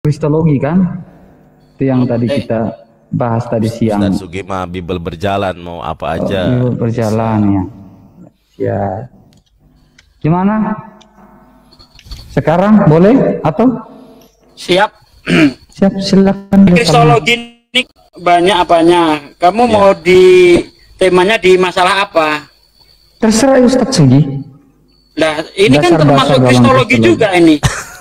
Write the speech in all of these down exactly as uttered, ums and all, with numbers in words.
kristologi kan? Itu yang tadi kita bahas tadi siang. Ustaz Sugi mah Bible berjalan, mau apa aja. Oh, Bible berjalan ya. Ya. Gimana? Sekarang boleh atau? Siap. Siap, silakan. Kristologi ini banyak apanya. Kamu Ya. mau di temanya di masalah apa? Terserah Ustadz Sugi. Nah, ini kan Dasar termasuk bahasa kristologi dalam juga ini.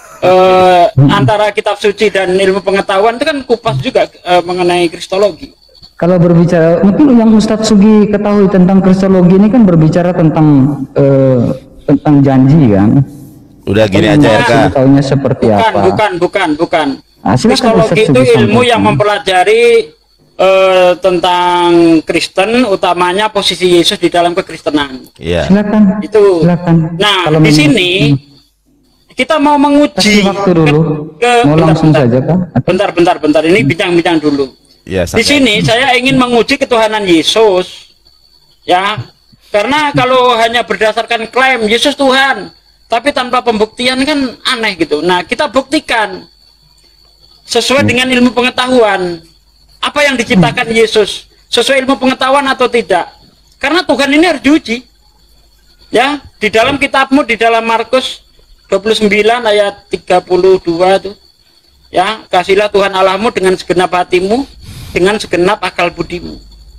Eh, antara kitab suci dan ilmu pengetahuan itu kan kupas juga eh, mengenai kristologi. Kalau berbicara, mungkin yang Ustadz Sugi ketahui tentang kristologi ini kan berbicara tentang eh, tentang janji kan? Udah gini aja ya Kak. Tahunya seperti Bukan, apa? bukan, bukan, bukan. Nah, silakan Kristologi Ustadz itu Sugi ilmu sampaikan. yang mempelajari eh, tentang Kristen, utamanya posisi Yesus di dalam kekristenan. Iya. Silakan. Itu. Silakan. Nah, Kalau di memang- sini kita mau menguji. Kasih waktu dulu. ke- Mau bentar, langsung bentar. saja kan? Bentar, bentar, bentar. Ini bincang-bincang dulu. Iya, Di sampai. sini saya ingin menguji ketuhanan Yesus, ya, karena kalau hanya berdasarkan klaim Yesus Tuhan, tapi tanpa pembuktian kan aneh gitu. Nah, kita buktikan sesuai dengan ilmu pengetahuan apa yang diciptakan Yesus, sesuai ilmu pengetahuan atau tidak. Karena Tuhan ini harus diuji, ya. Di dalam kitabmu, di dalam Markus dua puluh sembilan ayat tiga puluh dua tuh. Ya, kasihlah Tuhan Allahmu dengan segenap hatimu, dengan segenap akal budimu.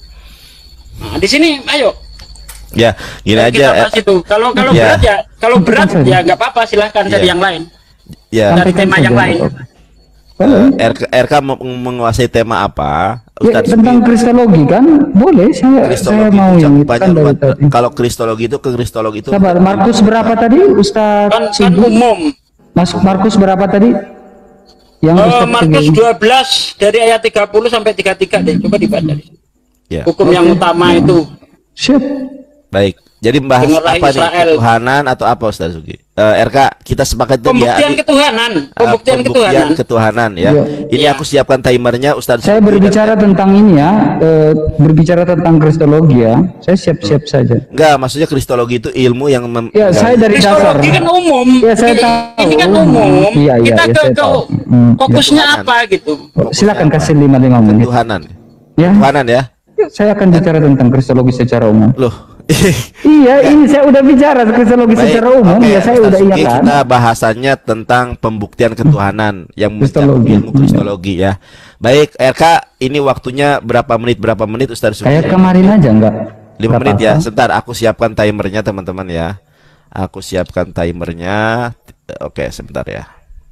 Nah, di sini ayo Ya, gini kita aja. bahas itu. Kalau kalau Ya. berat ya, kalau berat Sampaikan saja. ya nggak apa-apa, silahkan cari Ya. yang lain. Ya, Dari Sampaikan tema saja, yang lain. nggak apa-apa. eh, R K, R K mau menguasai tema apa? Ya, Ustadz tentang Sugi. kristologi kan? Boleh, saya, saya Kristologi mau itu yang itu banyak kan dari banget. tadi. Kalau kristologi itu ke kristologi itu Sabar, Markus berapa tadi Ustadz Kan, kan Sugi? umum. Masuk Markus berapa tadi? Yang Eh, Ustadz Markus Sugi. dua belas dari ayat tiga puluh sampai tiga puluh tiga deh. Coba dibaca. ya. Hukum yang utama itu. Siap. Baik. Jadi membahas Dengarlah apa Israel. nih? Ketuhanan atau apa Ustadz Sugi? Eh, R K, kita sepakat ya. Pembuktian ini, ketuhanan, eh, pembuktian ketuhanan. ketuhanan ya. Iya. Ini Iya. aku siapkan timernya Ustadz Saya Sugi. berbicara tentang ini ya, eh, berbicara tentang kristologi ya. Saya siap-siap saja. Enggak, maksudnya kristologi itu ilmu yang mem- Ya, saya dari dasar. Kristologi kan umum. Ya, saya Ini- tahu. Ini kan umum. Iya, iya, Kita iya, ke, saya ke tahu. Hmm, fokusnya iya. apa gitu. Oh, silakan kasih lima lima menit. ketuhanan. Ya, Ketuhanan ya. saya akan bicara tentang kristologi secara umum. Loh. Iya, ini saya udah bicara kristologi Baik, secara umum. oke, Ya, saya Ustadz udah iya Sugi, kan. Kita bahasannya tentang pembuktian ketuhanan yang mencakup Kristologi. ilmu kristologi ya. Baik, R K, ini waktunya berapa menit berapa menit Ustadz Sugi? Kayak kemarin aja enggak? lima Nggak menit ya. apa-apa. Sebentar, aku siapkan timernya teman-teman ya. Aku siapkan timernya. Oke, sebentar ya.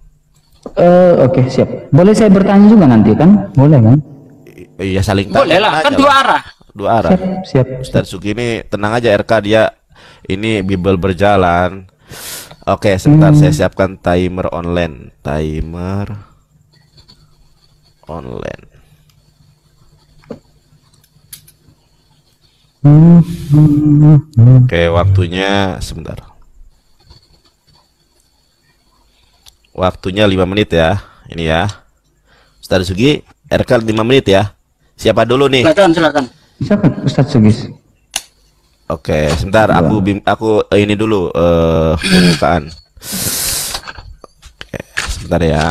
Eh, Oke, siap. Boleh saya bertanya juga nanti kan? Boleh kan? I- Iya saling Boleh tanya lah, kan aja dua lah. arah. Dua arah. Siap, siap. Ustadz Sugi ini tenang aja R K, dia ini Bible berjalan. Oke, sebentar Hmm. saya siapkan timer online. Timer online. Hmm, hmm, hmm. Oke, waktunya sebentar. Waktunya lima menit ya. Ini ya. Ustadz Sugi, R K lima menit ya. Siapa dulu nih? Silakan, silakan. Silakan Ustadz Sugis. Oke, sebentar aku bim aku eh, ini dulu eh pembukaan. Oke, sebentar ya.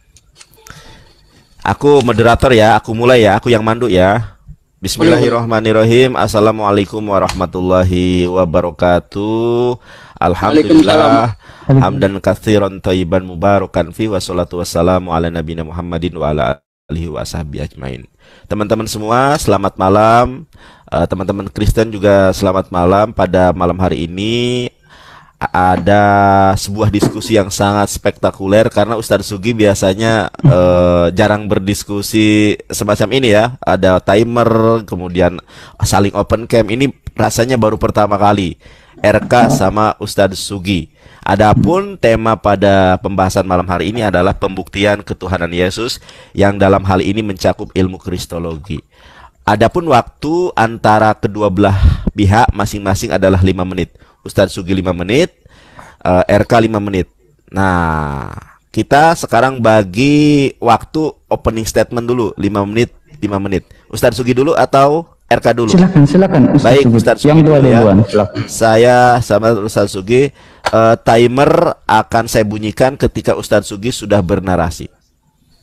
Aku moderator ya, aku mulai ya, aku yang mandu ya. Bismillahirrahmanirrahim. Assalamualaikum warahmatullahi wabarakatuh. Alhamdulillah. Hamdan katsiran thayyiban mubarakan fi wassalatu wassalamu ala nabiyina Muhammadin wa ala alihi wa sahbihi ajmain. Teman-teman semua, selamat malam. Eh, teman-teman Kristen juga selamat malam. Pada malam hari ini a- ada sebuah diskusi yang sangat spektakuler karena Ustadz Sugi biasanya eh, jarang berdiskusi semacam ini ya. Ada timer, kemudian saling open cam. Ini rasanya baru pertama kali R K sama Ustadz Sugi. Adapun tema pada pembahasan malam hari ini adalah pembuktian ketuhanan Yesus yang dalam hal ini mencakup ilmu kristologi. Adapun waktu antara kedua belah pihak masing-masing adalah lima menit. Ustadz Sugi lima menit, eh, R K lima menit. Nah, kita sekarang bagi waktu opening statement dulu lima menit, lima menit. Ustadz Sugi dulu atau R K dulu? Silakan, silakan Ustadz Baik, Sugis. Ustadz Sugi Yang dua dulu ya. duluan, silakan. Saya sama Ustadz Sugi, eh, timer akan saya bunyikan ketika Ustadz Sugi sudah bernarasi.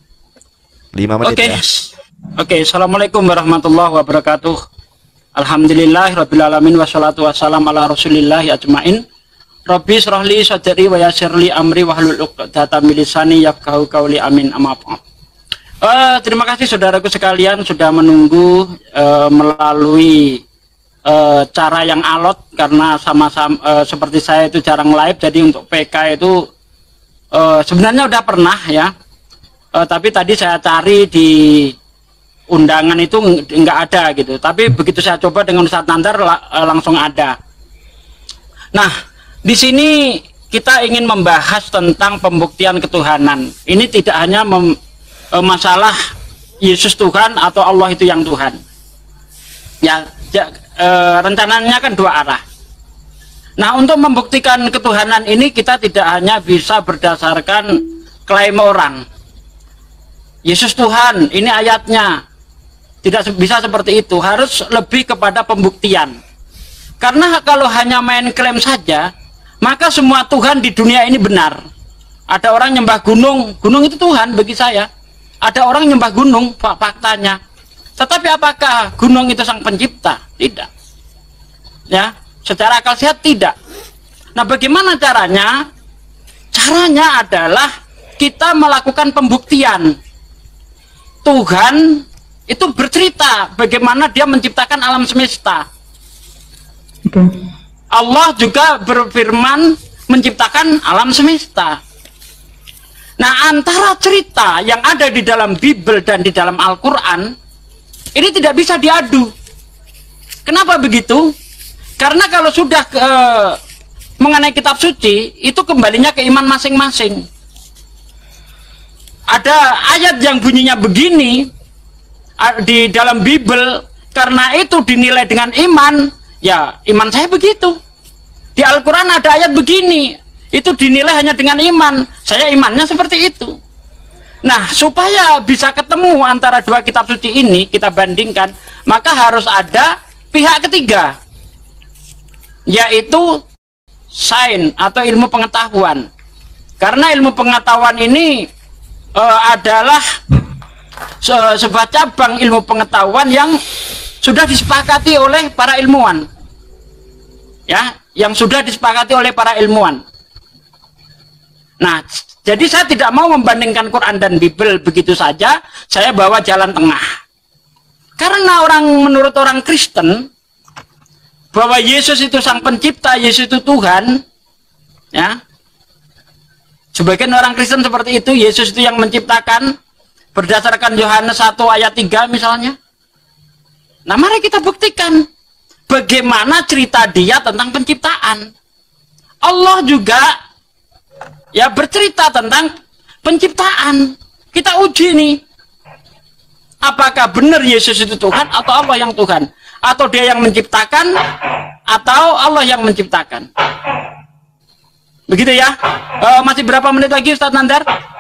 lima menit Oke. ya. Oke, Assalamualaikum warahmatullahi wabarakatuh. Alhamdulillahirabbil alamin wassalatu wassalamu ala Rasulillah ajmain. Rabbi shrahli sadri wa yassirli amri wahlul 'uqdatam min lisani yafqahu qawli, amin. Amma ba'd. Uh, terima kasih saudaraku sekalian sudah menunggu uh, melalui uh, cara yang alot, karena sama-sama uh, seperti saya itu jarang live, jadi untuk P K itu uh, sebenarnya udah pernah ya, uh, tapi tadi saya cari di undangan itu nggak ada gitu, tapi begitu saya coba dengan Ustadz Nandar la uh, langsung ada. Nah, di sini kita ingin membahas tentang pembuktian ketuhanan. Ini tidak hanya mem masalah Yesus Tuhan atau Allah itu yang Tuhan ya, ya e, rencananya kan dua arah. Nah, untuk membuktikan ketuhanan ini kita tidak hanya bisa berdasarkan klaim orang, Yesus Tuhan ini ayatnya, tidak bisa seperti itu, harus lebih kepada pembuktian. Karena kalau hanya main klaim saja, maka semua Tuhan di dunia ini benar. Ada orang nyembah gunung, gunung itu Tuhan bagi saya. Ada orang nyembah gunung, faktanya. Tetapi apakah gunung itu sang pencipta? Tidak. Ya, secara akal sehat tidak. Nah, bagaimana caranya? Caranya adalah kita melakukan pembuktian. Tuhan itu bercerita bagaimana dia menciptakan alam semesta. Okay. Allah juga berfirman menciptakan alam semesta. Nah, antara cerita yang ada di dalam Bible dan di dalam Al-Quran ini tidak bisa diadu. Kenapa begitu? Karena kalau sudah ke, mengenai kitab suci, itu kembalinya ke iman masing-masing. Ada ayat yang bunyinya begini di dalam Bible, karena itu dinilai dengan iman, ya iman saya begitu. Di Al-Quran ada ayat begini, itu dinilai hanya dengan iman, saya imannya seperti itu. Nah, supaya bisa ketemu antara dua kitab suci ini, kita bandingkan, maka harus ada pihak ketiga, yaitu sains atau ilmu pengetahuan. Karena ilmu pengetahuan ini e, adalah se sebuah cabang ilmu pengetahuan yang sudah disepakati oleh para ilmuwan, ya, yang sudah disepakati oleh para ilmuwan. Nah, jadi saya tidak mau membandingkan Quran dan Bible begitu saja, saya bawa jalan tengah. Karena orang menurut orang Kristen bahwa Yesus itu sang pencipta, Yesus itu Tuhan, ya. Sebagian orang Kristen seperti itu, Yesus itu yang menciptakan berdasarkan Yohanes satu ayat tiga misalnya. Nah, mari kita buktikan bagaimana cerita dia tentang penciptaan. Allah juga ya bercerita tentang penciptaan. Kita uji nih, apakah benar Yesus itu Tuhan atau Allah yang Tuhan, atau dia yang menciptakan atau Allah yang menciptakan. Begitu ya. E, masih berapa menit lagi Ustadz Nandar?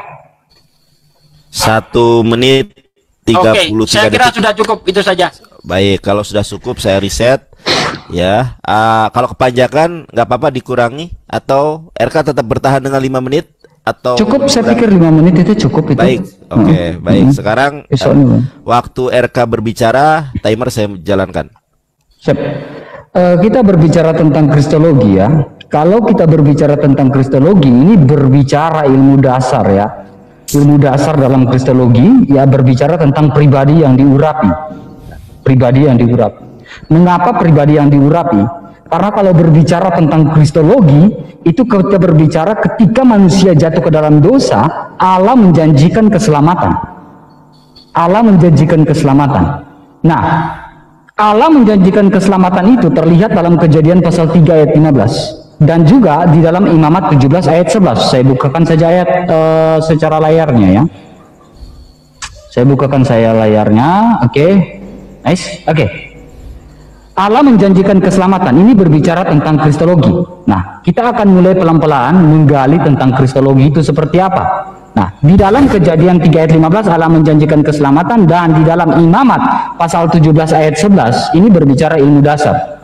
Satu menit tiga puluh tiga. Oke, saya kira detik. sudah cukup, itu saja. Baik, kalau sudah cukup saya reset ya. Uh, kalau kepanjangan nggak apa-apa dikurangi, atau R K tetap bertahan dengan lima menit atau Cukup, saya pikir lima menit itu cukup itu. Baik, oke, okay, hmm. baik. Hmm. Sekarang uh, waktu R K berbicara, timer saya jalankan. Siap. Uh, kita berbicara tentang kristologi ya. Kalau kita berbicara tentang kristologi, ini berbicara ilmu dasar ya. Ilmu dasar dalam kristologi ya, berbicara tentang pribadi yang diurapi. Pribadi yang diurapi. Mengapa pribadi yang diurapi? Karena kalau berbicara tentang kristologi, itu kita berbicara ketika manusia jatuh ke dalam dosa, Allah menjanjikan keselamatan. Allah menjanjikan keselamatan. Nah, Allah menjanjikan keselamatan itu terlihat dalam Kejadian pasal tiga ayat lima belas. Dan juga di dalam Imamat tujuh belas ayat sebelas. Saya bukakan saja ayat uh, secara layarnya ya. Saya bukakan saya layarnya. Oke, okay. Nice. Oke. Okay. Allah menjanjikan keselamatan. Ini berbicara tentang kristologi. Nah, kita akan mulai pelan-pelan menggali tentang kristologi itu seperti apa. Nah, di dalam Kejadian tiga ayat lima belas Allah menjanjikan keselamatan, dan di dalam Imamat pasal tujuh belas ayat sebelas ini berbicara ilmu dasar.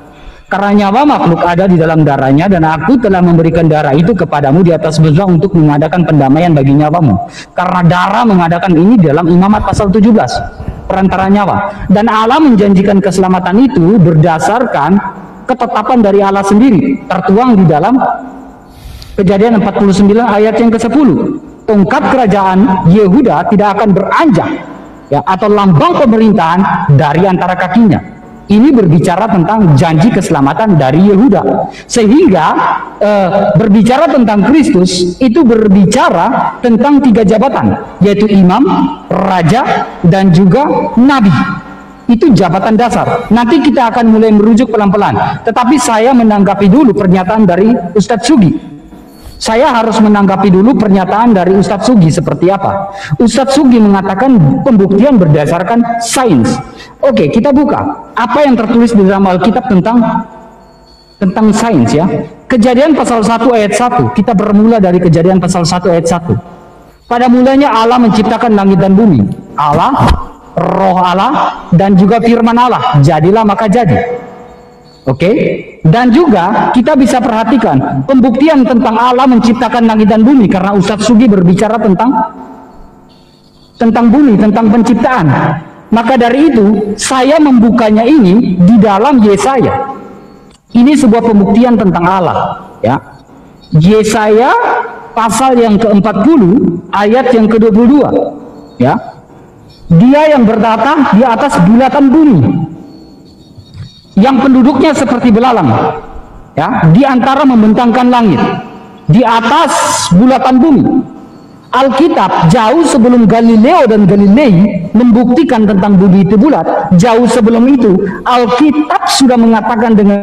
Karena nyawa makhluk ada di dalam darahnya, dan aku telah memberikan darah itu kepadamu di atas beza untuk mengadakan pendamaian bagi nyawamu. Karena darah mengadakan ini dalam Imamat pasal tujuh belas, perantara nyawa. Dan Allah menjanjikan keselamatan itu berdasarkan ketetapan dari Allah sendiri, tertuang di dalam Kejadian empat puluh sembilan ayat yang ke sepuluh. Tongkat kerajaan Yehuda tidak akan beranjak, ya, atau lambang pemerintahan dari antara kakinya. Ini berbicara tentang janji keselamatan dari Yehuda. Sehingga eh, berbicara tentang Kristus itu berbicara tentang tiga jabatan, yaitu imam, raja, dan juga nabi. Itu jabatan dasar. Nanti kita akan mulai merujuk pelan-pelan. Tetapi saya menanggapi dulu pernyataan dari Ustadz Sugi. Saya harus menanggapi dulu pernyataan dari Ustadz Sugi seperti apa. Ustadz Sugi mengatakan pembuktian berdasarkan sains. Oke, kita buka apa yang tertulis di dalam Alkitab tentang tentang sains, ya. Kejadian pasal satu ayat satu. Kita bermula dari Kejadian pasal satu ayat satu. Pada mulanya Allah menciptakan langit dan bumi. Allah, Roh Allah, dan juga firman Allah. Jadilah maka jadi. Oke, okay? Dan juga kita bisa perhatikan pembuktian tentang Allah menciptakan langit dan bumi, karena Ustadz Sugi berbicara tentang tentang bumi, tentang penciptaan. Maka dari itu saya membukanya ini di dalam Yesaya. Ini sebuah pembuktian tentang Allah, ya. Yesaya pasal yang ke empat puluh ayat yang ke dua puluh dua, ya. Dia yang bertata di atas bulatan bumi, yang penduduknya seperti belalang, ya, di antara membentangkan langit, di atas bulatan bumi. Alkitab jauh sebelum Galileo dan Galilei membuktikan tentang bumi itu bulat, jauh sebelum itu Alkitab sudah mengatakan dengan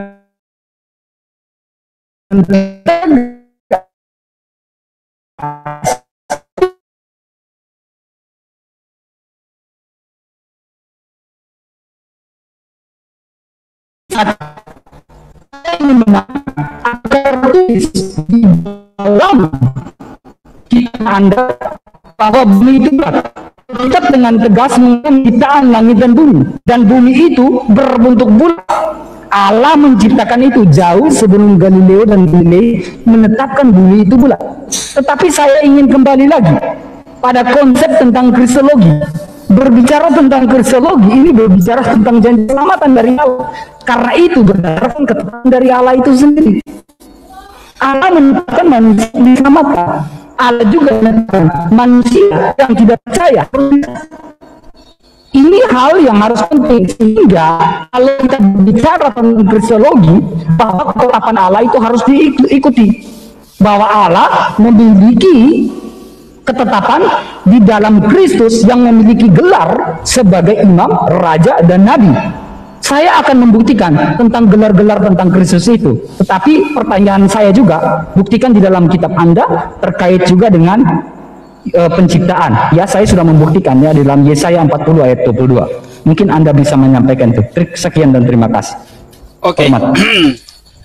dalam kita Anda bahwa bumi itu tetap dengan tegas menciptakan langit dan bumi, dan bumi itu berbentuk bulat. Allah menciptakan itu jauh sebelum Galileo dan Galilei menetapkan bumi itu bulat. Tetapi saya ingin kembali lagi pada konsep tentang kristologi. Berbicara tentang kristologi ini berbicara tentang janji keselamatan dari Allah. Karena itu berdasarkan ketetapan dari Allah itu sendiri. Allah menetapkan manusia diselamatkan. Allah juga menetapkan manusia yang tidak percaya. Ini hal yang harus penting, sehingga kalau kita berbicara tentang kristologi, bahwa ketetapan Allah itu harus diikuti. Bahwa Allah memiliki ketetapan di dalam Kristus yang memiliki gelar sebagai imam, raja, dan nabi. Saya akan membuktikan tentang gelar-gelar tentang Kristus itu. Tetapi pertanyaan saya juga, buktikan di dalam kitab Anda terkait juga dengan e, penciptaan. Ya, saya sudah membuktikan ya di dalam Yesaya empat puluh ayat dua puluh dua. Mungkin Anda bisa menyampaikan itu. Sekian dan terima kasih. Oke. Okay.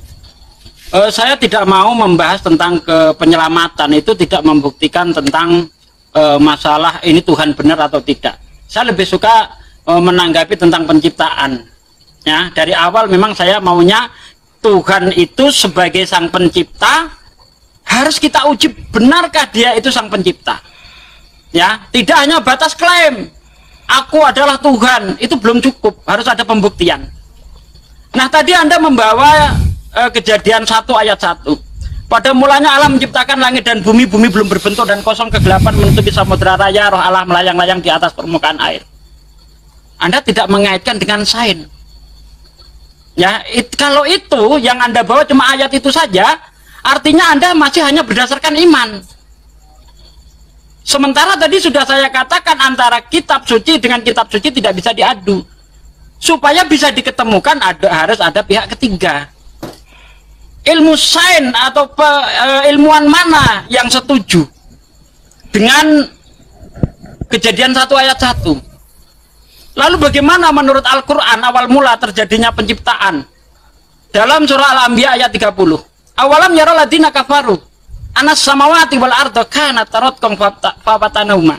Uh, saya tidak mau membahas tentang ke penyelamatan, itu tidak membuktikan tentang uh, masalah ini Tuhan benar atau tidak. Saya lebih suka uh, menanggapi tentang penciptaan. Ya, dari awal memang saya maunya Tuhan itu sebagai sang pencipta harus kita uji benarkah dia itu sang pencipta. Ya, tidak hanya batas klaim aku adalah Tuhan, itu belum cukup, harus ada pembuktian. Nah, tadi Anda membawa Kejadian satu ayat satu. Pada mulanya Allah menciptakan langit dan bumi, bumi belum berbentuk dan kosong, kegelapan menutupi samudera raya, roh Allah melayang-layang di atas permukaan air. Anda tidak mengaitkan dengan sains. Ya, it, kalau itu yang Anda bawa cuma ayat itu saja, artinya Anda masih hanya berdasarkan iman. Sementara tadi sudah saya katakan antara kitab suci dengan kitab suci tidak bisa diadu. Supaya bisa diketemukan ada harus ada pihak ketiga. Ilmu sains atau pe, uh, ilmuwan mana yang setuju dengan Kejadian satu ayat satu? Lalu bagaimana menurut Al-Quran awal mula terjadinya penciptaan? Dalam surah Al-Anbiya ayat tiga puluh, awalam yara ladina kafaru anas samawati wal ardo kanat tarotkom fafatanahuma.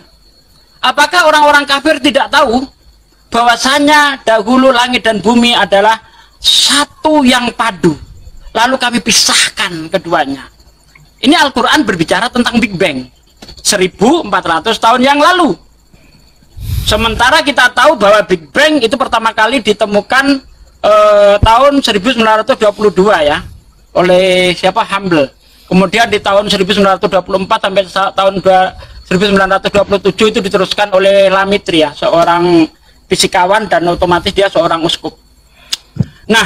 Apakah orang-orang kafir tidak tahu bahwasanya dahulu langit dan bumi adalah satu yang padu, lalu kami pisahkan keduanya. Ini Al-Quran berbicara tentang Big Bang seribu empat ratus tahun yang lalu. Sementara kita tahu bahwa Big Bang itu pertama kali ditemukan eh, tahun seribu sembilan ratus dua puluh dua ya, oleh siapa? Hubble. Kemudian di tahun seribu sembilan ratus dua puluh empat sampai tahun seribu sembilan ratus dua puluh tujuh itu diteruskan oleh Lemaitre ya, seorang fisikawan dan otomatis dia seorang uskup. Nah,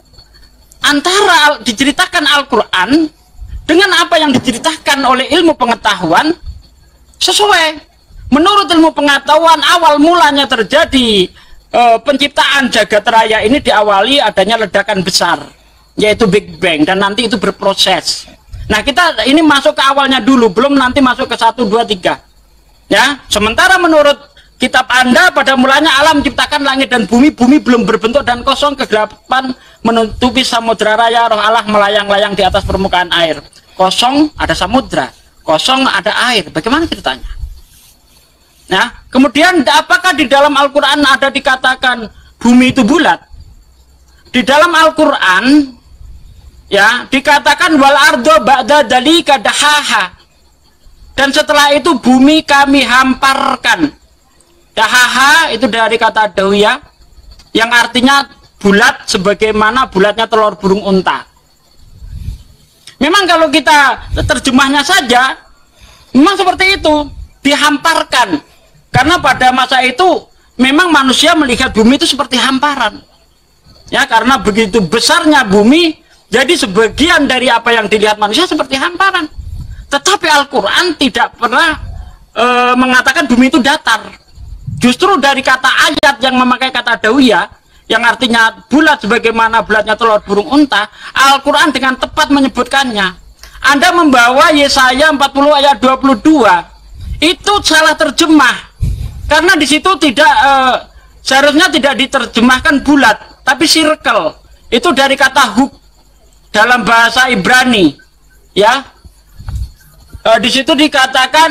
antara diceritakan Al-Quran dengan apa yang diceritakan oleh ilmu pengetahuan sesuai. Menurut ilmu pengetahuan, awal mulanya terjadi e, penciptaan jagat raya ini diawali adanya ledakan besar, yaitu Big Bang, dan nanti itu berproses. Nah, kita ini masuk ke awalnya dulu, belum nanti masuk ke satu, dua, tiga. Ya, sementara menurut kitab Anda, pada mulanya alam menciptakan langit dan bumi, bumi belum berbentuk dan kosong, kegelapan menutupi samudra raya, roh Allah melayang-layang di atas permukaan air. Kosong ada samudra, kosong ada air. Bagaimana ceritanya? Nah, kemudian apakah di dalam Al-Quran ada dikatakan bumi itu bulat? Di dalam Al-Quran ya dikatakan wal ardo ba'da dzalika dahaha, dan setelah itu bumi kami hamparkan. Dahaha itu dari kata dawiyah yang artinya bulat, sebagaimana bulatnya telur burung unta. Memang kalau kita terjemahnya saja memang seperti itu, dihamparkan. Karena pada masa itu memang manusia melihat bumi itu seperti hamparan. Ya, karena begitu besarnya bumi, jadi sebagian dari apa yang dilihat manusia seperti hamparan. Tetapi Al-Quran tidak pernah e, mengatakan bumi itu datar. Justru dari kata ayat yang memakai kata dawiyah, yang artinya bulat sebagaimana bulatnya telur burung unta, Al-Quran dengan tepat menyebutkannya. Anda membawa Yesaya empat puluh ayat dua puluh dua, itu salah terjemah. Karena di situ tidak eh, seharusnya tidak diterjemahkan bulat, tapi circle. Itu dari kata huk dalam bahasa Ibrani, ya. Eh, di situ dikatakan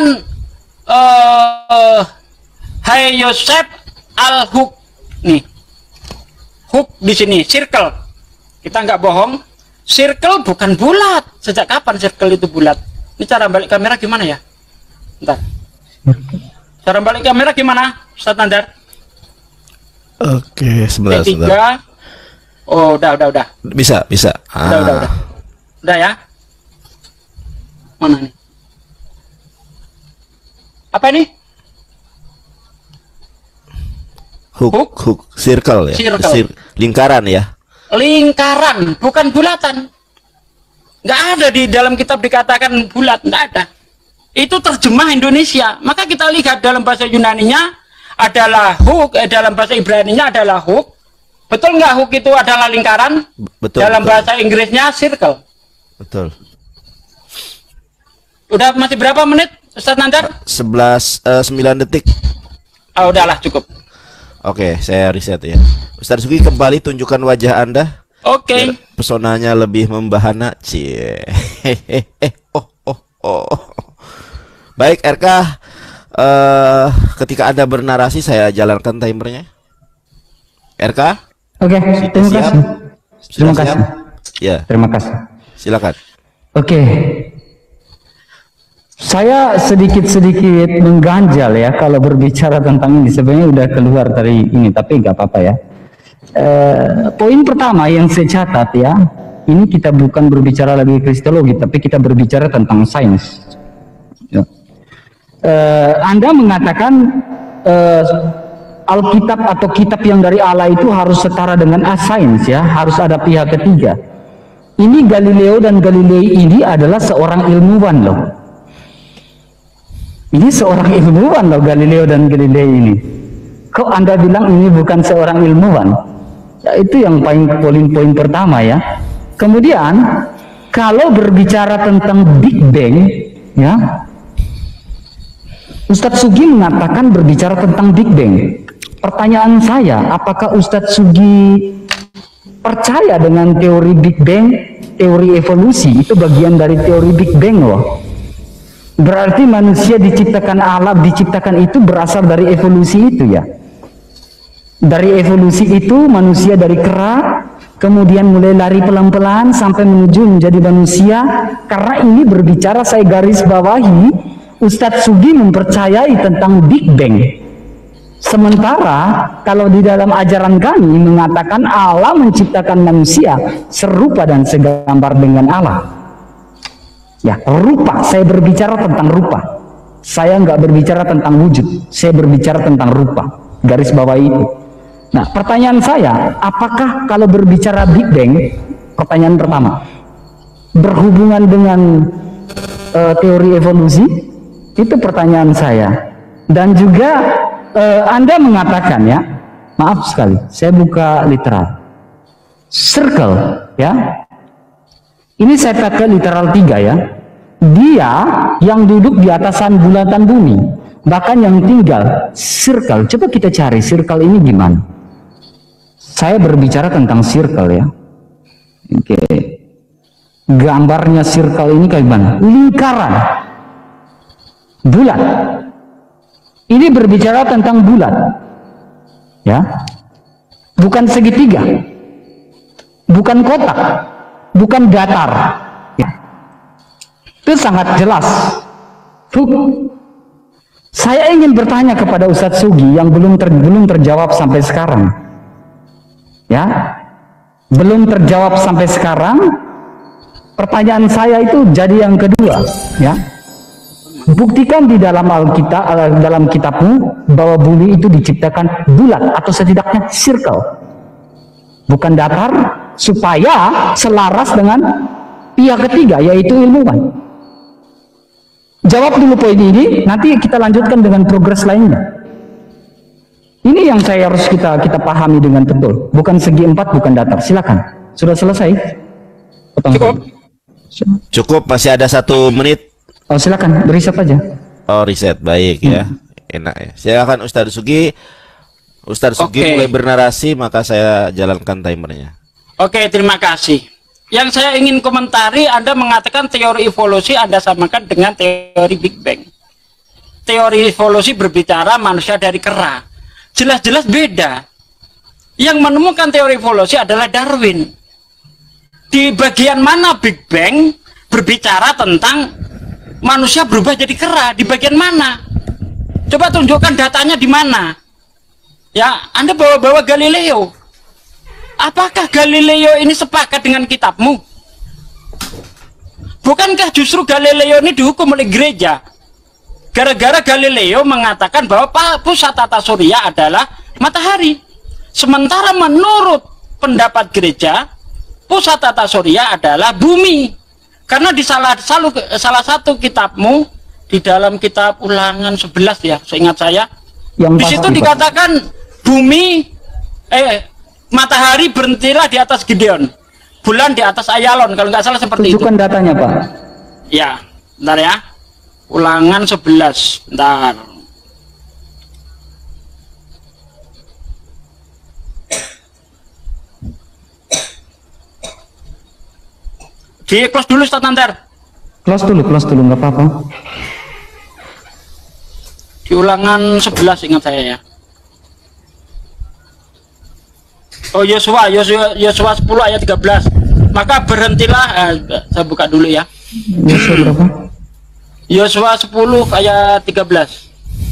eh, Hai Yosef al huk, nih huk di sini circle. Kita nggak bohong, circle bukan bulat. Sejak kapan circle itu bulat? Ini cara balik kamera gimana ya? Bentar. Cara balik kamera gimana, Ustaz Nandar? Oke, sebelah tiga. Oh, udah, udah, udah. Bisa, bisa. Ah. Udah, udah, udah. Udah ya? Mana nih? Apa ini? Hook, hook, hook. Circle ya. Circle. Sir lingkaran ya. Lingkaran, bukan bulatan. Nggak ada di dalam kitab dikatakan bulat, nggak ada. Itu terjemah Indonesia. Maka kita lihat dalam bahasa Yunaninya adalah hook, eh, dalam bahasa Ibraninya adalah hook. Betul nggak hook itu adalah lingkaran? Betul. Dalam betul. bahasa Inggrisnya circle. Betul. Udah masih berapa menit, Ustaz Nandar? sebelas, uh, sembilan detik. Ah, udahlah cukup. Oke, saya riset ya. Ustaz Sugi, kembali tunjukkan wajah Anda. Oke. Biar pesonanya lebih membahana. Cie. Oh, oh, oh. Baik, R K, uh, ketika Anda bernarasi saya jalankan timernya. R K? Oke, terima siap? kasih. Terima Sudah kasih. siap? Ya, Terima kasih. silakan. Oke. Saya sedikit-sedikit mengganjal ya kalau berbicara tentang ini. Sebenarnya udah keluar dari ini, tapi nggak apa-apa ya. Eh, poin pertama yang saya catat ya, ini kita bukan berbicara lagi kristologi, tapi kita berbicara tentang sains. Ya. Eh, Anda mengatakan eh, Alkitab atau kitab yang dari Allah itu harus setara dengan sains ya, harus ada pihak ketiga. Ini Galileo dan Galilei ini adalah seorang ilmuwan loh. Ini seorang ilmuwan loh, Galileo dan Galilei ini. Kok Anda bilang ini bukan seorang ilmuwan? Ya, itu yang paling poin-poin pertama ya. Kemudian kalau berbicara tentang Big Bang ya, Ustadz Sugi mengatakan berbicara tentang Big Bang. Pertanyaan saya, apakah Ustadz Sugi percaya dengan teori Big Bang, teori evolusi? Itu bagian dari teori Big Bang loh. Berarti manusia diciptakan alam, diciptakan itu berasal dari evolusi itu ya. Dari evolusi itu manusia dari kera kemudian mulai lari pelan-pelan sampai menuju menjadi manusia. Karena ini berbicara, saya garis bawahi, Ustadz Sugi mempercayai tentang Big Bang. Sementara kalau di dalam ajaran kami mengatakan Allah menciptakan manusia serupa dan segambar dengan Allah. Ya, rupa, saya berbicara tentang rupa. Saya nggak berbicara tentang wujud, saya berbicara tentang rupa. Garis bawah itu. Nah, pertanyaan saya, apakah kalau berbicara Big Bang, pertanyaan pertama, berhubungan dengan uh, teori evolusi? Itu pertanyaan saya. Dan juga uh, Anda mengatakan, ya, maaf sekali, saya buka literal. Circle, ya. Ini saya pakai literal tiga, ya. Dia yang duduk di atasan bulatan bumi, bahkan yang tinggal circle. Coba kita cari circle ini gimana. Saya berbicara tentang circle, ya. Oke. Gambarnya circle ini kayak gimana? Lingkaran. Bulat. Ini berbicara tentang bulat. Ya. Bukan segitiga. Bukan kotak. Bukan datar. Ya. Itu sangat jelas. Buk. Saya ingin bertanya kepada Ustadz Sugi yang belum ter, belum terjawab sampai sekarang. Ya, belum terjawab sampai sekarang. Pertanyaan saya itu jadi yang kedua, ya. Buktikan di dalam Alkitab, dalam kitabmu bahwa bumi itu diciptakan bulat atau setidaknya circle, bukan datar, supaya selaras dengan pihak ketiga, yaitu ilmuwan. Jawab dulu poin ini, nanti kita lanjutkan dengan progres lainnya. Ini yang saya harus kita kita pahami dengan betul. Bukan segi empat, bukan datar. Silakan. Sudah selesai? Cukup. Cukup, masih ada satu menit. Oh, silakan, riset aja. Oh, riset, baik, hmm. ya. Enak ya. Silakan Ustadz Sugi. Ustadz Sugi Oke. mulai bernarasi, maka saya jalankan timernya. Oke, terima kasih. Yang saya ingin komentari, Anda mengatakan teori evolusi Anda samakan dengan teori Big Bang. Teori evolusi berbicara manusia dari kera. Jelas-jelas beda. Yang menemukan teori evolusi adalah Darwin. Di bagian mana Big Bang berbicara tentang manusia berubah jadi kera? Di bagian mana? Coba tunjukkan datanya di mana. Ya, Anda bawa-bawa Galileo. Apakah Galileo ini sepakat dengan kitabmu? Bukankah justru Galileo ini dihukum oleh gereja? Gara-gara Galileo mengatakan bahwa pusat tata surya adalah matahari. Sementara menurut pendapat gereja, pusat tata surya adalah bumi. Karena di salah, salah, salah satu kitabmu, di dalam kitab Ulangan sebelas ya, seingat saya, yang di situ dikatakan bumi, eh matahari berhentilah di atas Gideon, bulan di atas Ayalon, kalau nggak salah seperti Tunjukkan itu. Tunjukkan datanya, Pak. Ya, bentar ya. Ulangan sebelas, bentar. Di close dulu, Ustaz Nantar. Close dulu, close dulu, nggak apa-apa. Di Ulangan sebelas ingat saya ya. Oh, Yosua, Yosua, Yosua sepuluh ayat tiga belas. Maka berhentilah, eh, saya buka dulu ya. Yosua berapa? Yosua sepuluh ayat tiga belas.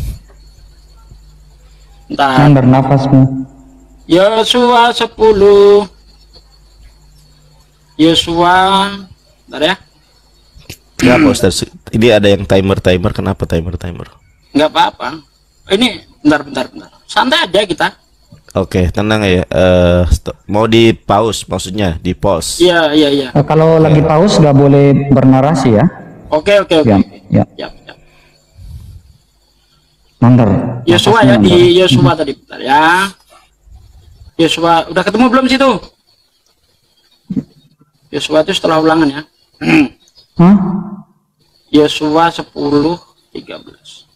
Entar. Yang bernafasmu. Yosua sepuluh. Yosua, bentar ya. Kenapa Ustaz? Ini ada yang timer-timer, kenapa timer-timer? Enggak apa-apa. Ini bentar bentar bentar. Santai aja kita. Oke, tenang ya. Uh, mau di pause maksudnya, di pause. Iya, iya, iya. Nah, kalau lagi pause nggak boleh bernarasi ya. Oke, oke, oke. Ya, ya. Ya, ya. Mandar. Yosua ya, di Yosua tadi bentar ya. Yosua, udah ketemu belum situ? Yosua itu setelah Ulangan ya. Hah? Yosua sepuluh tiga belas.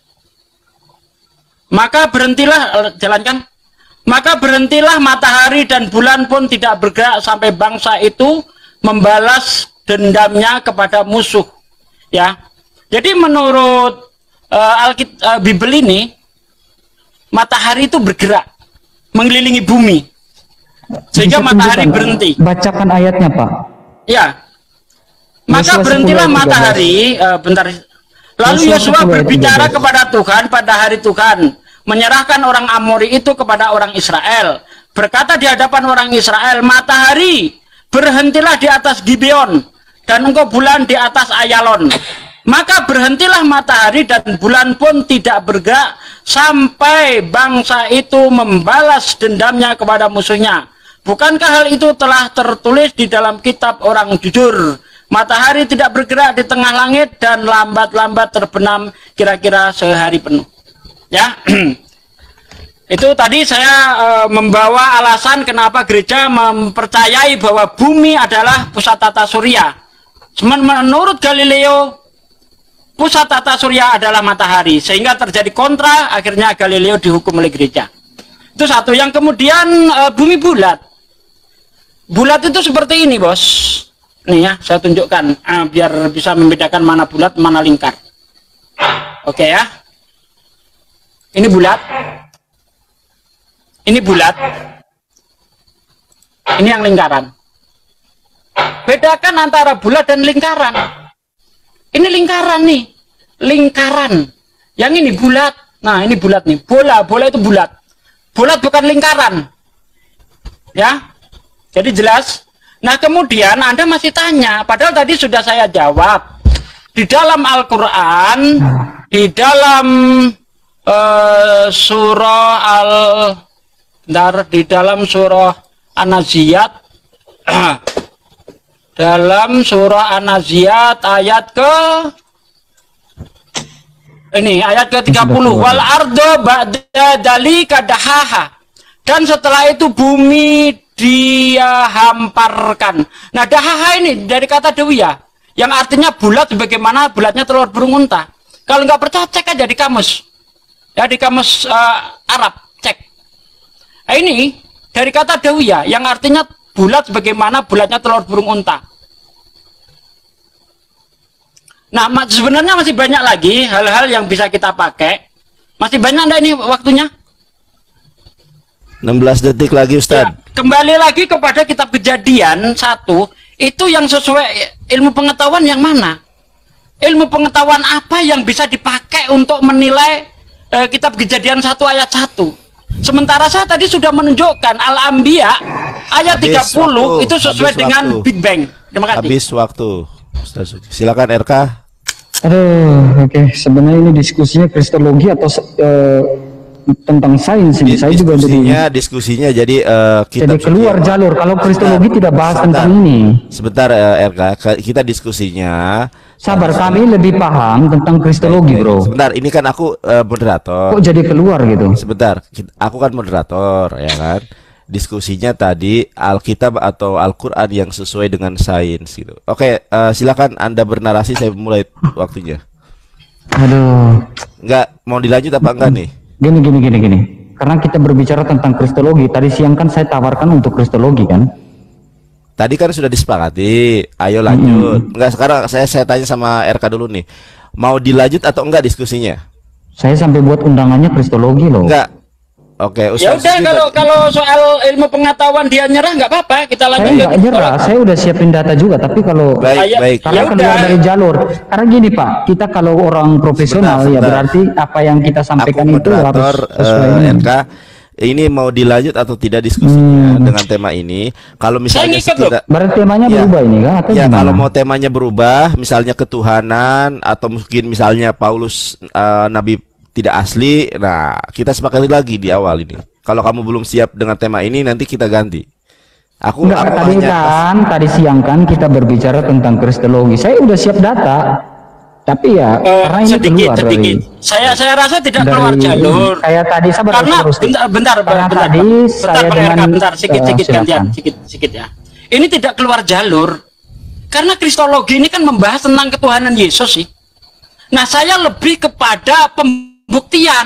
Maka berhentilah, jalankan. Maka berhentilah matahari dan bulan pun tidak bergerak sampai bangsa itu membalas dendamnya kepada musuh. Ya. Jadi menurut uh, Alkitab uh, Bible ini, matahari itu bergerak mengelilingi bumi. sehingga Bisa matahari tunjukkan, berhenti. Bacakan ayatnya, Pak. Ya, maka Yosua berhentilah sepuluh ayat matahari. Uh, bentar. Lalu Yosua Yosua sepuluh ayat berbicara tiga belas. kepada Tuhan pada hari Tuhan, menyerahkan orang Amori itu kepada orang Israel. Berkata di hadapan orang Israel, matahari, berhentilah di atas Gibeon, dan engkau bulan di atas Ayalon. Maka berhentilah matahari dan bulan pun tidak bergerak sampai bangsa itu membalas dendamnya kepada musuhnya. Bukankah hal itu telah tertulis di dalam kitab orang jujur? Matahari tidak bergerak di tengah langit dan lambat-lambat terbenam kira-kira sehari penuh. Ya, itu tadi saya e, membawa alasan kenapa gereja mempercayai bahwa bumi adalah pusat tata surya. Menurut Galileo, pusat tata surya adalah matahari, sehingga terjadi kontra, akhirnya Galileo dihukum oleh gereja. Itu satu. Yang kemudian e, bumi bulat. Bulat itu seperti ini, bos. Nih ya, saya tunjukkan uh, biar bisa membedakan mana bulat, mana lingkar. Oke ya. Ini bulat. Ini bulat. Ini yang lingkaran. Bedakan antara bulat dan lingkaran. Ini lingkaran nih. Lingkaran. Yang ini bulat. Nah, ini bulat nih. Bola, bola itu bulat. Bulat bukan lingkaran. Ya. Jadi jelas. Nah, kemudian Anda masih tanya, padahal tadi sudah saya jawab. Di dalam Al-Quran, di dalam uh, surah Al Bentar, di dalam surah An-Naziat, dalam surah An-Naziat ayat ke ini ayat ke tiga puluh, wal ardo ba'da dalika dahaha, dan setelah itu bumi dia hamparkan. Nah, dahaha ini dari kata dawiyah yang artinya bulat, sebagaimana bulatnya telur burung unta. Kalau nggak percaya cek aja di kamus, ya di kamus uh, Arab, cek. Nah, ini dari kata dawiyah yang artinya bulat sebagaimana bulatnya telur burung unta. Nah, sebenarnya masih banyak lagi hal-hal yang bisa kita pakai. Masih banyak enggak ini waktunya? enam belas detik lagi, Ustaz. Ya, kembali lagi kepada kitab Kejadian satu, itu yang sesuai ilmu pengetahuan yang mana? Ilmu pengetahuan apa yang bisa dipakai untuk menilai eh, kitab Kejadian satu ayat satu? Sementara saya tadi sudah menunjukkan Al-Anbiya ayat Habis tiga puluh waktu. itu sesuai Habis dengan waktu. Big Bang. Terima kasih. Habis waktu. Ustaz, silakan R K. Aduh, oke. Okay. Sebenarnya ini diskusinya kristologi atau uh, tentang sains ini. Saya juga diskusinya, diskusinya jadi uh, kita jadi keluar suci, jalur. Kalau kristologi sebentar, tidak bahas sebentar, tentang ini. Sebentar uh, R K, kita diskusinya. Sabar, kami lebih paham tentang kristologi, bro. Sebentar, ini kan aku uh, moderator. Kok jadi keluar gitu? Sebentar, aku kan moderator, ya kan. Diskusinya tadi Alkitab atau Al-Quran yang sesuai dengan sains gitu. Oke, uh, silakan Anda bernarasi, saya mulai waktunya. Aduh. Enggak, mau dilanjut apa enggak nih? Gini, gini, gini, gini. Karena kita berbicara tentang kristologi, tadi siang kan saya tawarkan untuk kristologi kan? Tadi kan sudah disepakati, ayo lanjut. Hmm. Enggak, sekarang saya saya tanya sama R K dulu nih. Mau dilanjut atau enggak diskusinya? Saya sampai buat undangannya kristologi loh. Enggak. Oke, ya udah, kalau kalau soal ilmu pengetahuan dia nyerah nggak apa-apa, kita lanjut. Saya nggak nyerah, saya udah siapin data juga, tapi kalau baik, baik. Karena ya keluar udah. dari jalur. Karena gini Pak, kita kalau orang profesional Sebentar, ya sebentar. berarti apa yang kita sampaikan aku itu harus sesuai uh, ini. R K. Ini mau dilanjut atau tidak diskusinya Hmm. dengan tema ini? Kalau misalnya Saya ngikut loh. sekira- Berarti temanya Ya. berubah ini kan? Atau ya, gimana? kalau mau temanya berubah, misalnya ketuhanan atau mungkin misalnya Paulus uh, Nabi tidak asli, nah kita sepakati lagi di awal ini. Kalau kamu belum siap dengan tema ini, nanti kita ganti. Aku Enggak, aku tadi hanya- kan, tadi siang kan kita berbicara tentang kristologi. Saya udah siap data, tapi ya Eh, karena ini sedikit, keluar sedikit. dari, Saya saya rasa tidak dari keluar jalur. Kayak tadi sabar Karena terus, bentar, bentar, Karena bentar, tadi bentar, saya Bang dengan Erka, bentar, sedikit, eh, sedikit silakan. gantian, sedikit, sedikit ya. Ini tidak keluar jalur. Karena kristologi ini kan membahas tentang ketuhanan Yesus sih. Nah, saya lebih kepada pembuktian.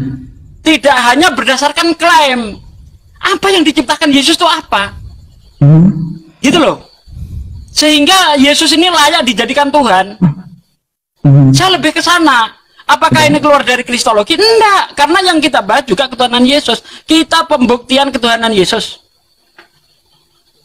Tidak hanya berdasarkan klaim. Apa yang diciptakan Yesus itu apa? Hmm. Gitu loh. Sehingga Yesus ini layak dijadikan Tuhan. Hmm. Saya lebih ke sana. Apakah ini keluar dari kristologi? Enggak, karena yang kita bahas juga ketuhanan Yesus. Kita pembuktian ketuhanan Yesus.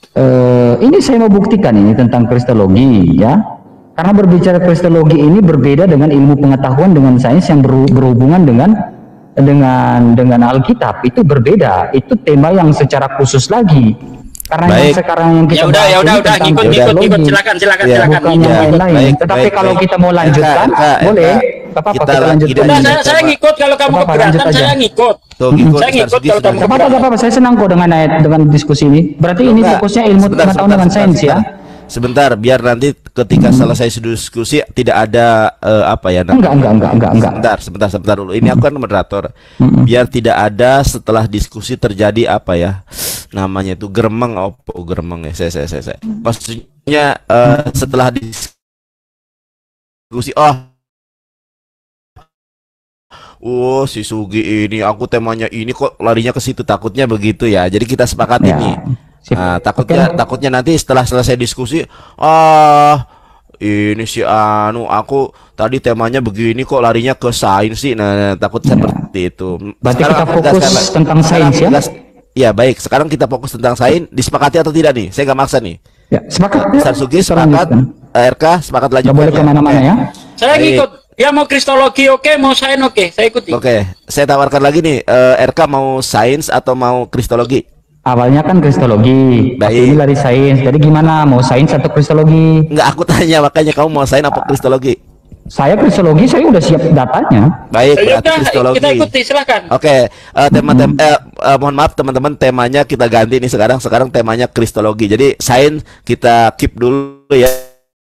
Uh, ini saya mau buktikan ini tentang kristologi ya. Karena berbicara kristologi ini berbeda dengan ilmu pengetahuan dengan sains yang berhubungan dengan dengan dengan Alkitab, itu berbeda. Itu tema yang secara khusus lagi. Karena baik. yang sekarang yang kita ya udah ya udah udah ikut ikut ikut silakan silakan ya, silakan. Bukan yang lain-lain. Baik, Tetapi baik, kalau baik. kita mau lanjutkan, Eka, Eka, boleh. Eka. Apa-apa Kita kita lanjutkan. Udah, Ini saya, saya ngikut kalau kamu Apa-apa, keberatan lanjut aja. saya ngikut. Tuh, ngikut, Saya ngikut Ustaz Sugi kalau sudah- kamu Gak apa-apa, gak apa-apa. Saya senang kok dengan ayat, dengan diskusi ini. Berarti ini Enggak. fokusnya ilmu Sebentar, pengetahuan sebentar, dengan sebentar, sains ya. sebentar. Sebentar, biar nanti ketika selesai diskusi tidak ada eh, apa ya? Enggak, enggak, enggak, enggak, enggak. Sebentar, sebentar, sebentar dulu. Ini aku kan moderator. Biar tidak ada setelah diskusi terjadi apa ya? Namanya itu geremeng, opo geremeng ya. Saya, saya, saya, saya. Maksudnya eh, setelah diskusi, oh. Oh, si Sugi ini aku temanya ini kok larinya ke situ, takutnya begitu ya. Jadi kita sepakat Ya. ini. Sip. Nah, takutnya Oke. takutnya nanti setelah selesai diskusi, ah ini si anu aku tadi temanya begini kok larinya ke sains sih. Nah, takut seperti itu. Berarti Sekarang kita aku fokus tegaskan, Pak. tentang Sekarang sains, aku ya? tegas- Ya baik, sekarang kita fokus tentang sains. Disepakati atau tidak nih? Saya nggak maksa nih. Ya, sepakat. Ustaz Sugi Kita sepakat, lanjutkan. R K sepakat Nggak lanjutkan. boleh kemana-mana ya. Saya Baik. ngikut. Dia mau kristologi oke, mau sains oke, saya ikuti. Oke, saya tawarkan lagi nih, eh, R K mau sains atau mau kristologi? Awalnya kan kristologi, Baik. tapi ini lari sains. Jadi gimana? Mau sains atau kristologi? Enggak, aku tanya makanya kamu mau sains apa kristologi? Saya kristologi, saya udah siap datanya. Baik, Ya berarti udah, kristologi. kita ikuti silakan. Oke, eh, tema tem eh, eh, mohon maaf teman-teman, temanya kita ganti nih sekarang. Sekarang temanya kristologi. Jadi sains kita keep dulu ya.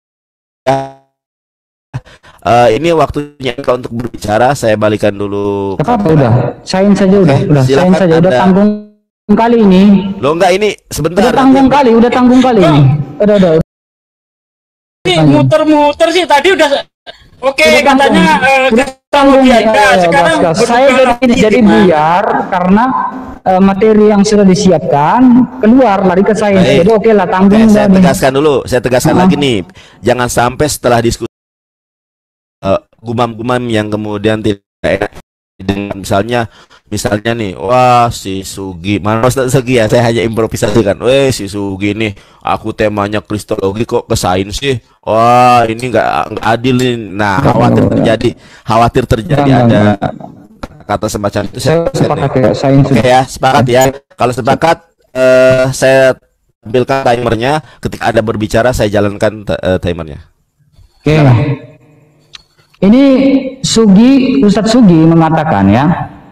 Eh, ini waktunya kalau untuk berbicara. Saya balikan dulu. Gak apa-apa, udah. Sains saja udah, Oke, udah. silakan Sains saja udah Anda. tanggung kali ini. Lo enggak ini sebentar. Udah tanggung nanti- kali, udah tanggung kali ini. Udah, udah. Ini muter-muter sih tadi udah oke Udah tanggung. katanya eh, Udah tanggung kristologi ya, Anda. ya, Sekarang gas, gas. berubah Saya jadi, lagi jadi gimana? buyar karena eh, materi yang sudah disiapkan keluar lari ke sains. Baik. Jadi oke lah, tanggung Oke, udah saya nih. tegaskan dulu. Saya tegaskan Ah. lagi nih. Jangan sampai setelah diskusi eh, gumam-gumam yang kemudian tidak enak dengan misalnya misalnya nih, wah si Sugi, mana Ustaz Sugi ya, saya hanya improvisasikan. Weh si Sugi nih, aku temanya kristologi kok ke sains sih. Wah ini nggak nggak adil nih. Nah khawatir terjadi, khawatir terjadi Enggak, ada enggak, kata semacam itu. Saya Saya sepakat ya, sains. Oke ya, sepakat ya. Kalau sepakat, eh, saya tampilkan timernya. Ketika ada berbicara, saya jalankan t- eh, timernya. Oke. Ini Sugi, Ustadz Sugi mengatakan ya,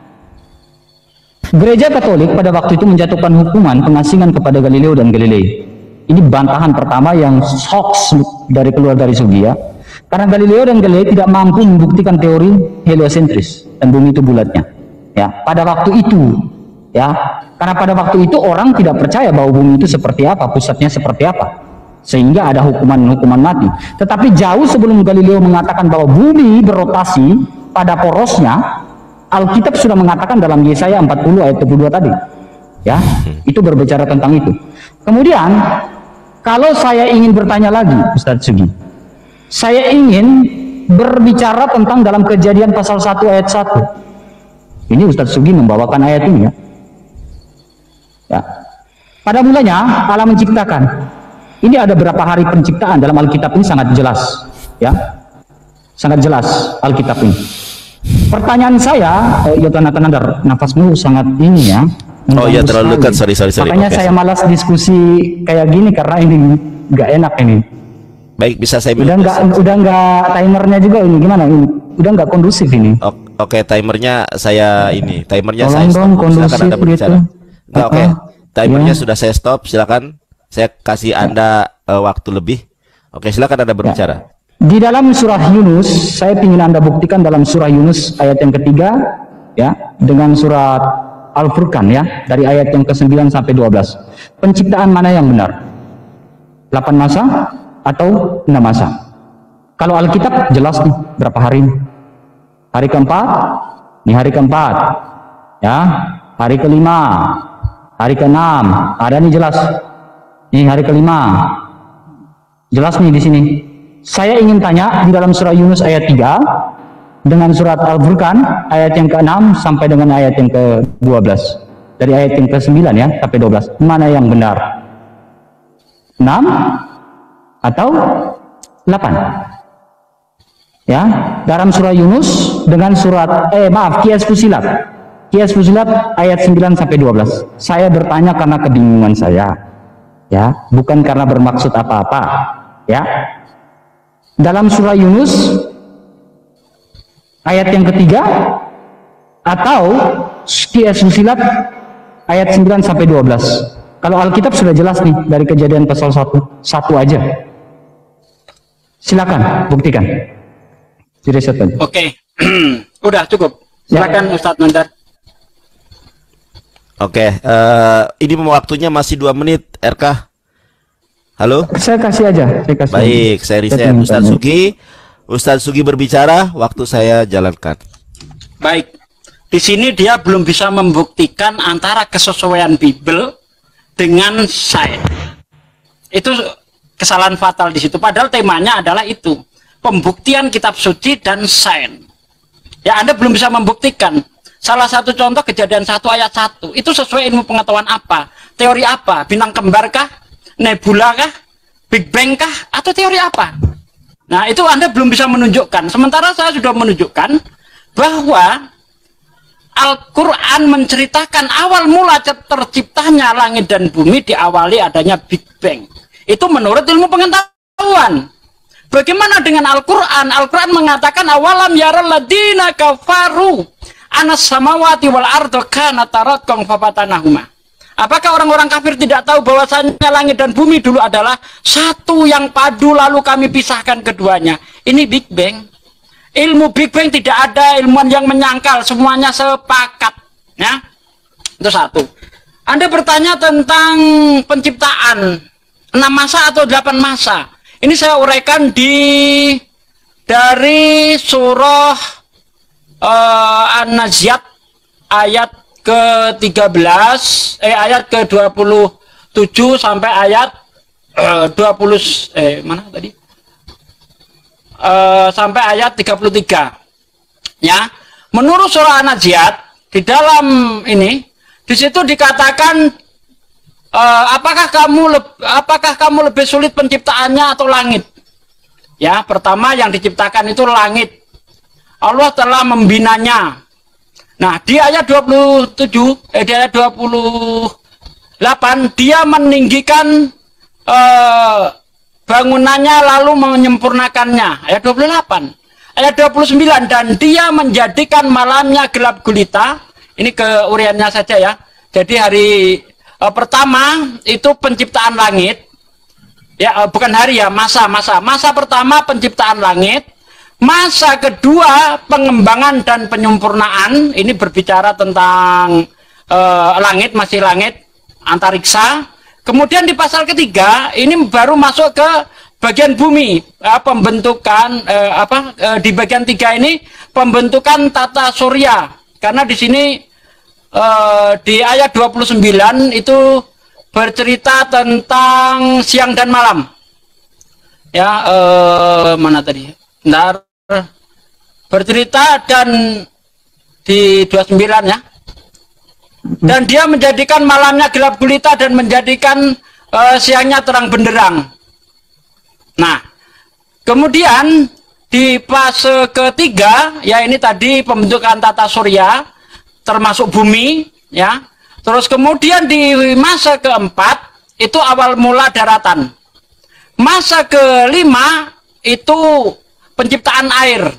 Gereja Katolik pada waktu itu menjatuhkan hukuman pengasingan kepada Galileo dan Galilei. Ini bantahan pertama yang hoax dari keluar dari Sugi ya. Karena Galileo dan Galilei tidak mampu membuktikan teori heliosentris dan bumi itu bulatnya. Ya, pada waktu itu ya, karena pada waktu itu orang tidak percaya bahwa bumi itu seperti apa, pusatnya seperti apa. Sehingga ada hukuman-hukuman mati. Tetapi jauh sebelum Galileo mengatakan bahwa bumi berotasi pada porosnya, Alkitab sudah mengatakan dalam Yesaya empat puluh ayat dua puluh dua tadi. Ya, itu berbicara tentang itu. Kemudian, kalau saya ingin bertanya lagi, Ustadz Sugi, saya ingin berbicara tentang dalam Kejadian pasal satu ayat satu. Ini Ustadz Sugi membawakan ayat ini ya. Ya. Pada mulanya Allah menciptakan. Ini ada berapa hari penciptaan dalam Alkitab ini sangat jelas, ya, sangat jelas Alkitab ini. Pertanyaan saya, eh, ya Tanah Tanah, nafasmu sangat ini ya. Oh iya, mengganggu terlalu sekali. dekat, sorry, sorry, sorry. Makanya Oke, saya sorry. malas diskusi kayak gini karena ini nggak enak ini. Baik, bisa saya Udah mute? nggak, udah nggak timernya juga ini gimana? Ini udah nggak kondusif ini. O- Oke, timernya saya ini, timernya Tolong saya dong, stop. Silakan kondusif Anda berbicara. gitu. Enggak, oke. Apa? Timernya Ya. sudah saya stop, silakan. Saya kasih Anda eh, waktu lebih. Oke, silakan Anda berbicara. Di dalam surah Yunus, saya ingin Anda buktikan dalam surah Yunus ayat yang ketiga, ya, dengan surat Al-Furqan ya, dari ayat yang kesembilan sampai dua belas. Penciptaan mana yang benar? delapan masa atau enam masa? Kalau Alkitab jelas nih berapa hari ini? Hari keempat, ini hari keempat, ya, hari kelima, hari keenam, ada nih jelas. Ini hari kelima, jelas nih di sini. Saya ingin tanya di dalam surah Yunus ayat tiga dengan surat Al-Furqan ayat yang keenam sampai dengan ayat yang ke dua belas. Dari ayat yang ke sembilan ya sampai dua belas. Mana yang benar? enam atau delapan. Ya, dalam surah Yunus dengan surat eh maaf Qiyas Fusilat. Qiyas Fusilat ayat sembilan sampai dua belas. Saya bertanya karena kebingungan saya. Ya, bukan karena bermaksud apa-apa. Ya. Dalam surah Yunus ayat yang ketiga atau Qiyas Fusilat ayat sembilan sampai dua belas. Kalau Alkitab sudah jelas nih dari Kejadian pasal satu, satu aja. Silakan buktikan. Direset aja. Oke. Udah cukup. Silakan ya. Ustadz Nandar. Oke, uh, ini waktunya masih dua menit, R K. Halo? Saya kasih aja. Saya kasih Baik, aja. saya riset. Ustadz Sugi. Ustadz Sugi berbicara, waktu saya jalankan. Baik. Di sini dia belum bisa membuktikan antara kesesuaian Bible dengan sains. Itu kesalahan fatal di situ. Padahal temanya adalah itu. Pembuktian kitab suci dan sains. Ya, Anda belum bisa membuktikan. Salah satu contoh Kejadian satu ayat satu. Itu sesuai ilmu pengetahuan apa? Teori apa? Bintang kembar kah? Nebula kah? Big Bang kah? Atau teori apa? Nah, itu Anda belum bisa menunjukkan. Sementara saya sudah menunjukkan bahwa Al-Quran menceritakan awal mula terciptanya langit dan bumi diawali adanya Big Bang. Itu menurut ilmu pengetahuan. Bagaimana dengan Al-Quran? Al-Quran mengatakan awalam yaral ladina kafaru anas samawati wal ardo kana taratqan fafatanahuma. Apakah orang-orang kafir tidak tahu bahwasanya langit dan bumi dulu adalah satu yang padu lalu kami pisahkan keduanya? Ini Big Bang. Ilmu Big Bang tidak ada ilmuwan yang menyangkal, semuanya sepakat. Ya, itu satu. Anda bertanya tentang penciptaan enam masa atau delapan masa. Ini saya uraikan di dari surah uh, An-Naziat ayat ke tiga belas eh ayat ke dua puluh tujuh sampai ayat uh, dua puluh eh mana tadi? Uh, sampai ayat tiga puluh tiga. Ya. Menurut surah An-Naziat di dalam ini di situ dikatakan Uh, apakah kamu apakah kamu lebih sulit penciptaannya atau langit? Ya, pertama yang diciptakan itu langit. Allah telah membinanya. Nah, di ayat dua puluh tujuh eh di ayat dua puluh delapan dia meninggikan uh, bangunannya lalu menyempurnakannya. Ayat dua puluh delapan. Ayat dua puluh sembilan dan dia menjadikan malamnya gelap gulita. Ini keuriannya saja ya. Jadi hari Uh, pertama itu penciptaan langit, ya uh, bukan hari ya, masa masa masa pertama penciptaan langit, masa kedua pengembangan dan penyempurnaan. Ini berbicara tentang uh, langit, masih langit antariksa. Kemudian di pasal ketiga ini baru masuk ke bagian bumi, uh, pembentukan uh, apa uh, di bagian tiga ini pembentukan tata surya, karena di sini Uh, di ayat dua puluh sembilan itu bercerita tentang siang dan malam. Ya, uh, mana tadi? Bentar. Bercerita dan di dua puluh sembilan ya. Dan dia menjadikan malamnya gelap gulita dan menjadikan uh, siangnya terang benderang. Nah, kemudian di fase ketiga, ya ini tadi pembentukan tata surya termasuk bumi, ya. Terus kemudian di masa keempat itu awal mula daratan. Masa kelima itu penciptaan air.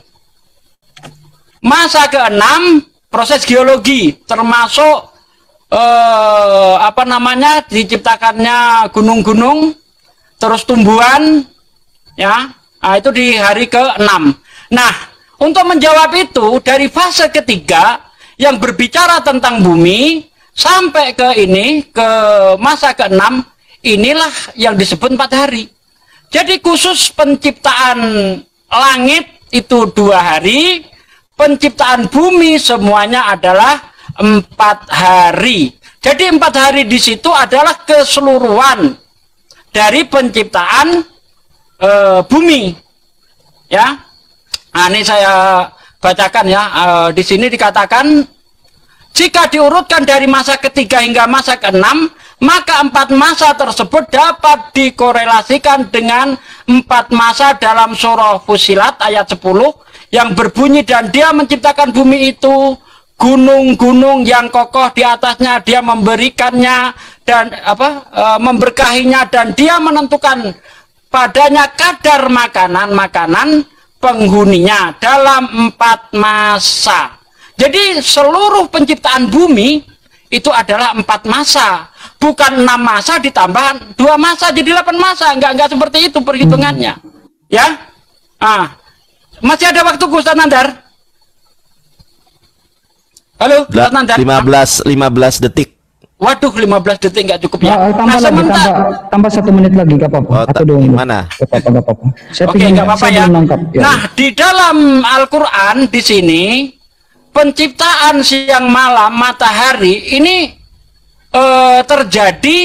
Masa keenam proses geologi, termasuk eh, apa namanya diciptakannya gunung-gunung, terus tumbuhan, ya. Nah, itu di hari keenam. Nah, untuk menjawab itu dari fase ketiga yang berbicara tentang bumi sampai ke ini, ke masa keenam, inilah yang disebut empat hari. Jadi khusus penciptaan langit itu dua hari, penciptaan bumi semuanya adalah empat hari. Jadi empat hari di situ adalah keseluruhan dari penciptaan e, bumi. Ya, nah ini saya bacakan ya, uh, di sini dikatakan jika diurutkan dari masa ketiga hingga masa keenam, maka empat masa tersebut dapat dikorelasikan dengan empat masa dalam surah Fussilat ayat sepuluh yang berbunyi, dan dia menciptakan bumi itu, gunung-gunung yang kokoh di atasnya, dia memberikannya dan apa e, memberkahinya, dan dia menentukan padanya kadar makanan-makanan penghuninya dalam empat masa. Jadi seluruh penciptaan bumi itu adalah empat masa, bukan enam masa ditambah dua masa jadi delapan masa. Enggak enggak seperti itu perhitungannya. Ya, ah, masih ada waktu Ustaz Nandar? Halo, Ustaz Nandar. lima belas detik. Waduh, lima belas detik nggak cukup ya. Nah, tambah nah, lagi, tambah, tambah satu menit lagi, nggak apa-apa. Oh, Atau dua menit. Gimana? Nggak apa-apa, nggak apa-apa. Saya Oke, nggak apa-apa ya. Menangkap, ya. Nah, di dalam Al-Quran di sini penciptaan siang malam matahari ini eh, terjadi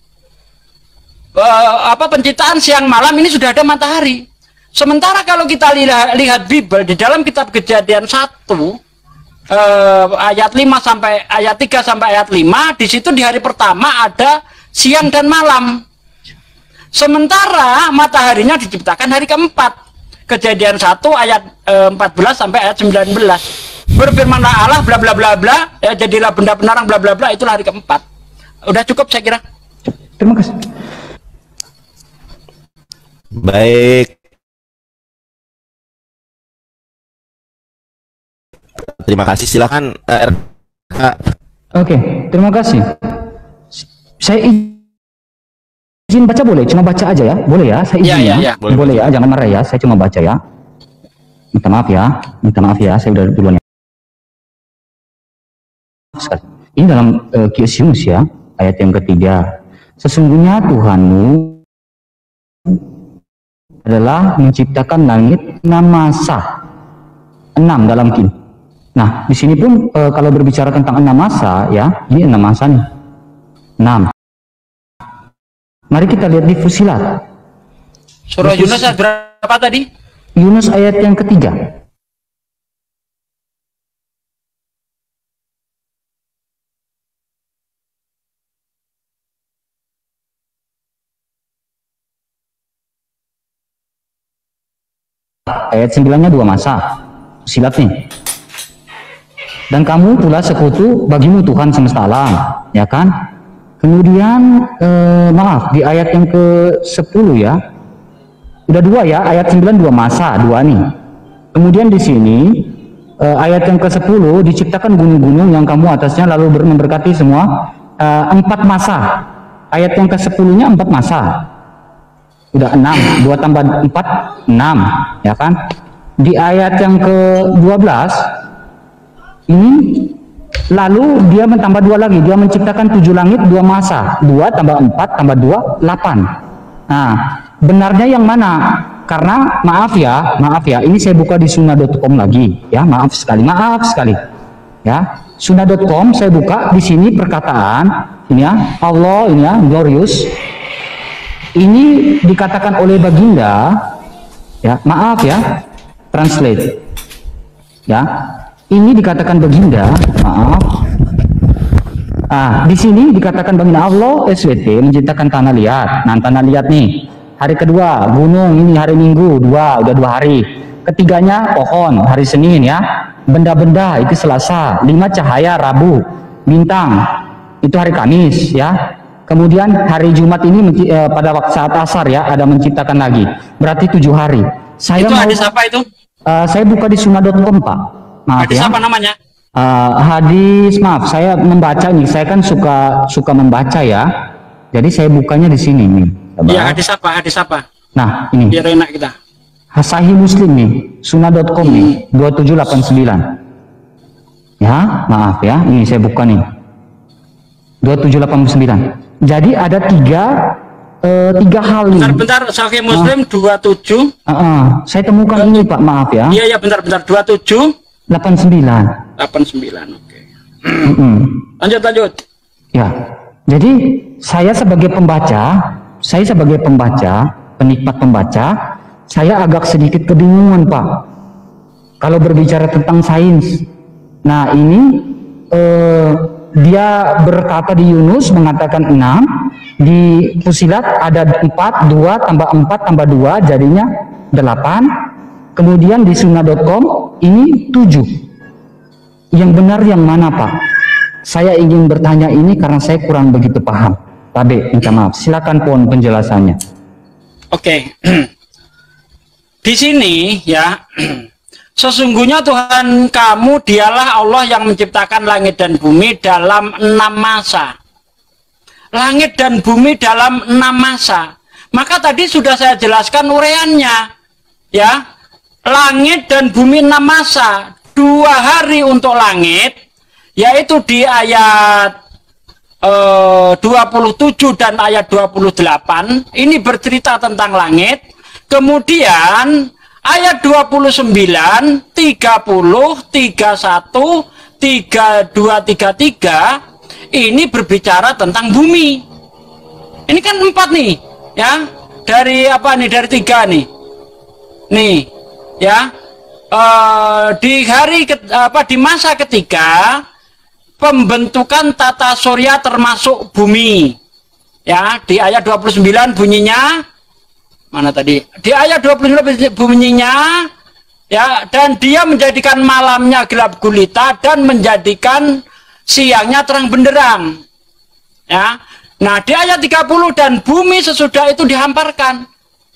eh, apa penciptaan siang malam ini sudah ada matahari. Sementara kalau kita lihat, lihat Bible di dalam kitab Kejadian satu Uh, ayat lima sampai ayat tiga sampai ayat lima, di situ di hari pertama ada siang dan malam. Sementara mataharinya diciptakan hari keempat. Kejadian satu ayat uh, empat belas sampai ayat sembilan belas. Berfirmanlah Allah bla bla bla bla, ya jadilah benda penerang bla bla bla, itulah hari keempat. Udah cukup saya kira. Terima kasih. Baik. Terima kasih, silakan uh, R K. Oke, terima kasih. Saya izin baca boleh? Cuma baca aja ya, boleh ya? Saya izin ya, ya, ya, ya. Boleh, boleh ya, jangan marah ya. Saya cuma baca ya. Minta maaf ya, minta maaf ya. Saya udah duluan ya. Ini dalam uh, Kius Yunus ya, ayat yang ketiga. Sesungguhnya Tuhanmu adalah menciptakan langit enam masa, enam dalam Kin. Nah, di sini pun e, kalau berbicara tentang enam masa, ya, ini enam masa nih, enam. Mari kita lihat di Fussilat. Surah Yunus ayat berapa tadi? Yunus ayat yang ketiga. Ayat sembilannya dua masa. Fussilat nih. Dan kamu pula sekutu bagimu Tuhan semesta alam, ya kan? Kemudian eh, maaf, di ayat yang ke sepuluh ya, udah dua ya, ayat sembilan dua masa, dua nih. Kemudian di sini eh, ayat yang ke sepuluh, diciptakan gunung-gunung yang kamu atasnya lalu memberkati semua, eh, empat masa. Ayat yang ke sepuluhnya empat masa, udah enam, dua tambah empat, enam, ya kan? Di ayat yang ke dua belas ini lalu dia mentambah dua lagi, dia menciptakan tujuh langit dua masa, dua tambah empat tambah dua, delapan. Nah, benarnya yang mana? Karena maaf ya, maaf ya, ini saya buka di sunnah dot com lagi ya, maaf sekali, maaf sekali ya. sunnah dot com saya buka di sini perkataan ini ya, Allah ini ya, glorious. Ini dikatakan oleh baginda ya, maaf ya, translate ya. Ini dikatakan baginda, maaf. Ah, di sini dikatakan baginda Allah S W T menciptakan tanah liat. Nah, tanah liat nih. Hari kedua gunung, ini hari Minggu, dua, udah dua hari. Ketiganya pohon, hari Senin ya. Benda-benda itu Selasa. Lima cahaya Rabu. Bintang itu hari Kamis ya. Kemudian hari Jumat ini eh, pada waktu saat asar ya, ada menciptakan lagi. Berarti tujuh hari. Saya itu mau, hadis apa itu? Uh, saya buka di sunnah dot com Pak. Maaf hadis ya. apa namanya? Uh, hadis, maaf, saya membaca nih. Saya kan suka suka membaca ya. Jadi saya bukanya di sini nih. Iya, hadis apa? Hadis apa? Nah, ini. Biar enak kita. Sahih Muslim nih, sunnah dot com nih, dua tujuh delapan sembilan. Ya, maaf ya. Ini saya buka nih. dua tujuh delapan sembilan. Jadi ada tiga uh, tiga hal nih. Bentar-bentar, Sahih Muslim dua puluh tujuh. Uh, uh, saya temukan ini Pak, maaf ya. Iya, ya, bentar-bentar, dua puluh tujuh. delapan sembilan. delapan sembilan, oke. Okay. Mm -mm. Lanjut, lanjut. Ya, jadi saya sebagai pembaca, saya sebagai pembaca, penikmat pembaca, saya agak sedikit kebingungan Pak. Kalau berbicara tentang sains, nah ini eh, dia berkata di Yunus mengatakan enam, di Fusilat ada empat, dua tambah empat tambah dua jadinya delapan, kemudian di sunnah titik com ini tujuh. Yang benar yang mana Pak? Saya ingin bertanya ini karena saya kurang begitu paham. Tabe, minta maaf, silakan pohon penjelasannya. Oke, di sini ya, sesungguhnya Tuhan kamu dialah Allah yang menciptakan langit dan bumi dalam enam masa. Langit dan bumi dalam enam masa. Maka tadi sudah saya jelaskan uraiannya. Ya, langit dan bumi enam masa. Dua hari untuk langit, yaitu di ayat eh, dua puluh tujuh dan ayat dua puluh delapan. Ini bercerita tentang langit. Kemudian ayat dua puluh sembilan, tiga puluh, tiga puluh satu, tiga puluh dua, tiga puluh tiga ini berbicara tentang bumi. Ini kan empat nih, ya. Dari apa nih? Dari tiga nih. Nih, ya. Uh, di hari ke, apa di masa ketiga pembentukan tata surya termasuk bumi. Ya, di ayat dua puluh sembilan bunyinya mana tadi? Di ayat dua puluh sembilan bunyinya ya, dan dia menjadikan malamnya gelap gulita dan menjadikan siangnya terang benderang. Ya. Nah, di ayat tiga puluh dan bumi sesudah itu dihamparkan.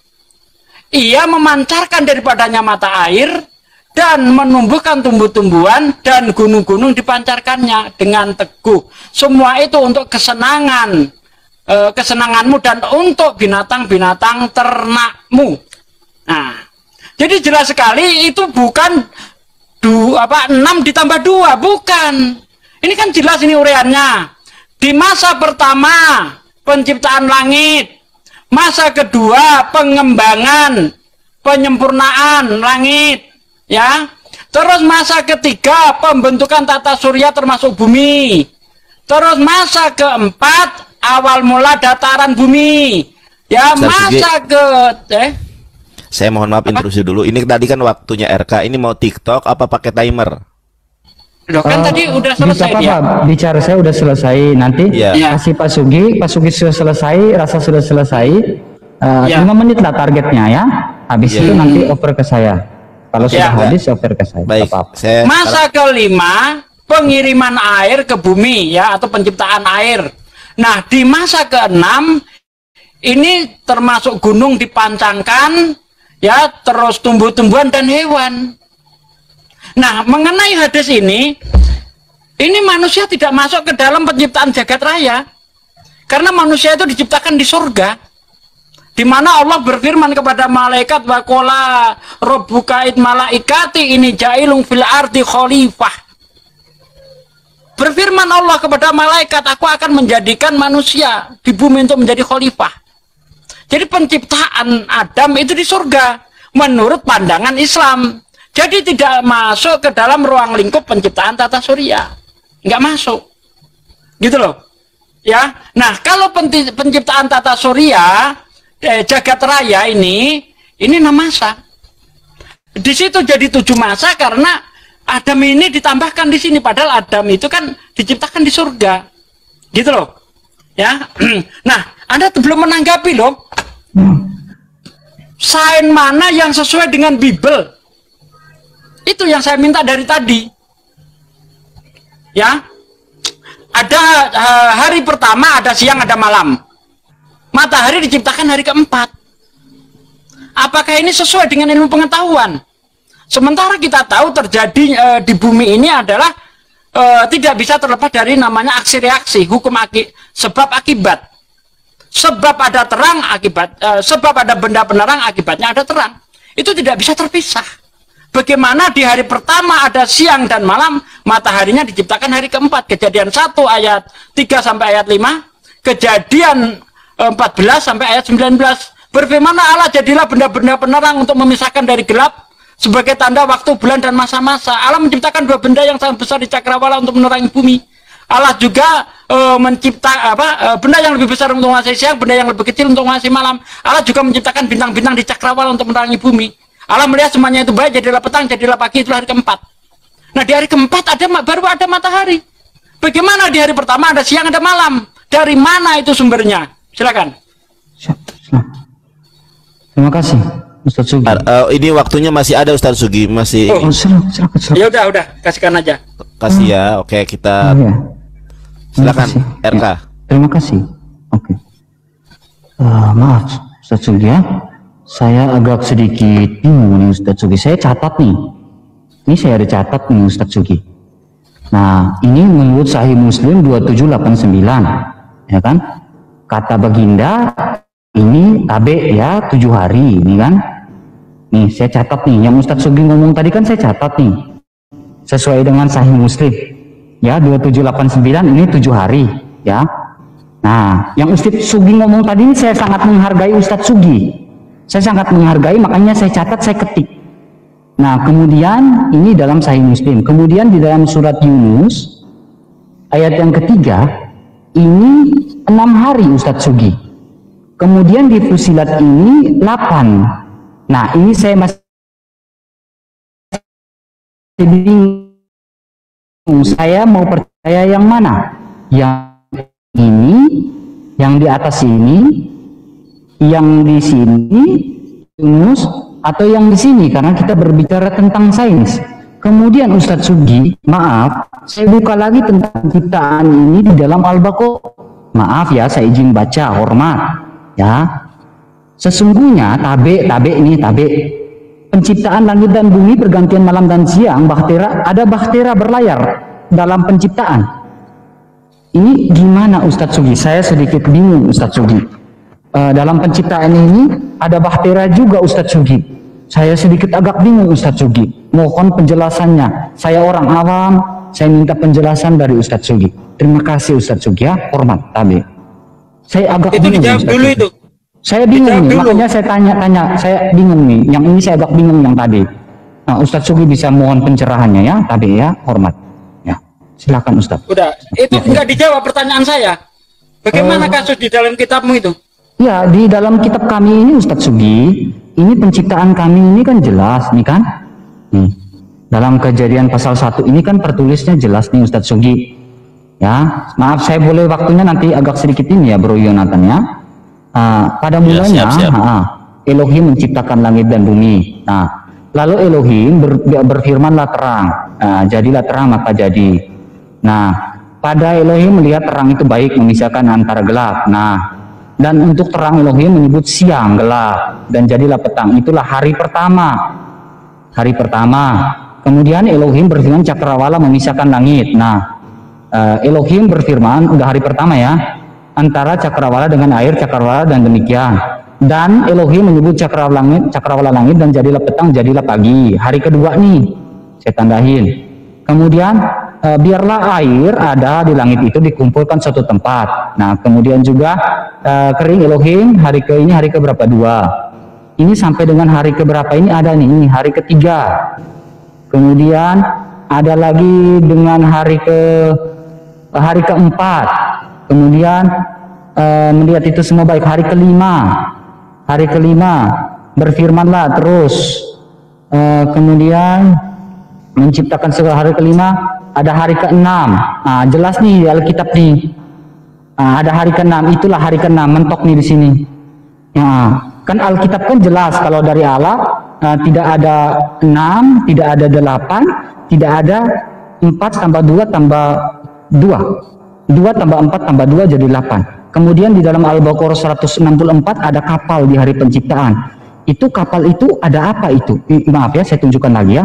Ia memancarkan daripadanya mata air dan menumbuhkan tumbuh-tumbuhan dan gunung-gunung dipancarkannya dengan teguh. Semua itu untuk kesenangan e, kesenanganmu dan untuk binatang-binatang ternakmu. Nah, jadi jelas sekali itu bukan du, apa, enam ditambah dua, bukan. Ini kan jelas ini uraiannya. Di masa pertama penciptaan langit, masa kedua pengembangan, penyempurnaan langit, ya. Terus masa ketiga pembentukan tata surya termasuk bumi. Terus masa keempat awal mula dataran bumi. Ya, Ustaz masa Sugi, ke eh saya mohon maaf interupsi dulu. Ini tadi kan waktunya R K. Ini mau TikTok apa pakai timer? Loh, kan uh, tadi udah selesai apa, dia. Pak? Bicara saya udah selesai. Nanti yeah. kasih Pak Sugi, Pak Sugi sudah selesai, rasa sudah selesai. Uh, yeah. lima menit lah targetnya ya. Habis yeah. itu nanti over ke saya. Kalau sudah yeah. habis over ke saya. Baik. Apa -apa. Saya Masa kelima pengiriman air ke bumi ya, atau penciptaan air. Nah, di masa keenam ini termasuk gunung dipancangkan ya, terus tumbuh-tumbuhan dan hewan. Nah, mengenai hadis ini, ini manusia tidak masuk ke dalam penciptaan jagat raya. Karena manusia itu diciptakan di surga. Di mana Allah berfirman kepada malaikat, wa qala rabbuka id malaikati ini ja'ilun fil ardi khalifah. Berfirman Allah kepada malaikat, aku akan menjadikan manusia di bumi untuk menjadi khalifah. Jadi penciptaan Adam itu di surga menurut pandangan Islam. Jadi tidak masuk ke dalam ruang lingkup penciptaan tata surya, nggak masuk, gitu loh, ya. Nah, kalau penciptaan tata surya eh, jagat raya ini, ini enam masa. Di situ jadi tujuh masa karena Adam ini ditambahkan di sini, padahal Adam itu kan diciptakan di surga, gitu loh, ya. Nah, Anda belum menanggapi loh, sains mana yang sesuai dengan Bible? Itu yang saya minta dari tadi. Ya. Ada uh, hari pertama, ada siang, ada malam. Matahari diciptakan hari keempat. Apakah ini sesuai dengan ilmu pengetahuan? Sementara kita tahu terjadi uh, di bumi ini adalah uh, tidak bisa terlepas dari namanya aksi reaksi, hukum aki, sebab akibat. Sebab ada terang akibat, uh, sebab ada benda penerang akibatnya ada terang. Itu tidak bisa terpisah. Bagaimana di hari pertama ada siang dan malam, mataharinya diciptakan hari keempat. Kejadian satu ayat tiga sampai ayat lima, kejadian empat belas sampai ayat sembilan belas. Berfirman Allah, jadilah benda-benda penerang untuk memisahkan dari gelap sebagai tanda waktu, bulan, dan masa-masa. Allah menciptakan dua benda yang sangat besar di cakrawala untuk menerangi bumi. Allah juga e, mencipta apa e, benda yang lebih besar untuk menguasai siang, benda yang lebih kecil untuk menguasai malam. Allah juga menciptakan bintang-bintang di cakrawala untuk menerangi bumi. Allah melihat semuanya itu baik, jadilah petang, jadilah pagi, itulah hari keempat. Nah, di hari keempat ada baru ada matahari. Bagaimana di hari pertama ada siang ada malam? Dari mana itu sumbernya? Silakan. Terima kasih Ustadz Sugi. Uh, ini waktunya masih ada Ustadz Sugi, masih. Oh, silakan, silakan, silakan. Ya udah, udah, kasihkan aja. Kasih ya. Oke, kita Oh, ya. silakan R K. Ya, terima kasih. Oke. Uh, maaf Ustadz Sugi ya. Saya agak sedikit bingung nih Ustadz Sugi. Saya catat nih. Ini saya ada catat nih Ustadz Sugi. Nah, ini menurut Sahih Muslim dua tujuh delapan sembilan, ya kan? Kata baginda ini tabe ya tujuh hari, ini kan? Nih saya catat nih, yang Ustadz Sugi ngomong tadi kan saya catat nih, sesuai dengan Sahih Muslim. Ya dua tujuh delapan sembilan ini tujuh hari, ya. Nah, yang Ustadz Sugi ngomong tadi ini saya sangat menghargai Ustadz Sugi. Saya sangat menghargai, makanya saya catat, saya ketik. Nah, kemudian ini dalam Sahih Muslim. Kemudian di dalam surat Yunus ayat yang ketiga ini enam hari Ustadz Sugi. Kemudian di Fusilat ini delapan. Nah, ini saya masih bingung. Saya mau percaya yang mana? Yang ini, yang di atas ini, yang di sini Yunus, atau yang di sini, karena kita berbicara tentang sains. Kemudian Ustadz Sugi, maaf, saya buka lagi tentang penciptaan ini di dalam Al-Baqarah. Maaf ya, saya izin baca, hormat ya. Sesungguhnya tabe, tabe ini tabe. Penciptaan langit dan bumi, pergantian malam dan siang, bahtera, ada bahtera berlayar dalam penciptaan. Ini gimana Ustadz Sugi? Saya sedikit bingung Ustadz Sugi. Uh, dalam penciptaan ini ada bahtera juga Ustadz Sugi. Saya sedikit agak bingung Ustadz Sugi. Mohon penjelasannya. Saya orang awam, saya minta penjelasan dari Ustadz Sugi. Terima kasih Ustadz Sugi ya, hormat tabe. Saya agak Itu bingung. dijawab Ustadz dulu Sugi. itu. Saya bingung Dijawab nih, dulu. makanya saya tanya-tanya. Saya bingung nih. Yang ini saya agak bingung yang tadi. Nah, Ustadz Sugi bisa mohon pencerahannya ya, tabe ya, hormat. Ya, silakan Ustadz. Udah, itu Ya, enggak dijawab pertanyaan saya. Bagaimana Oh. kasus di dalam kitabmu itu? Ya, di dalam kitab kami ini Ustadz Sugi, ini penciptaan kami ini kan jelas nih kan. Nih, dalam Kejadian pasal satu ini kan tertulisnya jelas nih Ustadz Sugi. Ya, maaf saya boleh waktunya nanti agak sedikit ini ya Bro Yonatan ya. Uh, pada mulanya, siap, siap. Ha, Elohim menciptakan langit dan bumi. Nah, lalu Elohim ber, berfirmanlah terang. Nah, jadilah terang maka jadi. Nah, pada Elohim melihat terang itu baik memisahkan antara gelap. Nah, dan untuk terang Elohim menyebut siang gelap dan jadilah petang. Itulah hari pertama. Hari pertama. Kemudian Elohim berfirman cakrawala memisahkan langit. Nah, uh, Elohim berfirman udah hari pertama ya, antara cakrawala dengan air cakrawala dan demikian. Dan Elohim menyebut cakrawala langit, cakrawala langit dan jadilah petang, jadilah pagi. Hari kedua nih, saya tandahin. Kemudian e, biarlah air ada di langit itu dikumpulkan satu tempat. Nah, kemudian juga e, kering Elohim hari ke ini hari ke berapa dua. Ini sampai dengan hari ke berapa ini ada nih, ini hari ketiga. Kemudian ada lagi dengan hari ke hari keempat. Kemudian e, melihat itu semua baik. Hari kelima, hari kelima berfirmanlah terus. E, kemudian menciptakan segala. Hari kelima ada hari keenam. Nah, jelas nih di Alkitab nih. Nah, ada hari keenam, itulah hari keenam, mentok nih di sini. Nah, kan Alkitab kan jelas kalau dari Allah uh, tidak ada enam, tidak ada delapan, tidak ada empat tambah dua tambah dua. dua tambah empat tambah dua jadi delapan. Kemudian di dalam Al-Baqarah seratus enam puluh empat ada kapal di hari penciptaan. Itu kapal itu ada apa itu? Maaf ya, saya tunjukkan lagi ya.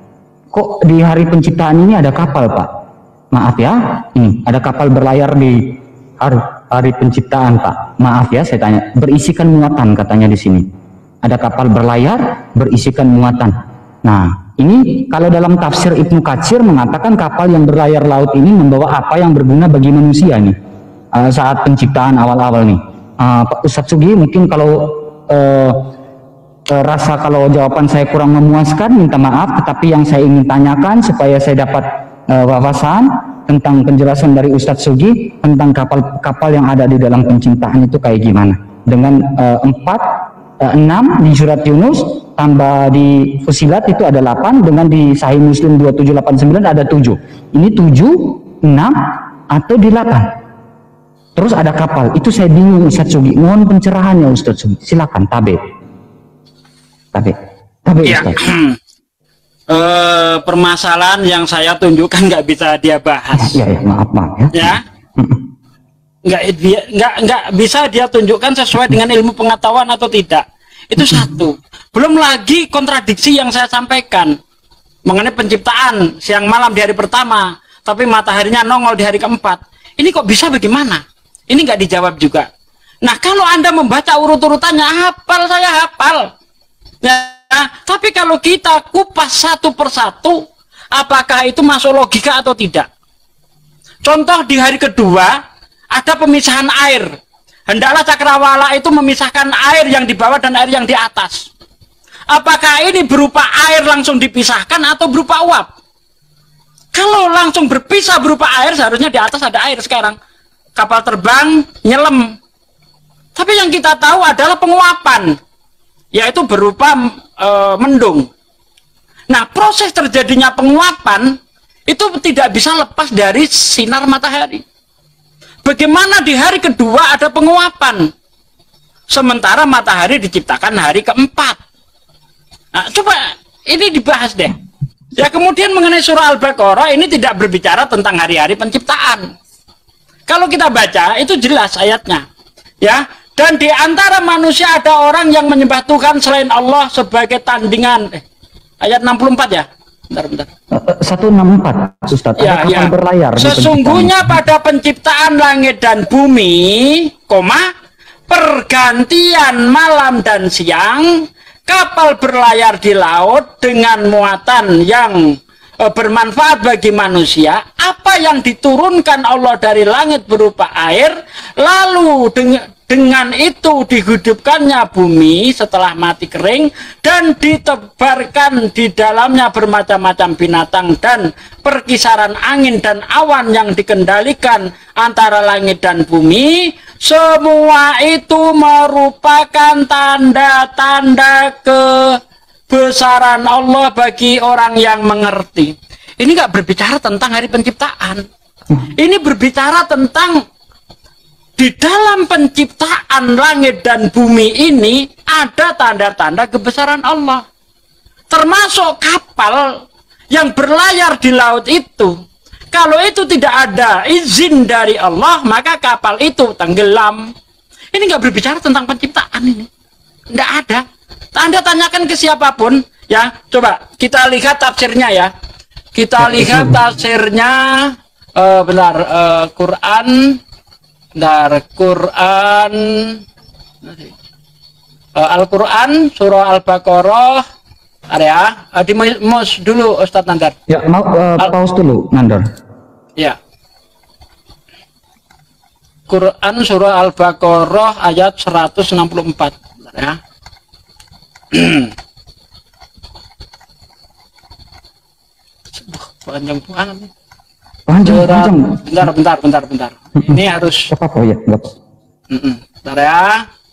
Kok di hari penciptaan ini ada kapal, Pak? Maaf ya, ini ada kapal berlayar di hari, hari penciptaan, Pak. Maaf ya, saya tanya. Berisikan muatan katanya di sini. Ada kapal berlayar berisikan muatan. Nah, ini kalau dalam tafsir Ibnu Katsir mengatakan kapal yang berlayar laut ini membawa apa yang berguna bagi manusia nih uh, saat penciptaan awal-awal nih. Uh, Pak Ustadz Sugi mungkin kalau uh, uh, rasa kalau jawaban saya kurang memuaskan minta maaf, tetapi yang saya ingin tanyakan supaya saya dapat uh, wawasan tentang penjelasan dari Ustadz Sugi tentang kapal-kapal yang ada di dalam penciptaan itu kayak gimana dengan uh, empat enam di surat Yunus tambah di Fusilat itu ada delapan, dengan di Sahih Muslim dua tujuh delapan sembilan ada tujuh. Ini tujuh enam atau di delapan? Terus ada kapal. Itu saya bingung Ustaz Sugi. Mohon pencerahannya Ustaz Sugi. Silakan tabe. Tabe. Tabe Ya. Ustaz. Eh, permasalahan yang saya tunjukkan nggak bisa dia bahas. Ya, ya, maaf, maaf ya. Ya. Nggak, dia- nggak, nggak bisa dia tunjukkan sesuai dengan ilmu pengetahuan atau tidak. Itu satu. Belum lagi kontradiksi yang saya sampaikan mengenai penciptaan siang malam di hari pertama, tapi mataharinya nongol di hari keempat. Ini kok bisa bagaimana? Ini nggak dijawab juga. Nah, kalau Anda membaca urut-urutannya, hafal, saya hafal. Ya, tapi kalau kita kupas satu persatu, apakah itu masuk logika atau tidak? Contoh di hari kedua, ada pemisahan air. Hendaklah cakrawala itu memisahkan air yang di bawah dan air yang di atas. Apakah ini berupa air langsung dipisahkan atau berupa uap? Kalau langsung berpisah berupa air, seharusnya di atas ada air sekarang. Kapal terbang, nyelam. Tapi yang kita tahu adalah penguapan, yaitu berupa e, mendung. Nah, proses terjadinya penguapan itu tidak bisa lepas dari sinar matahari. Bagaimana di hari kedua ada penguapan, sementara matahari diciptakan hari keempat? Nah, coba ini dibahas deh. Ya, kemudian mengenai surah Al-Baqarah ini tidak berbicara tentang hari-hari penciptaan. Kalau kita baca itu jelas ayatnya. Ya, dan di antara manusia ada orang yang menyembah Tuhan selain Allah sebagai tandingan. Eh, ayat enam puluh empat ya. Bentar, bentar. seratus enam puluh empat Ustaz. Ya, Ada kapal ya. berlayar di Sesungguhnya pada penciptaan langit dan bumi, koma, pergantian malam dan siang, kapal berlayar di laut dengan muatan yang e, bermanfaat bagi manusia, apa yang diturunkan Allah dari langit berupa air, lalu dengan Dengan itu dihidupkannya bumi setelah mati kering dan ditebarkan di dalamnya bermacam-macam binatang dan perkisaran angin dan awan yang dikendalikan antara langit dan bumi. Semua itu merupakan tanda-tanda kebesaran Allah bagi orang yang mengerti. Ini nggak berbicara tentang hari penciptaan. Ini berbicara tentang di dalam penciptaan langit dan bumi ini ada tanda-tanda kebesaran Allah. Termasuk kapal yang berlayar di laut itu. Kalau itu tidak ada izin dari Allah, maka kapal itu tenggelam. Ini nggak berbicara tentang penciptaan ini. Nggak ada. Anda tanyakan ke siapapun, ya. Coba kita lihat tafsirnya ya. Kita lihat tafsirnya, uh, benar, uh, Quran. Dari Quran uh, Al-Quran surah Al-Baqarah area uh, di mus dulu Ustadz Nandar. Ya, mau uh, pause dulu Nandar. Ya. Quran surah Al-Baqarah ayat seratus enam puluh empat ya. Panjang banget. Panjang, Surat, panjang. bentar, bentar, bentar, bentar. Ini harus. Apa apa ya? Enggak. Mm-mm. Bentar ya.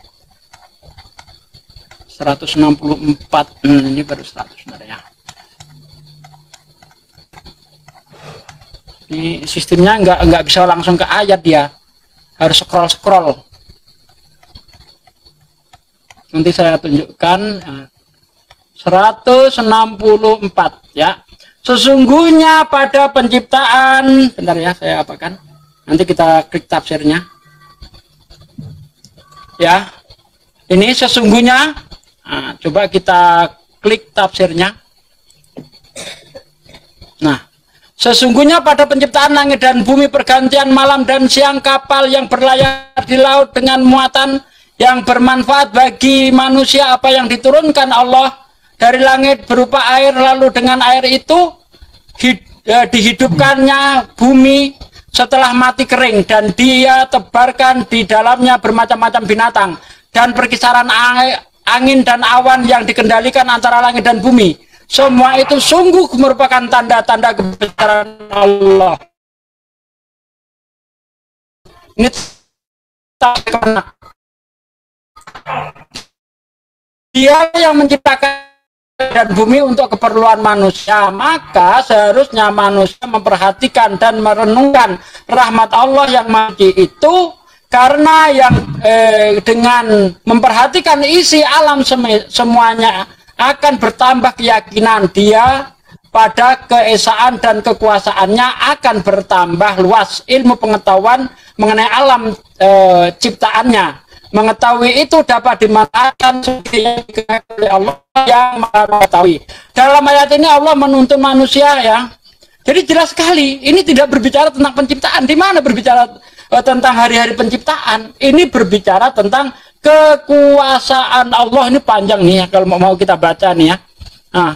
seratus enam puluh empat. Hmm, ini baru seratus, bentar ya. Ini sistemnya nggak nggak bisa langsung ke ayat dia. Harus scroll scroll. Nanti saya tunjukkan. seratus enam puluh empat ya. Sesungguhnya pada penciptaan, bentar ya saya apakan, nanti kita klik tafsirnya ya. Ini sesungguhnya, nah, coba kita klik tafsirnya. Nah, sesungguhnya pada penciptaan langit dan bumi, pergantian malam dan siang, kapal yang berlayar di laut dengan muatan yang bermanfaat bagi manusia, apa yang diturunkan Allah dari langit berupa air, lalu dengan air itu hid, eh, dihidupkannya bumi setelah mati kering dan dia tebarkan di dalamnya bermacam-macam binatang dan perkisaran angin dan awan yang dikendalikan antara langit dan bumi. Semua itu sungguh merupakan tanda-tanda kebesaran Allah. Ini dia yang menciptakan dan bumi untuk keperluan manusia, maka seharusnya manusia memperhatikan dan merenungkan rahmat Allah yang Maha itu, karena yang eh, dengan memperhatikan isi alam semuanya akan bertambah keyakinan dia pada keesaan dan kekuasaannya, akan bertambah luas ilmu pengetahuan mengenai alam e, ciptaannya. Mengetahui itu dapat dimanfaatkan oleh Allah yang Maha Mengetahui. Dalam ayat ini Allah menuntun manusia, ya. Jadi jelas sekali, ini tidak berbicara tentang penciptaan. Di mana berbicara e, tentang hari-hari penciptaan? Ini berbicara tentang kekuasaan Allah. Ini panjang nih ya, kalau mau kita baca nih ya. Nah,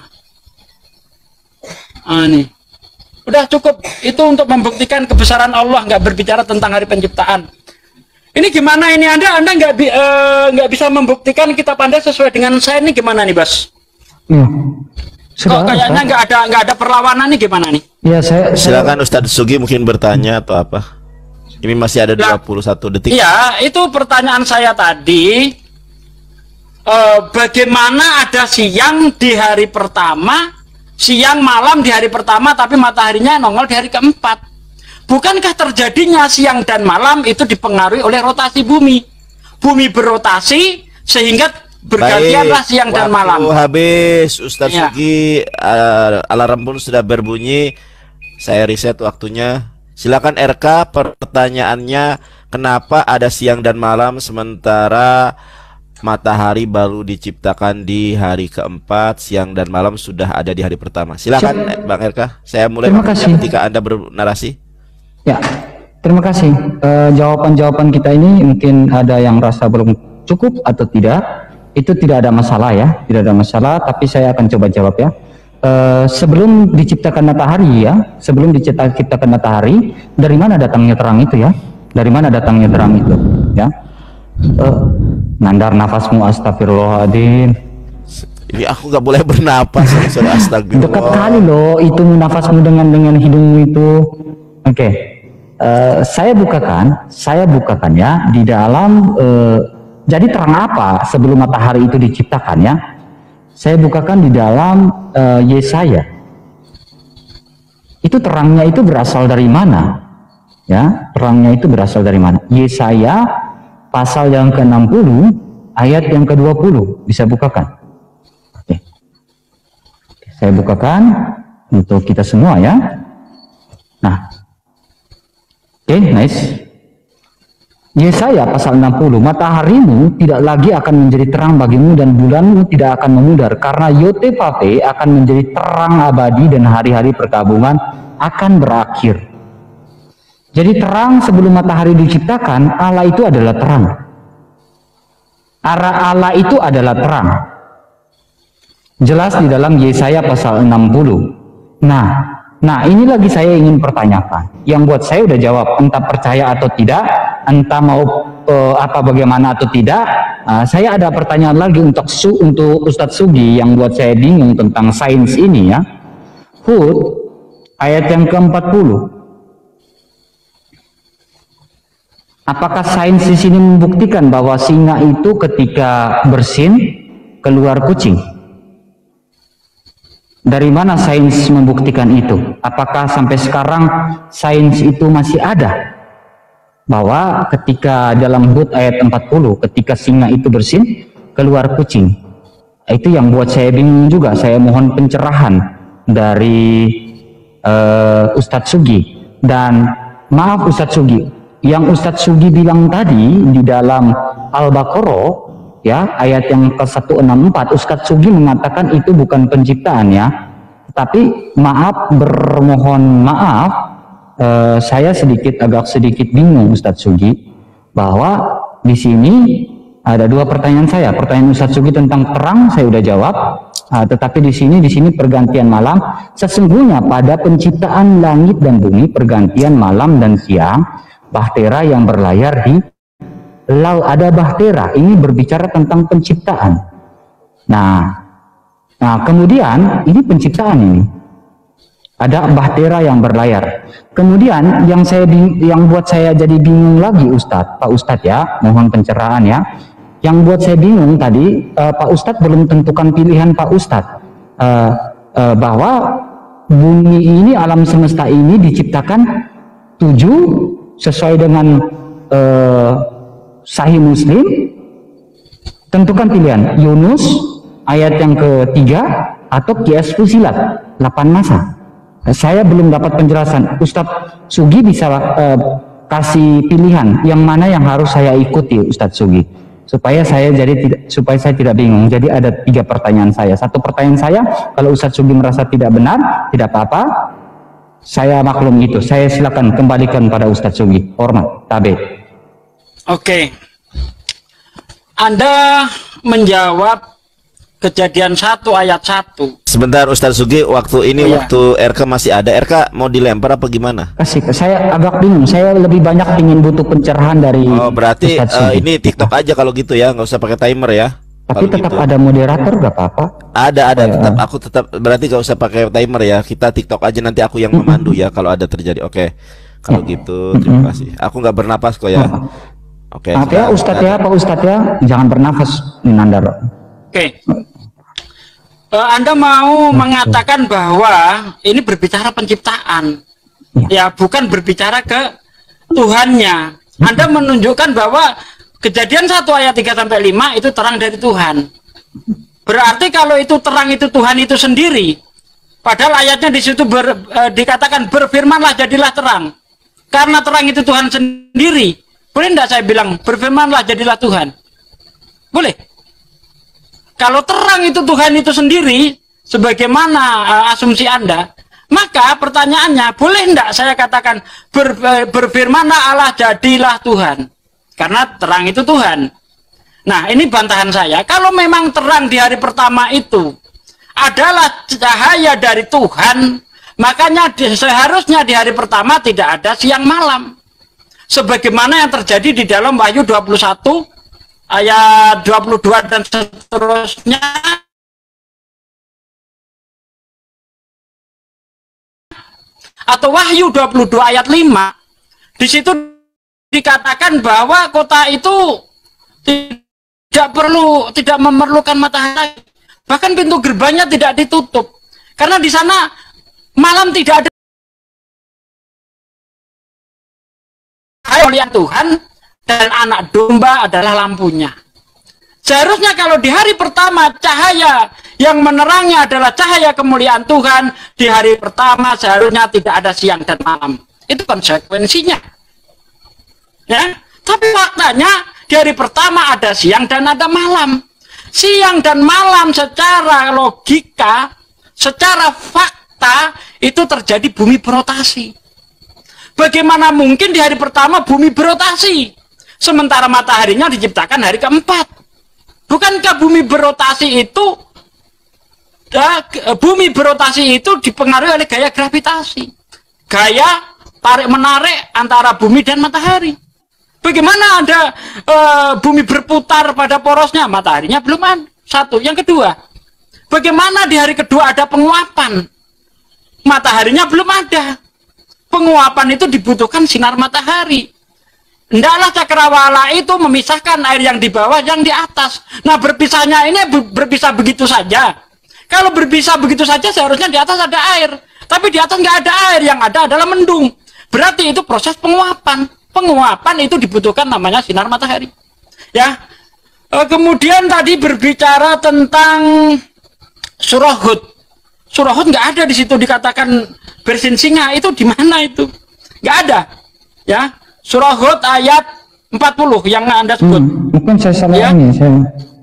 ah, nih. Udah cukup itu untuk membuktikan kebesaran Allah, nggak berbicara tentang hari penciptaan. Ini gimana ini Anda Anda nggak bi uh, nggak bisa membuktikan kitab Anda sesuai dengan saya, ini gimana nih, Bas? Ya. Kok kayaknya nggak ada nggak ada perlawanan nih, gimana nih? Ya, saya silakan Ustadz Sugi mungkin bertanya atau apa. Ini masih ada dua puluh satu detik. Iya, itu pertanyaan saya tadi. Uh, bagaimana ada siang di hari pertama, siang malam di hari pertama, tapi mataharinya nongol di hari keempat? Bukankah terjadinya siang dan malam itu dipengaruhi oleh rotasi bumi? Bumi berrotasi sehingga bergantianlah siang dan malam. Waktu habis, Ustadz ya. Sugi, uh, alarm pun sudah berbunyi. Saya riset waktunya. Silakan R K, pertanyaannya, kenapa ada siang dan malam sementara matahari baru diciptakan di hari keempat, siang dan malam sudah ada di hari pertama? Silakan Siap. Bang R K, saya mulai ketika Anda bernarasi. Ya, terima kasih. Jawaban-jawaban uh, kita ini mungkin ada yang rasa belum cukup atau tidak. Itu tidak ada masalah ya, tidak ada masalah. Tapi saya akan coba jawab ya. Uh, sebelum diciptakan matahari ya, sebelum diciptakan matahari, dari mana datangnya terang itu ya? Dari mana datangnya terang itu? Ya. Uh, Nandar nafasmu, astagfirullahaladzim. Ini aku nggak boleh bernapas. Astagfirullah. Dekat kali loh itu nafasmu dengan dengan hidungmu itu. Oke, okay. uh, saya bukakan, saya bukakan ya di dalam. Uh, jadi terang apa sebelum matahari itu diciptakan ya? Saya bukakan di dalam uh, Yesaya. Itu terangnya itu berasal dari mana? Ya, terangnya itu berasal dari mana? Yesaya pasal yang ke enam puluh ayat yang ke dua puluh, bisa bukakan. Oke. Saya bukakan untuk kita semua ya. Nah, oke, nice. Yesaya pasal enam puluh, mataharimu tidak lagi akan menjadi terang bagimu dan bulanmu tidak akan memudar, karena Yotevate akan menjadi terang abadi dan hari-hari perkabungan akan berakhir. Jadi terang sebelum matahari diciptakan, Allah itu adalah terang. Arah Allah itu adalah terang. Jelas di dalam Yesaya pasal enam puluh. Nah, nah ini lagi saya ingin pertanyakan. Yang buat saya udah jawab, entah percaya atau tidak, entah mau uh, apa bagaimana atau tidak. Uh, saya ada pertanyaan lagi untuk su untuk Ustadz Sugi yang buat saya bingung tentang sains ini ya. Hud ayat yang ke empat puluh. Apakah sains di sini membuktikan bahwa singa itu ketika bersin keluar kucing? Dari mana sains membuktikan itu? Apakah sampai sekarang sains itu masih ada? Bahwa ketika dalam Hud ayat empat puluh, ketika singa itu bersin keluar kucing. Itu yang buat saya bingung juga. Saya mohon pencerahan dari uh, Ustadz Sugi. Dan maaf Ustadz Sugi, yang Ustadz Sugi bilang tadi di dalam Al-Baqarah ya, ayat yang ke seratus enam puluh empat, Ustadz Sugi mengatakan itu bukan penciptaan ya. Tapi maaf, bermohon maaf, eh, saya sedikit agak sedikit bingung Ustadz Sugi, bahwa di sini ada dua pertanyaan saya. Pertanyaan Ustadz Sugi tentang terang saya udah jawab, uh, tetapi di sini di sini pergantian malam. Sesungguhnya pada penciptaan langit dan bumi, pergantian malam dan siang, bahtera yang berlayar di laut, ada bahtera, ini berbicara tentang penciptaan. Nah, nah kemudian ini penciptaan ini. Ada bahtera yang berlayar. Kemudian yang saya yang buat saya jadi bingung lagi Ustadz, Pak Ustadz ya, mohon pencerahan ya. Yang buat saya bingung tadi, uh, Pak Ustadz belum tentukan pilihan Pak Ustadz. uh, uh, bahwa bumi ini, alam semesta ini diciptakan tujuh sesuai dengan uh, Sahih Muslim. Tentukan pilihan Yunus ayat yang ketiga atau Qiyas Fusilat delapan masa. Saya belum dapat penjelasan. Ustadz Sugi bisa uh, kasih pilihan yang mana yang harus saya ikuti, Ustadz Sugi, supaya saya jadi tidak supaya saya tidak bingung. Jadi ada tiga pertanyaan saya. Satu pertanyaan saya, kalau Ustadz Sugi merasa tidak benar, tidak apa-apa, saya maklum itu. Saya silakan kembalikan pada Ustadz Sugi. Hormat, tabe. Oke, Anda menjawab Kejadian satu ayat satu. Sebentar Ustadz Sugi, waktu ini oh, waktu ya. R K masih ada. R K mau dilempar apa gimana? Kasih, saya agak bingung. Saya lebih banyak ingin butuh pencerahan dari. Oh berarti uh, ini TikTok aja kalau gitu ya, nggak usah pakai timer ya. Tapi tetap gitu. Ada moderator gak apa-apa? Ada ada, ya. Tetap aku tetap berarti nggak usah pakai timer ya. Kita TikTok aja, nanti aku yang memandu ya kalau ada terjadi. Oke, kalau ya. Gitu terima kasih. Aku nggak bernapas kok ya. Oke. Maaf ya Ustadz ya, Pak Ustadz ya, jangan bernafas Ninandar. Oke. Uh, Anda mau mengatakan bahwa ini berbicara penciptaan, ya bukan berbicara ke Tuhannya. Anda menunjukkan bahwa Kejadian satu ayat tiga sampai lima itu terang dari Tuhan. Berarti kalau itu terang itu Tuhan itu sendiri. Padahal ayatnya di situ ber, uh, dikatakan berfirmanlah jadilah terang. Karena terang itu Tuhan sendiri. Boleh tidak saya bilang berfirmanlah jadilah Tuhan? Boleh. Kalau terang itu Tuhan itu sendiri, sebagaimana uh, asumsi Anda, maka pertanyaannya, boleh tidak saya katakan ber, berfirmanlah Allah jadilah Tuhan? Karena terang itu Tuhan. Nah, ini bantahan saya. Kalau memang terang di hari pertama itu adalah cahaya dari Tuhan, makanya di, seharusnya di hari pertama tidak ada siang malam. Sebagaimana yang terjadi di dalam Wahyu dua puluh satu ayat dua puluh dua dan seterusnya. Atau Wahyu dua puluh dua ayat lima. Di situ dikatakan bahwa kota itu tidak perlu, tidak memerlukan matahari. Bahkan pintu gerbangnya tidak ditutup. Karena di sana malam tidak ada. Oleh Tuhan dan anak domba adalah lampunya. Seharusnya kalau di hari pertama cahaya yang menerangi adalah cahaya kemuliaan Tuhan, di hari pertama seharusnya tidak ada siang dan malam. Itu konsekuensinya. Ya, tapi faktanya di hari pertama ada siang dan ada malam. Siang dan malam secara logika, secara fakta itu terjadi bumi berotasi. Bagaimana mungkin di hari pertama bumi berotasi, sementara mataharinya diciptakan hari keempat? Bukankah bumi berotasi itu, ya, bumi berotasi itu dipengaruhi oleh gaya gravitasi, gaya tarik menarik antara bumi dan matahari? Bagaimana ada e, bumi berputar pada porosnya? Mataharinya belum ada. Satu. Yang kedua, bagaimana di hari kedua ada penguapan? Mataharinya belum ada. Penguapan itu dibutuhkan sinar matahari. Hendaklah cakrawala itu memisahkan air yang di bawah, yang di atas. Nah, berpisahnya ini berpisah begitu saja. Kalau berpisah begitu saja, seharusnya di atas ada air. Tapi di atas nggak ada air, yang ada adalah mendung. Berarti itu proses penguapan. Penguapan itu dibutuhkan namanya sinar matahari. Ya. E, kemudian tadi berbicara tentang surah Hud. Surah Hud nggak ada di situ dikatakan bersin singa, itu di mana itu? Nggak ada. Ya. Surah Hud ayat empat puluh yang Anda sebut. Hmm, mungkin saya salah ya. ini, saya...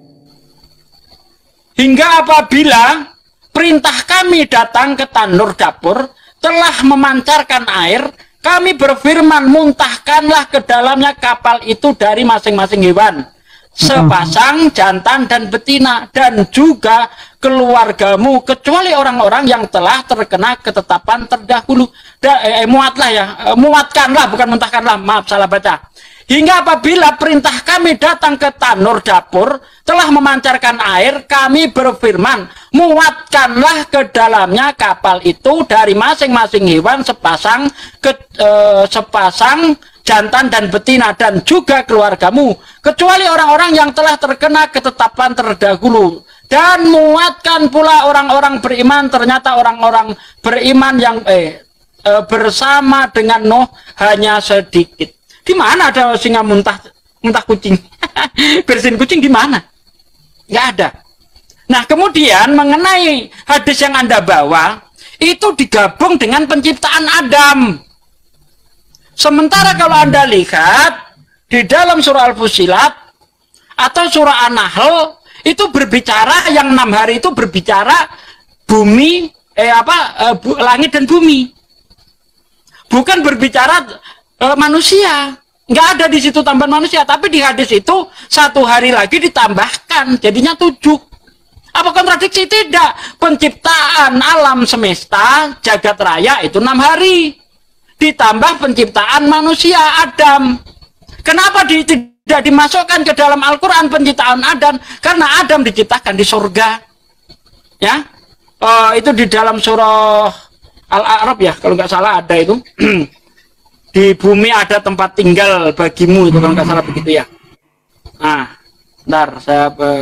Hingga apabila perintah kami datang ke tanur dapur, telah memancarkan air, kami berfirman, muntahkanlah ke dalamnya kapal itu dari masing-masing hewan, sepasang jantan dan betina, dan juga keluargamu, kecuali orang-orang yang telah terkena ketetapan terdahulu. Da, eh, muatlah ya, eh, muatkanlah, bukan muntahkanlah, maaf salah baca. Hingga apabila perintah kami datang ke tanur dapur, telah memancarkan air, kami berfirman, muatkanlah ke dalamnya kapal itu dari masing-masing hewan sepasang, ke, eh, sepasang jantan dan betina, dan juga keluargamu, kecuali orang-orang yang telah terkena ketetapan terdahulu. Dan muatkan pula orang-orang beriman, ternyata orang-orang beriman yang eh, eh bersama dengan Nuh hanya sedikit. Di mana ada singa muntah muntah kucing? Bersihin kucing di mana? Nggak ada. Nah, kemudian mengenai hadis yang Anda bawa, itu digabung dengan penciptaan Adam. Sementara kalau Anda lihat di dalam surah Al-Fussilat atau surah An-Nahl, itu berbicara yang enam hari itu berbicara bumi, eh apa, eh, bu, langit dan bumi. Bukan berbicara eh, manusia. Nggak ada di situ tambahan manusia, tapi di hadis itu satu hari lagi ditambahkan, jadinya tujuh. Apa kontradiksi? Tidak. Penciptaan alam semesta, jagat raya itu enam hari. Ditambah penciptaan manusia, Adam. Kenapa di, tidak dimasukkan ke dalam Al-Quran penciptaan Adam? Karena Adam diciptakan di surga. Ya, uh, itu di dalam surah Al-A'raf ya, kalau nggak salah ada itu. Di bumi ada tempat tinggal bagimu, itu kalau nggak salah begitu ya. Nah, bentar saya uh,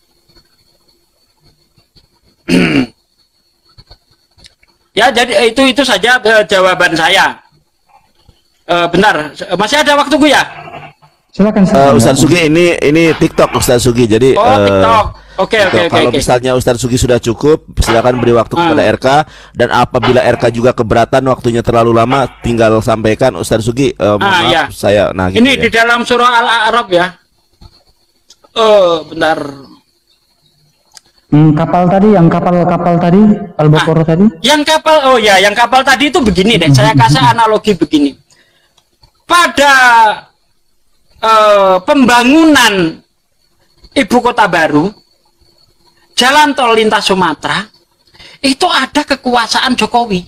ya, jadi itu itu saja uh, jawaban saya. Uh, benar, masih ada waktuku ya? Silakan. Uh, Ustaz Sugi, ini ini TikTok Ustaz Sugi. Jadi oh, uh, TikTok. Oke, oke, oke. Kalau okay. misalnya Ustaz Sugi sudah cukup, silakan beri waktu kepada uh. R K, dan apabila R K juga keberatan waktunya terlalu lama, tinggal sampaikan Ustaz Sugi. Uh, ah, maaf, ya. saya nah gitu ini ya. Di dalam surah Al-A'raf ya. Oh, benar. Hmm, kapal tadi, yang kapal-kapal tadi, Al-Baqarah ah, tadi? Yang kapal, oh ya, yang kapal tadi itu begini deh, saya kasih analogi begini. Pada uh, pembangunan ibu kota baru, jalan tol lintas Sumatera, itu ada kekuasaan Jokowi.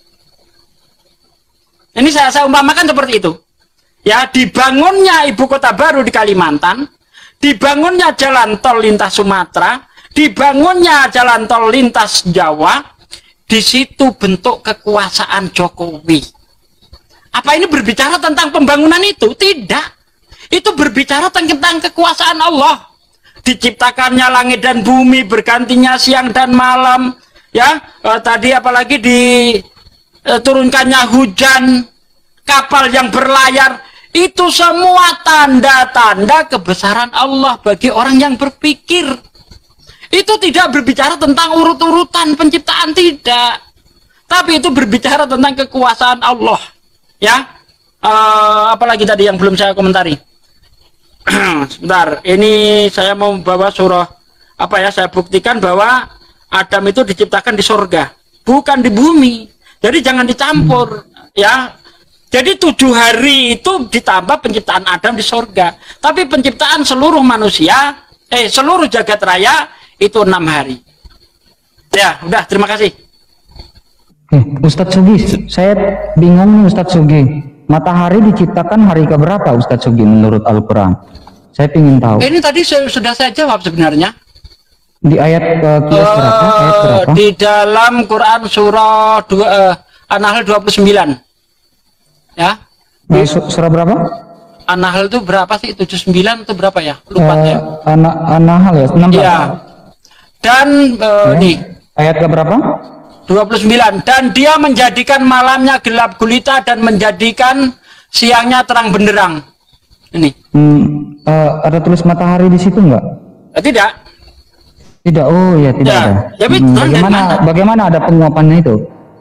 Ini saya, saya umpamakan seperti itu. Ya, dibangunnya ibu kota baru di Kalimantan, dibangunnya jalan tol lintas Sumatera, dibangunnya jalan tol lintas Jawa, di situ bentuk kekuasaan Jokowi. Apa ini berbicara tentang pembangunan itu? Tidak. Itu berbicara tentang kekuasaan Allah. Diciptakannya langit dan bumi, bergantinya siang dan malam, ya. Eh, tadi apalagi diturunkannya hujan, kapal yang berlayar, itu semua tanda-tanda kebesaran Allah bagi orang yang berpikir. Itu tidak berbicara tentang urut-urutan penciptaan, tidak. Tapi itu berbicara tentang kekuasaan Allah. Ya, uh, apalagi tadi yang belum saya komentari. Sebentar, ini saya mau bawa surah apa ya? Saya buktikan bahwa Adam itu diciptakan di surga, bukan di bumi. Jadi jangan dicampur, ya. Jadi tujuh hari itu ditambah penciptaan Adam di surga, tapi penciptaan seluruh manusia, eh seluruh jagat raya itu enam hari. Ya, udah, terima kasih. Eh, Ustadz Sugi, saya bingung nih Ustadz Sugi. Matahari diciptakan hari keberapa Ustadz Sugi menurut Al-Quran? Saya ingin tahu. Ini tadi sudah saya jawab sebenarnya. Di ayat uh, kias uh, berapa? Ayat berapa? Di dalam Quran surah dua, uh, An-Nahl dua puluh sembilan. Ya. Di, uh, surah berapa? An-Nahl itu berapa sih? tujuh puluh sembilan atau berapa ya? Lupa uh, ya. An-Nahl ya, enam belas. Ya. Dan uh, ya. Nih. Ayat ke berapa? dua puluh sembilan. Dan dia menjadikan malamnya gelap gulita dan menjadikan siangnya terang benderang. Ini. Hmm, uh, ada tulis matahari di situ enggak? Eh, tidak. Tidak. Oh ya, tidak ya, ada. Tapi hmm, bagaimana bagaimana ada penguapannya itu?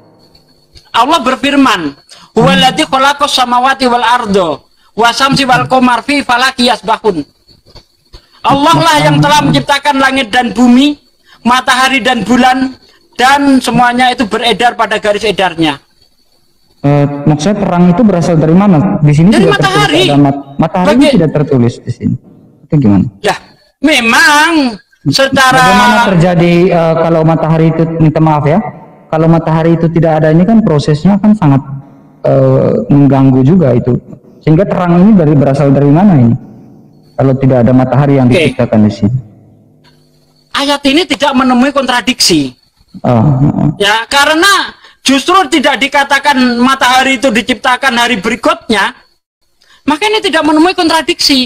Allah berfirman, "Huwallazi khalaqas samawati wal ardo wasamsi wal qamar fi falaki yasbahun." Allah lah yang telah menciptakan langit dan bumi, matahari dan bulan, dan semuanya itu beredar pada garis edarnya. Uh, maksudnya perang itu berasal dari mana? Di sini dari tidak matahari. Ada mat matahari Bagi... tidak tertulis di sini. Itu gimana? Ya, memang secara. Bagaimana terjadi uh, kalau matahari itu, minta maaf ya, kalau matahari itu tidak ada, ini kan prosesnya kan sangat uh, mengganggu juga itu. Sehingga terang ini dari berasal dari mana ini? Kalau tidak ada matahari yang okay. diciptakan di sini. Ayat ini tidak menemui kontradiksi. Oh, oh. Ya, karena justru tidak dikatakan matahari itu diciptakan hari berikutnya, maka ini tidak menemui kontradiksi.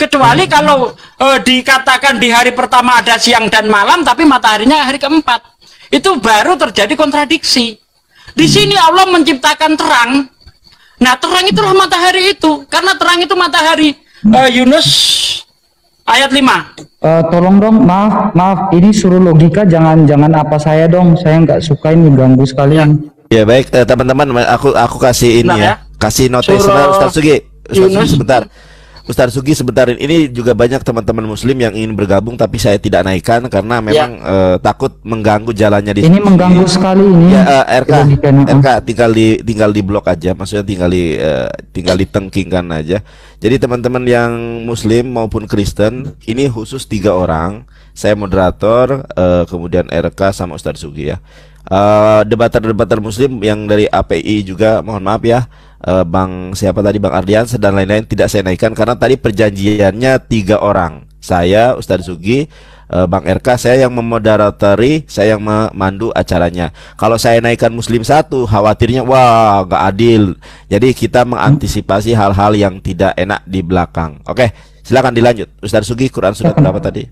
Kecuali kalau uh, dikatakan di hari pertama ada siang dan malam, tapi mataharinya hari keempat. Itu baru terjadi kontradiksi. Di sini Allah menciptakan terang. Nah, terang itulah matahari itu. Karena terang itu matahari. Uh, Yunus ayat lima. Uh, tolong dong, maaf, maaf. Ini suruh logika, jangan jangan apa saya dong. Saya nggak suka ini ganggu sekalian. Ya baik, eh, teman-teman, aku aku kasih ini ya. ya. Kasih notis sebentar, Ustaz Sugi. Ustaz Sugi sebentar. Ustaz Sugi sebentar, ini juga banyak teman-teman muslim yang ingin bergabung tapi saya tidak naikkan karena memang ya. uh, takut mengganggu jalannya di ini sini. Mengganggu sekali ini. Ya, uh, R K, R K tinggal di tinggal di blok aja, maksudnya tinggal di uh, tinggal ditengkingkan aja. Jadi teman-teman yang muslim maupun Kristen, ini khusus tiga orang. Saya moderator, uh, kemudian R K sama Ustaz Sugi ya. Uh, debater-debater muslim yang dari A P I juga mohon maaf ya. Uh, Bang siapa tadi, Bang Ardians dan lain-lain tidak saya naikkan karena tadi perjanjiannya tiga orang, saya Ustadz Sugi, uh, Bang R K, saya yang memoderatori, saya yang memandu acaranya. Kalau saya naikkan muslim satu, khawatirnya wah gak adil. Jadi kita mengantisipasi hal-hal yang tidak enak di belakang. Oke, silakan dilanjut Ustadz Sugi. Quran surat berapa tadi?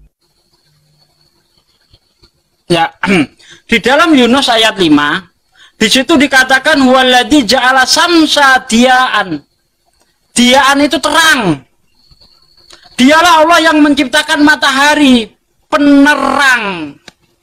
Ya, di dalam Yunus ayat lima, di situ dikatakan waladzi ja'ala samsa diaan. Diaan itu terang. Dialah Allah yang menciptakan matahari penerang.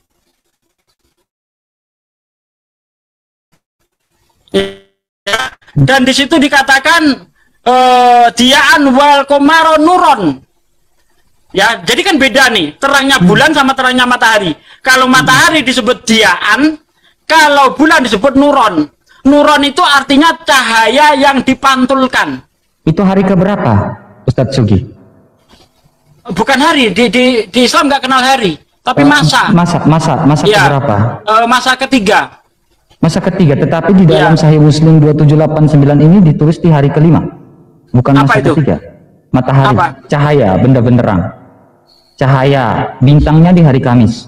Dan di situ dikatakan uh, diaan wal qamara nuron. Ya, jadi kan beda nih, terangnya bulan sama terangnya matahari. Kalau matahari disebut diaan, kalau bulan disebut nuron. Nuron itu artinya cahaya yang dipantulkan. Itu hari keberapa, Ustadz Sugi? Bukan hari, di, di, di Islam nggak kenal hari, tapi uh, masa. Masa, masa, masa ya, keberapa? Uh, masa ketiga. Masa ketiga, tetapi di dalam ya. Sahih Muslim dua tujuh delapan sembilan ini ditulis di hari kelima. Bukan apa masa itu? ketiga. Matahari, apa? Cahaya, benda benderang. Cahaya, bintangnya di hari Kamis.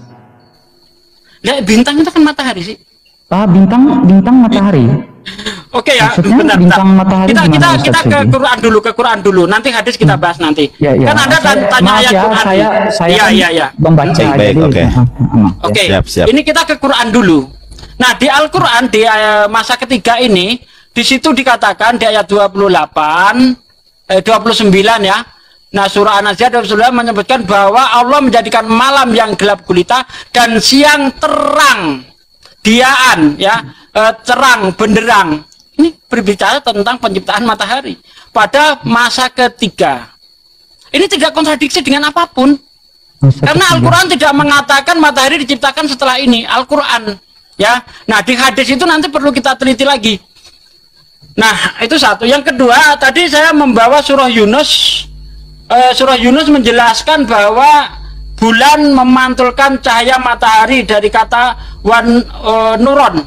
Ya, bintang itu kan matahari sih. Ah, bintang, bintang matahari. Oke ya, maksudnya bentar, bintang bentar. matahari kita kita Ustaz kita ke Sugi? Quran dulu, ke Quran dulu. Nanti hadis kita bahas nanti. Ya, ya. Kan ada saya, tanya ayat ya, Quran. Saya, saya ya, kan ya, ya. membaca. Baik, baik, oke. Oke. Siap, siap. Ini kita ke Quran dulu. Nah, di Al-Quran di uh, masa ketiga ini, di situ dikatakan di ayat dua puluh delapan, eh, dua puluh sembilan ya. Nah, surah An-Nazi'at dua puluh sembilan menyebutkan bahwa Allah menjadikan malam yang gelap gulita dan siang terang, diaan ya, eh, terang benderang. Ini berbicara tentang penciptaan matahari pada masa ketiga. Ini tidak kontradiksi dengan apapun. Masa karena Al-Quran tidak mengatakan matahari diciptakan setelah ini. Al-Quran ya. Nah, di hadis itu nanti perlu kita teliti lagi. Nah, itu satu. Yang kedua, tadi saya membawa surah Yunus. Uh, surah Yunus menjelaskan bahwa bulan memantulkan cahaya matahari dari kata wan uh, nuron.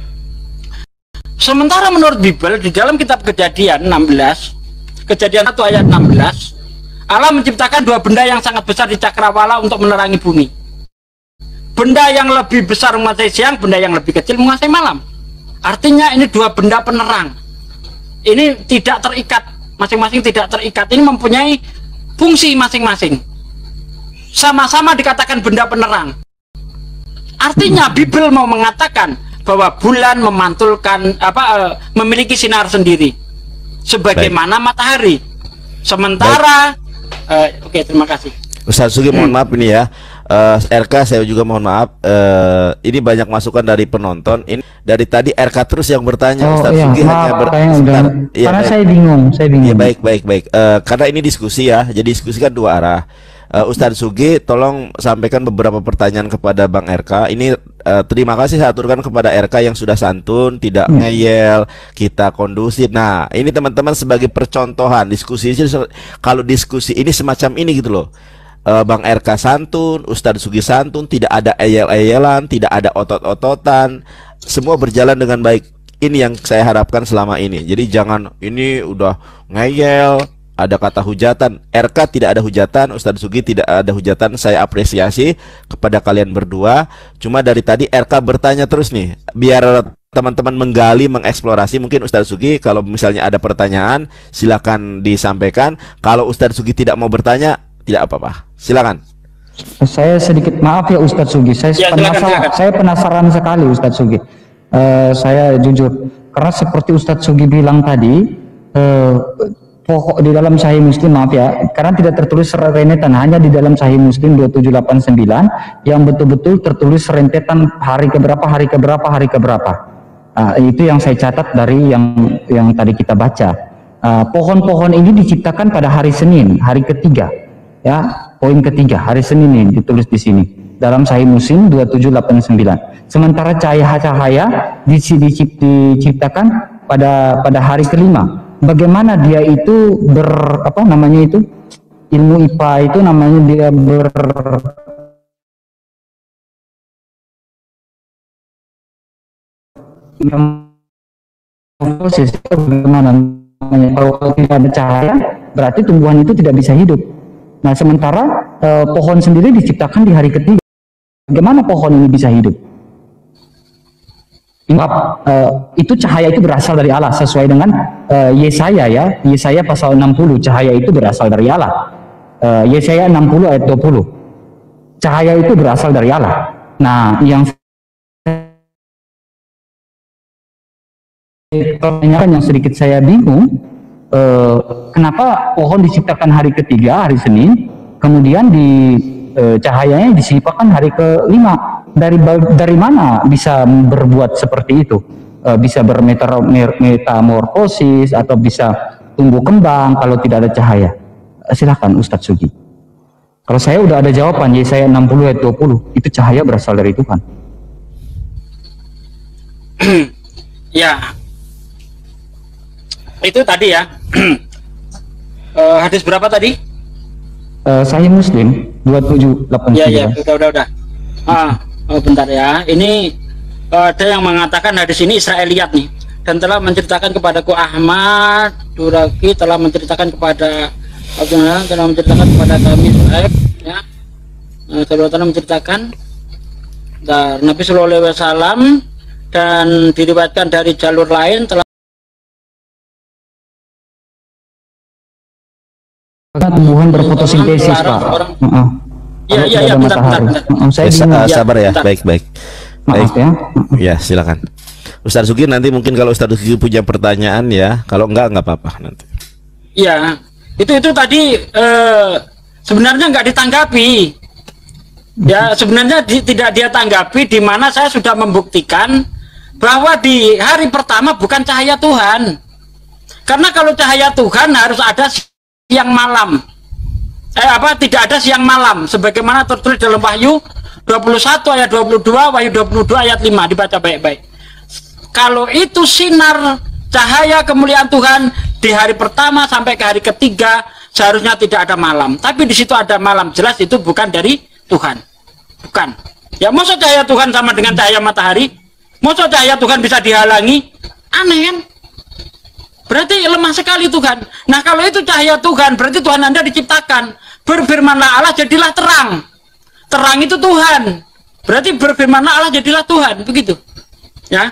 Sementara menurut Bible di dalam kitab Kejadian enam belas, Kejadian satu ayat enam belas, Allah menciptakan dua benda yang sangat besar di cakrawala untuk menerangi bumi. Benda yang lebih besar menguasai siang, benda yang lebih kecil menguasai malam. Artinya ini dua benda penerang. Ini tidak terikat, masing-masing tidak terikat. Ini mempunyai fungsi masing-masing. Sama-sama dikatakan benda penerang. Artinya Bible mau mengatakan bahwa bulan memantulkan apa uh, memiliki sinar sendiri sebagaimana Baik. matahari. Sementara uh, oke, okay, terima kasih. Ustaz Sugi, mohon maaf ini ya. Uh, R K saya juga mohon maaf. Uh, ini banyak masukan dari penonton. Ini dari tadi R K terus yang bertanya. Oh, Ustaz iya, Sugi maaf, hanya ber udah, ya, karena baik. saya bingung, saya bingung. Ya, baik, baik, baik. Uh, karena ini diskusi ya. Jadi diskusi kan dua arah. Uh, Ustaz Sugi, tolong sampaikan beberapa pertanyaan kepada Bang R K. Ini uh, terima kasih saya aturkan kepada R K yang sudah santun, tidak hmm. ngeyel, kita kondusif. Nah, ini teman-teman sebagai percontohan diskusi. Kalau diskusi ini semacam ini gitu loh. Uh, Bang R K santun, Ustadz Sugi santun, tidak ada eyel-eyelan, tidak ada otot-ototan, semua berjalan dengan baik. Ini yang saya harapkan selama ini. Jadi jangan ini udah ngeyel, ada kata hujatan. R K tidak ada hujatan, Ustadz Sugi tidak ada hujatan. Saya apresiasi kepada kalian berdua. Cuma dari tadi R K bertanya terus nih, biar teman-teman menggali, mengeksplorasi. Mungkin Ustadz Sugi kalau misalnya ada pertanyaan silakan disampaikan. Kalau Ustadz Sugi tidak mau bertanya, tidak apa-apa. Silakan. Saya sedikit maaf ya Ustadz Sugi, saya Ya, silakan, penasaran, silakan. saya penasaran sekali Ustadz Sugi. Eh, saya jujur, karena seperti Ustadz Sugi bilang tadi, eh, pokok di dalam Sahih Muslim, maaf ya, karena tidak tertulis rentetan, hanya di dalam Sahih Muslim dua tujuh delapan sembilan yang betul-betul tertulis rentetan hari keberapa, hari keberapa, hari keberapa. Nah, itu yang saya catat dari yang yang tadi kita baca. Pohon-pohon ini diciptakan pada hari Senin, hari ketiga, ya, poin ketiga, hari Senin ini ditulis di sini dalam Sahih Muslim dua tujuh delapan sembilan. Sementara cahaya-cahaya diciptakan pada pada hari kelima. Bagaimana dia itu ber apa namanya itu ilmu I P A itu namanya dia ber proses bagaimana namanya, kalau tidak ada cahaya berarti tumbuhan itu tidak bisa hidup. Nah sementara eh, pohon sendiri diciptakan di hari ketiga. Bagaimana pohon ini bisa hidup? Ingat, uh, itu cahaya itu berasal dari Allah sesuai dengan uh, Yesaya ya, Yesaya pasal enam puluh, cahaya itu berasal dari Allah. uh, Yesaya enam puluh ayat dua puluh, cahaya itu berasal dari Allah. Nah yang pertanyaan yang sedikit saya bingung, uh, kenapa pohon diciptakan hari ketiga, hari Senin, kemudian di uh, cahayanya disipakan hari kelima. Dari dari mana bisa berbuat seperti itu? E, bisa bermetamorfosis atau bisa tumbuh kembang kalau tidak ada cahaya? E, silakan Ustadz Sugi. Kalau saya udah ada jawaban, Yesaya enam puluh ayat dua puluh, itu cahaya berasal dari Tuhan. Ya, itu tadi ya. e, hadis berapa tadi? E, Sahih Muslim dua tujuh delapan sembilan. Ya, ya, udah, udah, udah. Ah. Oh, bentar ya, ini uh, ada yang mengatakan hadis ini Israeliat nih, dan telah menceritakan kepadaku Ahmad Duraki telah menceritakan kepada Abdullah telah menceritakan kepada kami Suhaib, ya, uh, telah menceritakan dan Nabi Shallallahu Alaihi Wasallam, dan diriwayatkan dari jalur lain telah tumbuhan berfotosintesis Pak. Orang, uh -uh. Iya, iya, iya, bentar, bentar, bentar. Saya ya, bingung. sabar ya, bentar. baik, baik. Maaf baik. ya. Ya, silakan. Ustadz Sugi nanti mungkin kalau Ustadz Sugi punya pertanyaan ya, kalau enggak enggak apa-apa nanti. Iya, itu itu tadi eh, sebenarnya nggak ditanggapi. Ya, sebenarnya di, tidak dia tanggapi, di mana saya sudah membuktikan bahwa di hari pertama bukan cahaya Tuhan. Karena kalau cahaya Tuhan harus ada siang malam. Eh apa tidak ada siang malam sebagaimana tertulis dalam Wahyu dua puluh satu ayat dua puluh dua, Wahyu dua puluh dua ayat lima, dibaca baik-baik. Kalau itu sinar cahaya kemuliaan Tuhan di hari pertama sampai ke hari ketiga seharusnya tidak ada malam, tapi di situ ada malam, jelas itu bukan dari Tuhan. Bukan. Ya masa cahaya Tuhan sama dengan cahaya matahari? Masa cahaya Tuhan bisa dihalangi? Aneh kan? Berarti lemah sekali Tuhan. Nah kalau itu cahaya Tuhan, berarti Tuhan Anda diciptakan. Berfirmanlah Allah, jadilah terang. Terang itu Tuhan. Berarti berfirmanlah Allah, jadilah Tuhan. Begitu. Ya.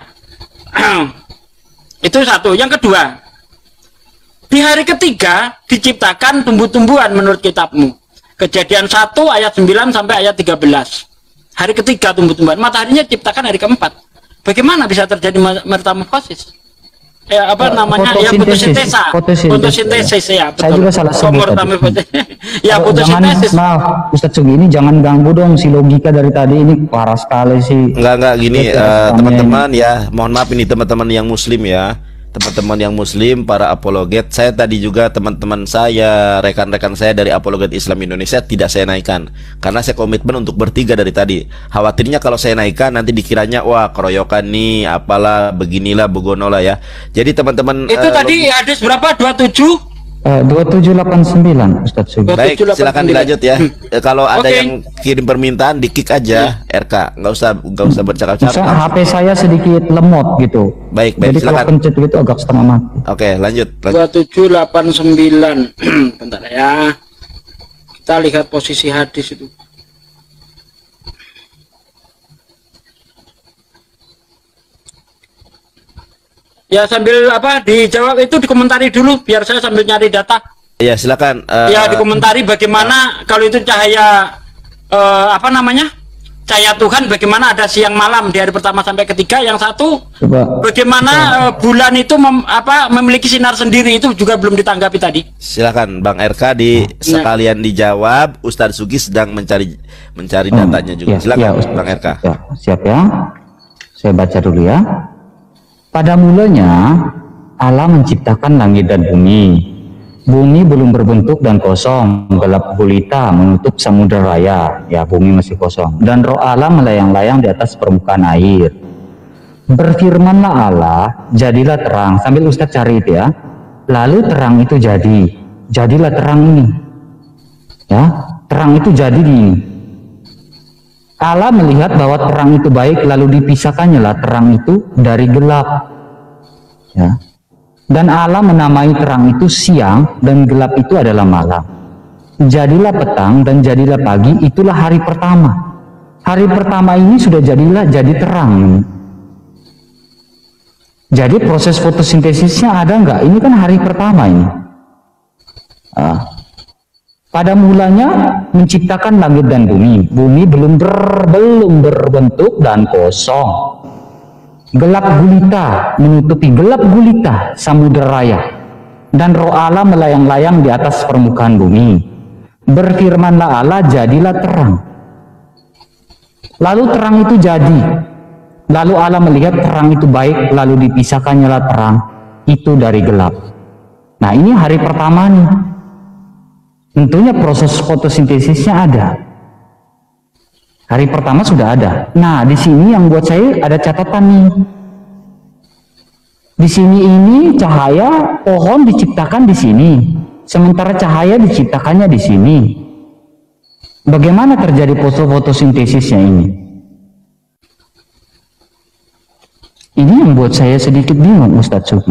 Itu satu. Yang kedua, di hari ketiga diciptakan tumbuh-tumbuhan menurut kitabmu. Kejadian satu ayat sembilan sampai ayat tiga belas. Hari ketiga tumbuh-tumbuhan. Mataharinya diciptakan hari keempat. Bagaimana bisa terjadi metamorfosis? Ya, apa namanya ya fotosintesa, fotosintesis ya, betul. Saya juga salah sebut tadi. Ya fotosintesis. Maaf Ustadz Sugi, ini jangan ganggu dong si logika dari tadi, ini parah sekali sih. Enggak enggak gini teman-teman uh, ya, mohon maaf ini teman-teman yang muslim ya, teman-teman yang muslim, para apologet. Saya tadi juga teman-teman saya, rekan-rekan saya dari Apologet Islam Indonesia tidak saya naikkan karena saya komitmen untuk bertiga dari tadi. Khawatirnya kalau saya naikkan nanti dikiranya wah keroyokan nih, apalah beginilah begonolah ya. Jadi teman-teman itu uh, tadi hadis berapa? dua puluh tujuh? Uh, dua tujuh delapan sembilan Ustadz Sugi. Baik, silakan dilanjut ya. E, kalau ada Oke. yang kirim permintaan di kick aja R K, nggak usah nggak usah bercakap-cakap. H P saya sedikit lemot gitu. Baik, baik, Jadi kalau silakan. pencet gitu agak setengah mati. Oke, lanjut. lanjut. dua tujuh delapan sembilan. Bentar ya. Kita lihat posisi hadis itu. Ya sambil apa dijawab itu dikomentari dulu biar saya sambil nyari data. Ya, silakan. eh, Ya dikomentari bagaimana kalau itu cahaya eh, apa namanya? Cahaya Tuhan bagaimana ada siang malam di hari pertama sampai ketiga. Yang satu Coba. bagaimana eh, bulan itu mem, apa memiliki sinar sendiri itu juga belum ditanggapi tadi. Silakan Bang R K di sekalian dijawab. Ustadz Sugi sedang mencari mencari Oh, datanya juga. ya, Silakan ya, Ustaz. Bang R K. Ya, siap ya. Saya baca dulu ya. Pada mulanya Allah menciptakan langit dan bumi. Bumi belum berbentuk dan kosong, gelap gulita menutup samudera raya. Ya, bumi masih kosong. Dan roh Allah melayang-layang di atas permukaan air. Berfirmanlah Allah, jadilah terang. Sambil Ustadz cari itu ya. Lalu terang itu jadi. Jadilah terang ini. Ya, terang itu jadi ini. Allah melihat bahwa terang itu baik, lalu dipisahkannya lah terang itu dari gelap. Ya. Dan Allah menamai terang itu siang dan gelap itu adalah malam. Jadilah petang dan jadilah pagi, itulah hari pertama. Hari pertama ini sudah jadilah jadi terang. Jadi proses fotosintesisnya ada nggak? Ini kan hari pertama ini. Ah. Pada mulanya menciptakan langit dan bumi. Bumi belum ber, belum berbentuk dan kosong. Gelap gulita menutupi gelap gulita samudera raya. Dan roh Allah melayang-layang di atas permukaan bumi. Berfirmanlah Allah, jadilah terang. Lalu terang itu jadi. Lalu Allah melihat terang itu baik, lalu dipisahkannya lah terang itu dari gelap. Nah, ini hari pertama nih. Tentunya proses fotosintesisnya ada. Hari pertama sudah ada. Nah, di sini yang buat saya ada catatan nih. Di sini ini cahaya pohon diciptakan di sini. Sementara cahaya diciptakannya di sini. Bagaimana terjadi fotosintesisnya ini? Ini yang buat saya sedikit bingung, Ustadz Sugi.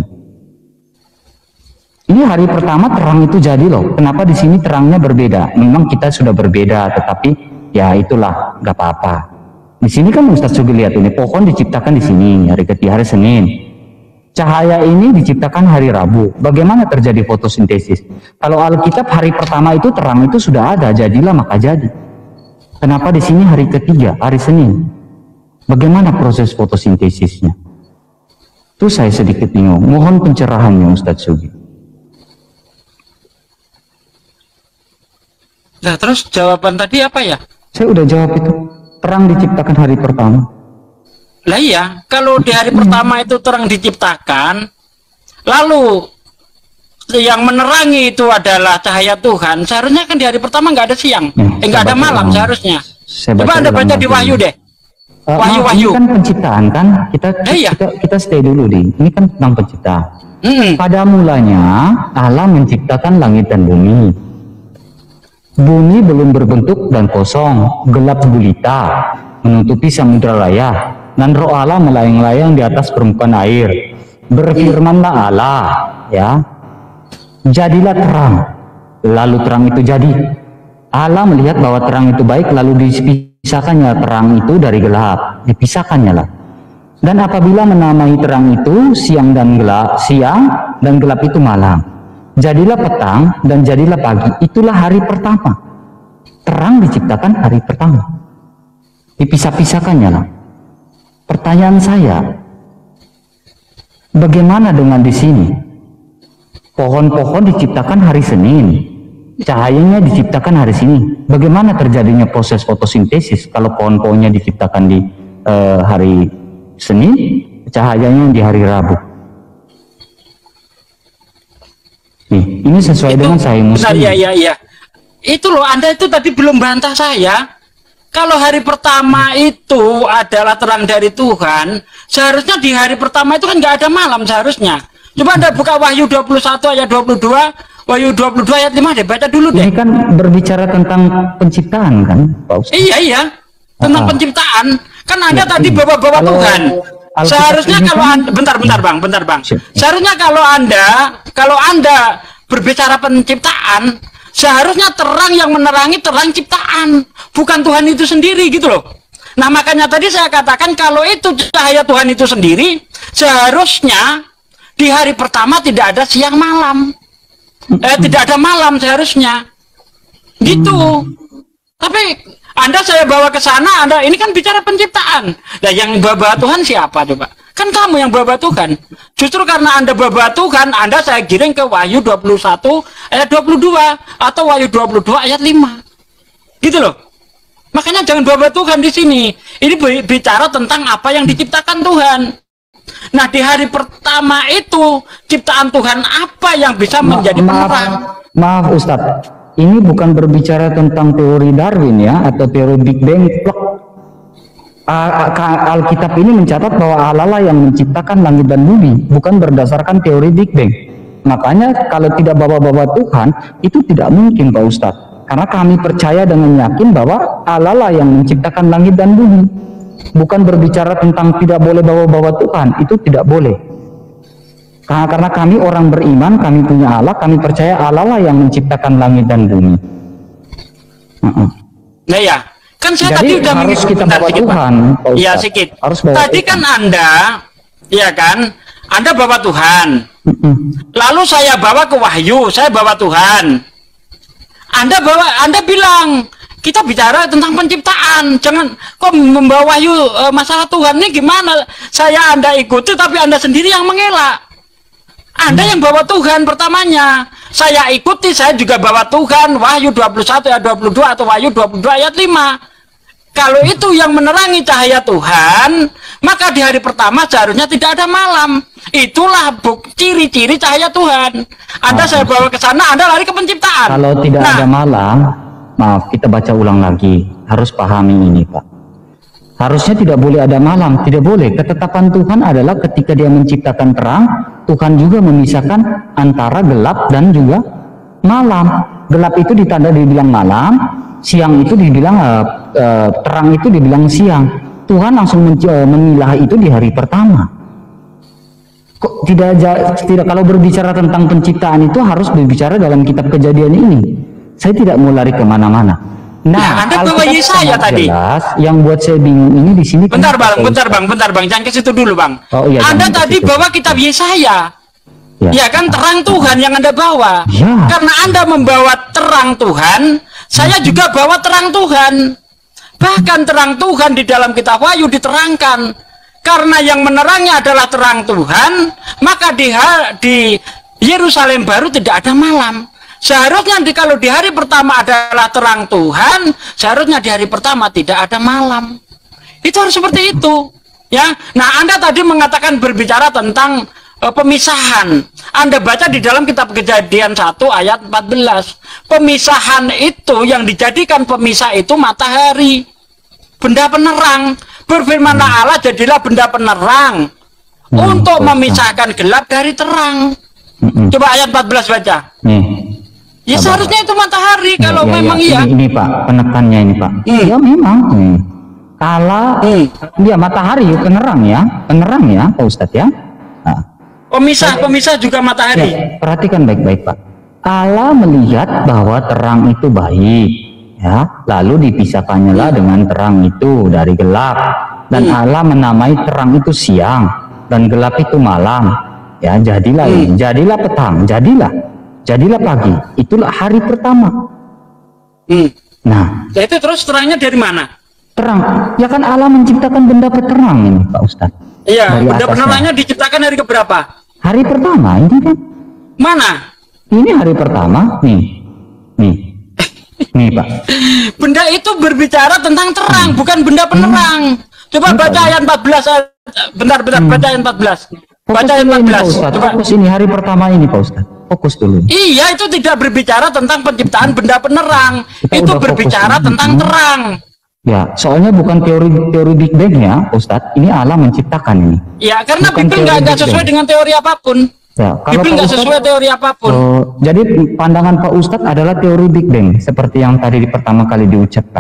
Ini hari pertama terang itu jadi loh. Kenapa di sini terangnya berbeda? Memang kita sudah berbeda, tetapi ya itulah, nggak apa-apa. Di sini kan Ustadz Sugi lihat ini pohon diciptakan di sini hari ketiga, hari Senin. Cahaya ini diciptakan hari Rabu. Bagaimana terjadi fotosintesis? Kalau Alkitab hari pertama itu terang itu sudah ada, jadilah maka jadi. Kenapa di sini hari ketiga, hari Senin? Bagaimana proses fotosintesisnya? Itu saya sedikit bingung. Mohon pencerahannya Ustadz Sugi. Nah, terus jawaban tadi apa ya? Saya udah jawab itu. Terang diciptakan hari pertama. Lah iya, kalau di hari pertama itu terang diciptakan, lalu yang menerangi itu adalah cahaya Tuhan, seharusnya kan di hari pertama nggak ada siang, Ya, eh, nggak ada saya baca malam ulang. seharusnya. Saya Coba Anda ulang baca di lagi. Wahyu deh. Uh, Wahyu, maaf, Wahyu. Ini kan penciptaan kan? Kita Eh, iya. kita, kita stay dulu di. Ini kan tentang penciptaan. Mm-mm. Pada mulanya Allah menciptakan langit dan bumi. Bumi belum berbentuk dan kosong, gelap gulita menutupi samudera raya, dan roh Allah melayang-layang di atas permukaan air. Berfirmanlah Allah, ya, jadilah terang. Lalu terang itu jadi. Allah melihat bahwa terang itu baik, lalu dipisahkannya terang itu dari gelap, dipisahkannya lah. Dan apabila menamai terang itu siang dan gelap, siang dan gelap itu malam. Jadilah petang dan jadilah pagi, itulah hari pertama. Terang diciptakan hari pertama. Dipisah-pisahkannya lah. Pertanyaan saya, bagaimana dengan di sini? Pohon-pohon diciptakan hari Senin, cahayanya diciptakan hari Senin. Bagaimana terjadinya proses fotosintesis kalau pohon-pohonnya diciptakan di uh, hari Senin, cahayanya di hari Rabu? Nih, ini sesuai Itu, dengan saya benar, muslim. ya, ya, ya. Itu loh, Anda itu tadi belum bantah saya. Kalau hari pertama itu adalah terang dari Tuhan, seharusnya di hari pertama itu kan nggak ada malam seharusnya. Coba Anda buka Wahyu dua puluh satu ayat dua puluh dua, Wahyu dua puluh dua ayat lima deh, baca dulu deh. Ini kan berbicara tentang penciptaan kan, Pak Ustaz? Iya, iya. Tentang Ah. penciptaan. Kan Anda Ya, tadi ini. bawa-bawa Kalau Tuhan. Alkitab Seharusnya ini kalau kan- anda, bentar, bentar bang, bentar bang. Siap. Seharusnya kalau anda, kalau anda berbicara penciptaan, seharusnya terang yang menerangi terang ciptaan, bukan Tuhan itu sendiri gitu loh. Nah makanya tadi saya katakan kalau itu cahaya Tuhan itu sendiri, seharusnya di hari pertama tidak ada siang malam, eh tidak ada malam seharusnya, gitu. Tapi Anda saya bawa ke sana, Anda ini kan bicara penciptaan. Nah, yang bawa Tuhan siapa coba? Kan kamu yang bawa Tuhan. Justru karena Anda bawa Tuhan, Anda saya giring ke Wahyu dua puluh satu ayat dua puluh dua atau Wahyu dua puluh dua ayat lima. Gitu loh. Makanya jangan bawa Tuhan di sini. Ini bicara tentang apa yang diciptakan Tuhan. Nah, di hari pertama itu ciptaan Tuhan apa yang bisa Ma menjadi maaf, penerang? maaf Ustadz, ini bukan berbicara tentang teori Darwin ya, atau teori Big Bang. Alkitab ini mencatat bahwa Allah lah yang menciptakan langit dan bumi, bukan berdasarkan teori Big Bang. Makanya kalau tidak bawa-bawa Tuhan, itu tidak mungkin Pak Ustadz. Karena kami percaya dengan yakin bahwa Allah lah yang menciptakan langit dan bumi. Bukan berbicara tentang tidak boleh bawa-bawa Tuhan, itu tidak boleh. Karena, karena kami orang beriman, kami punya Allah, kami percaya Allah lah yang menciptakan langit dan bumi. Uh -uh. Nah ya, kan saya Jadi tadi udah harus kita bentar, bawa sedikit, Tuhan, Pak Iya Ustadz. sedikit. Harus bawa Tadi Tuhan. kan Anda, ya kan, Anda bawa Tuhan. Uh -uh. Lalu saya bawa ke Wahyu, saya bawa Tuhan. Anda bawa, Anda bilang kita bicara tentang penciptaan, jangan kok membawa Wahyu e, masalah Tuhan ini gimana? Saya Anda ikuti, tapi Anda sendiri yang mengelak. Anda yang bawa Tuhan pertamanya, saya ikuti, saya juga bawa Tuhan. Wahyu dua puluh satu ayat dua puluh dua atau Wahyu dua puluh dua ayat lima. Kalau itu yang menerangi cahaya Tuhan, maka di hari pertama seharusnya tidak ada malam. Itulah ciri-ciri cahaya Tuhan. Anda Oh, saya bawa ke sana, Anda lari ke penciptaan. Kalau tidak Nah, ada malam, maaf, kita baca ulang lagi. Harus pahami ini, Pak. Harusnya tidak boleh ada malam, tidak boleh. Ketetapan Tuhan adalah ketika Dia menciptakan terang, Tuhan juga memisahkan antara gelap dan juga malam. Gelap itu ditanda dibilang malam, siang itu dibilang uh, uh, terang itu dibilang siang. Tuhan langsung memilah itu di hari pertama. Kok tidak tidak kalau berbicara tentang penciptaan itu harus berbicara dalam kitab Kejadian ini. Saya tidak mau lari kemana-mana. Nah, Ya, Anda bawa Alkitab Yesaya sangat tadi. jelas, yang buat saya bingung ini di sini. bentar kenapa, bang, Pak bentar Ustaz? bang, bentar bang, jangan ke situ dulu bang. Oh, iya, Anda jangan ke tadi situ. bawa kitab Yesaya. Ya. Ya kan terang Tuhan yang Anda bawa. Ya. Karena Anda membawa terang Tuhan, saya juga bawa terang Tuhan. Bahkan terang Tuhan di dalam kitab Wahyu diterangkan. Karena yang menerangi adalah terang Tuhan, maka di, di Yerusalem baru tidak ada malam. Seharusnya di, kalau di hari pertama adalah terang Tuhan, seharusnya di hari pertama tidak ada malam. Itu harus seperti itu. Ya, nah Anda tadi mengatakan berbicara tentang uh, pemisahan. Anda baca di dalam kitab Kejadian satu ayat empat belas. Pemisahan itu yang dijadikan pemisah itu matahari, benda penerang. Berfirmanlah Allah, jadilah benda penerang Hmm, untuk betul. memisahkan gelap dari terang. Mm-mm. Coba ayat empat belas baca. Nih. Ya Sabar, seharusnya Pak. itu matahari Ya, kalau ya, memang ya. iya. Ini, ini Pak, penekannya ini Pak. Hmm. Ya memang. Hmm. Kala Hmm. dia matahari penerang ya, penerang ya, Pak Ustadz ya. Nah, Pemisah, pemisah juga matahari. ya, perhatikan baik-baik Pak. Allah melihat bahwa terang itu baik, ya, lalu dipisahkannya lah dengan terang itu dari gelap, dan Hmm. Allah menamai terang itu siang dan gelap itu malam. Ya, jadilah Hmm. ini, jadilah petang, jadilah, jadilah pagi. Itulah hari pertama. Hmm. Nah, Nah, itu terus terangnya dari mana? terang, ya kan Allah menciptakan benda peterang ini Pak Ustadz. Iya, Dari benda atasnya. penerangnya diciptakan hari keberapa? Hari pertama ini kan, Mana? ini hari pertama, nih, nih, nih Pak. Benda itu berbicara tentang terang, Hmm. bukan benda penerang. Coba Hmm. baca ayat empat belas. Bentar, bentar, Hmm. baca ayat empat belas. Fokus Baca ayat dulu empat ini belas. Pak Ustadz, Coba. fokus ini hari pertama ini Pak Ustadz, fokus dulu. Iya, itu tidak berbicara tentang penciptaan benda penerang. Kita Itu udah fokus berbicara ini. tentang Hmm. terang. Ya, soalnya bukan teori teori Big Bang ya Pak Ustadz, ini Allah menciptakan ini. Ya, karena Bukan Bibel nggak teori nggak Big sesuai Bang. dengan teori apapun. Ya, kalau Bible nggak Pak sesuai Ustadz, teori apapun. oh, jadi pandangan Pak Ustadz adalah teori Big Bang seperti yang tadi di pertama kali diucapkan.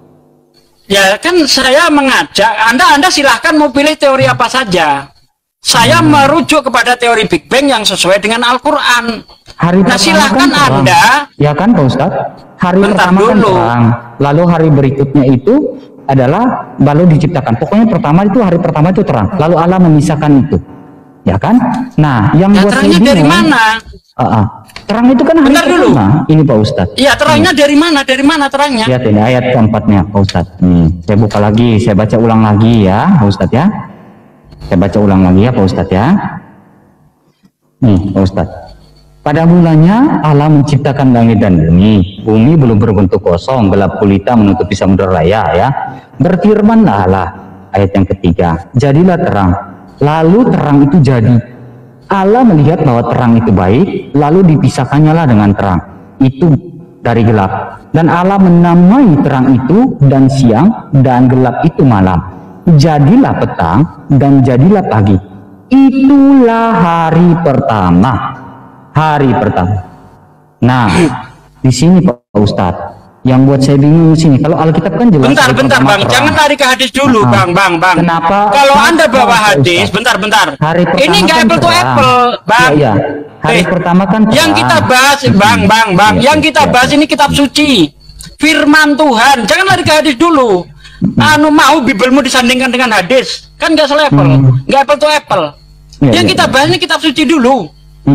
Ya kan saya mengajak Anda, Anda silahkan mau pilih teori apa saja. Saya hmm. merujuk kepada teori Big Bang yang sesuai dengan Al-Quran. Hari nah silahkan kan Anda. Ya kan Pak Ustadz? Hari Bentar pertama dulu. kan terang, lalu hari berikutnya itu adalah baru diciptakan. Pokoknya pertama itu hari pertama itu terang, lalu Allah memisahkan itu. Ya kan? Nah, yang Ya, buat terangnya bingung, dari mana? Uh, uh, terang itu kan hari Bentar dulu. pertama. Ini Pak Ustadz. Iya, terangnya dari mana? Dari mana terangnya? Lihat ini ayat keempatnya Pak Ustadz. Nih, saya buka lagi, saya baca ulang lagi ya Pak Ustadz ya. Saya baca ulang lagi ya Pak Ustadz ya. Nih Pak Ustadz. Pada mulanya Allah menciptakan langit dan bumi. Bumi belum berbentuk kosong, gelap gulita menutupi samudera raya ya. Berfirmanlah Allah, ayat yang ketiga, jadilah terang. Lalu terang itu jadi. Allah melihat bahwa terang itu baik, lalu dipisahkannya lah dengan terang itu dari gelap. Dan Allah menamai terang itu dan siang, dan gelap itu malam. Jadilah petang dan jadilah pagi. Itulah hari pertama. Hari pertama. Nah, di sini Pak Ustadz, yang buat saya bingung di sini. Kalau Alkitab kan jelas. Bentar, bentar Bang, terang. Jangan tarik ke hadis dulu, nah, Bang, Bang, Bang. Kenapa? Kalau kenapa, Anda bawa Pak hadis, Ustadz? bentar, bentar. Hari Ini nggak kan apple to terang. apple, Bang. Iya, iya. Hari eh, pertama kan terang. Yang kita bahas, Bang, Bang, Bang. Ya, yang kita ya, bahas ya. ini kitab suci, firman Tuhan. Jangan lari ke hadis dulu. Anu mau Bibelmu disandingkan dengan hadis, kan nggak selevel, nggak apple to apple. Ya, yang ya, kita ya. bahas ini kitab suci dulu.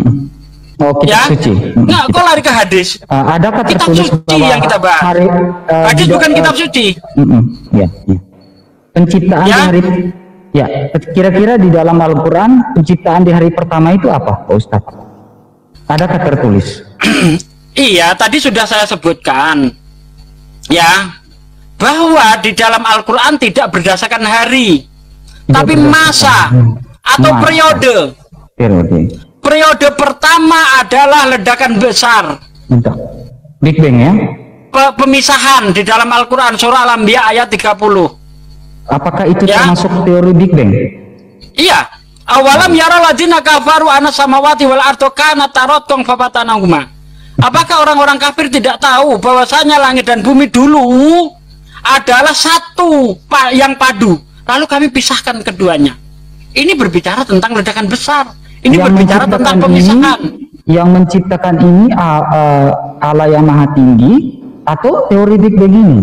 Oh, kitab Ya, suci. nggak, kok lari ke hadis? Uh, adakah Kitab tertulis suci bahwa yang kita bahas. hari, uh, Hadis di- bukan uh, kitab suci. mm -mm, ya, ya. Penciptaan Ya. di hari, ya, kira-kira di dalam Al-Quran penciptaan di hari pertama itu apa, Pak Ustadz? Adakah tertulis? Iya, tadi sudah saya sebutkan, ya, bahwa di dalam Al-Quran tidak berdasarkan hari, Tidak tapi berdasarkan masa hari. atau Masa. periode. Periode. Periode pertama adalah ledakan besar, Bentar. Big Bang ya? Pe- pemisahan di dalam Al-Quran surah Al-Anbiya ayat tiga puluh. Apakah itu Ya. termasuk teori Big Bang? Iya, awalam yara ladina kafaru anas samawati wal ardo kana tarotkong fapatanahuma. Apakah orang-orang kafir tidak tahu bahwasanya langit dan bumi dulu adalah satu pa- yang padu, lalu kami pisahkan keduanya. Ini berbicara tentang ledakan besar. Ini Yang berbicara tentang menciptakan pemisahan. Ini, yang menciptakan ini uh, uh, Allah yang maha tinggi atau teori Big Bang ini?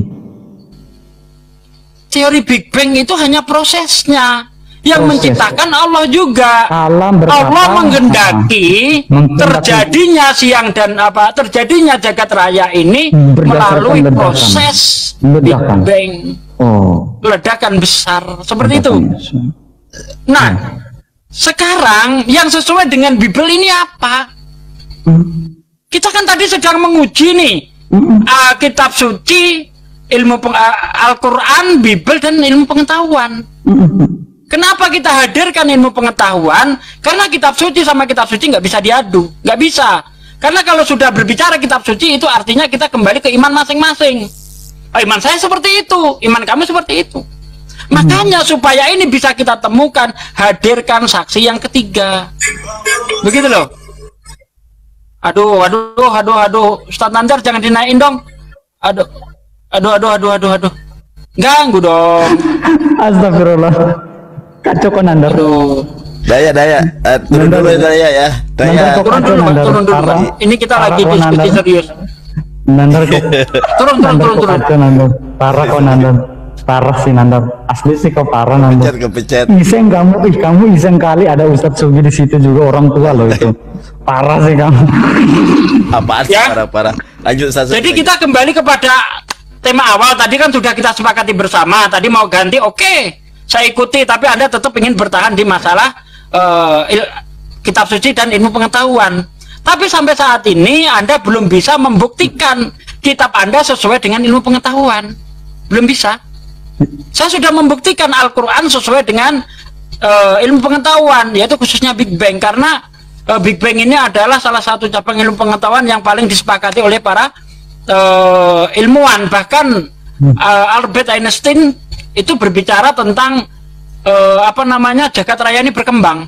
Teori Big Bang itu hanya prosesnya. Yang Proses. menciptakan Allah juga. Alam berkata, Allah menghendaki uh, menghendaki terjadinya siang dan apa terjadinya jagat raya ini Berdasarkan melalui ledakan. proses Ledakan. Big Bang, Oh, ledakan besar seperti itu. ledakan. Nah, sekarang yang sesuai dengan Bible ini apa? Hmm. Kita kan tadi sedang menguji nih Hmm. uh, kitab suci, ilmu peng- uh, Al-Quran, Bible dan ilmu pengetahuan. Hmm. Kenapa kita hadirkan ilmu pengetahuan? Karena kitab suci sama kitab suci nggak bisa diadu, nggak bisa. Karena kalau sudah berbicara kitab suci itu artinya kita kembali ke iman masing-masing. Oh, iman saya seperti itu, iman kamu seperti itu. Makanya supaya ini bisa kita temukan, hadirkan saksi yang ketiga. Begitu loh. Aduh, aduh, aduh, aduh, Ustadz Nandar jangan dinaikin dong. Aduh, aduh, aduh, aduh, aduh, aduh. Ganggu dong. Astagfirullah. Kacau kok Nandar. Aduh. Daya, Daya, Eh, turun Nandar. dulu ya Daya ya. Daya. Nandar kok Turun kacau dulu, Pak, Nandar. turun dulu. Pak. Parah. Ini kita Parah lagi kok, diskusi Nandar. serius. Nandar kok. Turun, turun, Nandar turun, kok turun. kacau Nandar. Parah kok Nandar. Parah sih Nandar. Asli sih kok parah Nandar. Kepecet, kepecet. Iseng kamu, ih kamu iseng kali ada Ustadz Sugi di situ juga orang tua loh itu. Parah sih kamu. Apaan sih Ya. parah-parah. Lanjut Ustaz. Jadi kita kembali kepada tema awal tadi kan sudah kita sepakati bersama. Tadi mau ganti, oke, saya ikuti. Tapi Anda tetap ingin bertahan di masalah uh, il- kitab suci dan ilmu pengetahuan. Tapi sampai saat ini Anda belum bisa membuktikan kitab Anda sesuai dengan ilmu pengetahuan. Belum bisa. Saya sudah membuktikan Al-Quran sesuai dengan uh, ilmu pengetahuan, yaitu khususnya Big Bang. Karena uh, Big Bang ini adalah salah satu cabang ilmu pengetahuan yang paling disepakati oleh para uh, ilmuwan. Bahkan uh, Albert Einstein itu berbicara tentang uh, apa namanya jagat raya ini berkembang.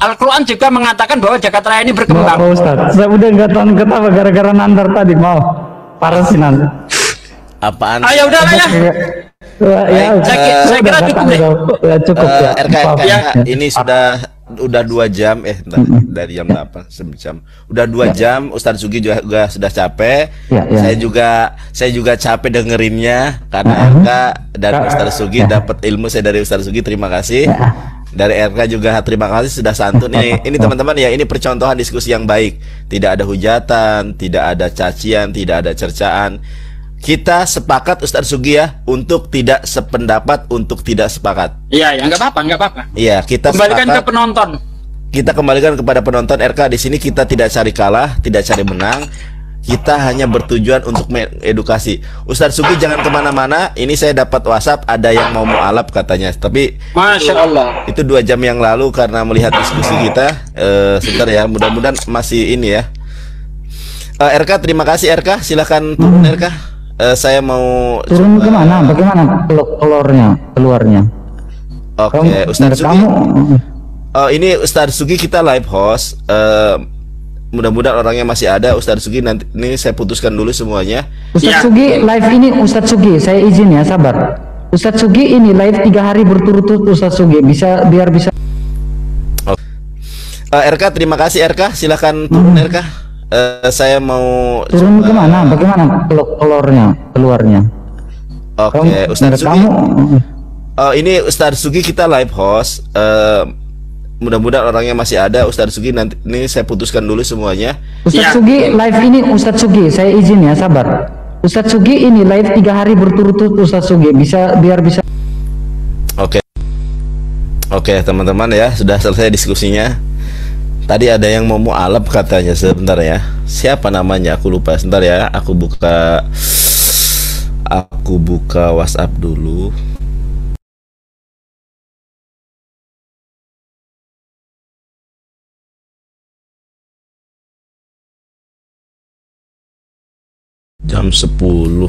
Al-Quran juga mengatakan bahwa Jagat Raya ini Mau berkembang. Pak Ustadz, saya udah nggak tahan ketawa gara-gara nandar tadi mau parah sih nanti. Apaan? Ah, ya udah lah ya. Wah, ya, Baik, Saya, eh, saya kira udah cukup nggak deh. tahan, ya, cukup Eh, ya. R K, Maaf. R K, Ya. ini sudah udah dua jam eh bentar, dari jam delapan sejam udah dua jam. Ustadz Sugi juga, juga sudah capek. Ya, ya. Saya juga saya juga capek dengerinnya karena Uh-huh. R K dan Ya. Ustadz Sugi Ya. dapat ilmu saya dari Ustadz Sugi. Terima kasih. Ya. Dari R K juga terima kasih sudah santun. Ini ini teman-teman ya, ini percontohan diskusi yang baik. Tidak ada hujatan, tidak ada cacian, tidak ada cercaan. Kita sepakat Ustadz Sugi ya untuk tidak sependapat, untuk tidak sepakat. Iya, ya, nggak apa-apa, nggak apa-apa. Iya, kita Kembalikan sepakat. ke penonton. Kita kembalikan kepada penonton R K. Di sini kita tidak cari kalah, tidak cari menang. Kita hanya bertujuan untuk mengedukasi. Ustadz Sugi jangan kemana-mana. Ini saya dapat WhatsApp ada yang mau mualaf katanya. Tapi Masya Allah. itu dua jam yang lalu karena melihat diskusi kita. Eh, sebentar ya, mudah-mudahan masih ini ya. Eh, R K, terima kasih R K. Silakan turun R K. Eh, saya mau Turun coba- kemana? Bagaimana kelu- keluarnya? Keluarnya? Oke, Kamu- Ustadz Sugi. kamu Oh, ini Ustadz Sugi kita live host. Eh, mudah-mudahan orangnya masih ada. Ustadz Sugi nanti ini saya putuskan dulu semuanya. Ustadz Ya. Sugi live ini Ustadz Sugi, saya izin ya, sabar. Ustadz Sugi ini live tiga hari berturut-turut Ustadz Sugi, bisa biar bisa. Eh, R K, terima kasih R K. Silakan turun R K. Eh, saya mau Turun coba- kemana? Bagaimana kelu- keluarnya? Keluarnya? Oke, Kamu- Ustadz Sugi. kamu Oh, ini Ustadz Sugi kita live host. Eh, mudah-mudahan orangnya masih ada. Ustadz Sugi nanti ini saya putuskan dulu semuanya. Ustadz Ya. Sugi live ini Ustadz Sugi, saya izin ya, sabar. Ustadz Sugi ini live tiga hari berturut-turut Ustadz Sugi, bisa biar bisa. Oke. Oke, teman-teman ya, sudah selesai diskusinya. Tadi ada yang mau mualaf katanya, sebentar ya. Siapa namanya? Aku lupa. Sebentar ya, aku buka aku buka WhatsApp dulu. Jam sepuluh.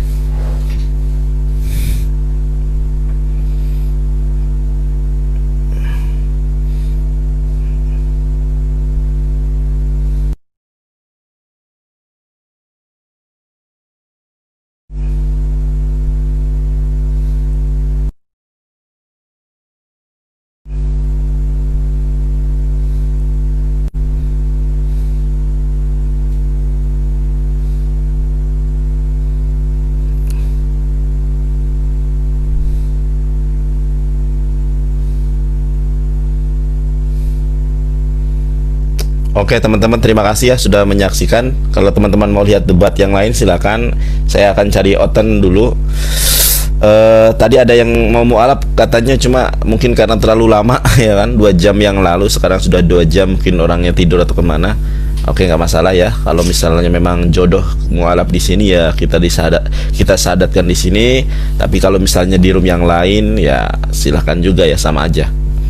Oke teman-teman, terima kasih ya sudah menyaksikan. Kalau teman-teman mau lihat debat yang lain silakan. Saya akan cari Oten dulu. Eh, tadi ada yang mau mualaf katanya, cuma mungkin karena terlalu lama ya kan, dua jam yang lalu. Sekarang sudah dua jam, mungkin orangnya tidur atau kemana. Oke, nggak masalah ya. Kalau misalnya memang jodoh mualaf di sini ya kita disadat, kita sadatkan di sini. Tapi kalau misalnya di room yang lain ya silahkan juga ya, sama aja.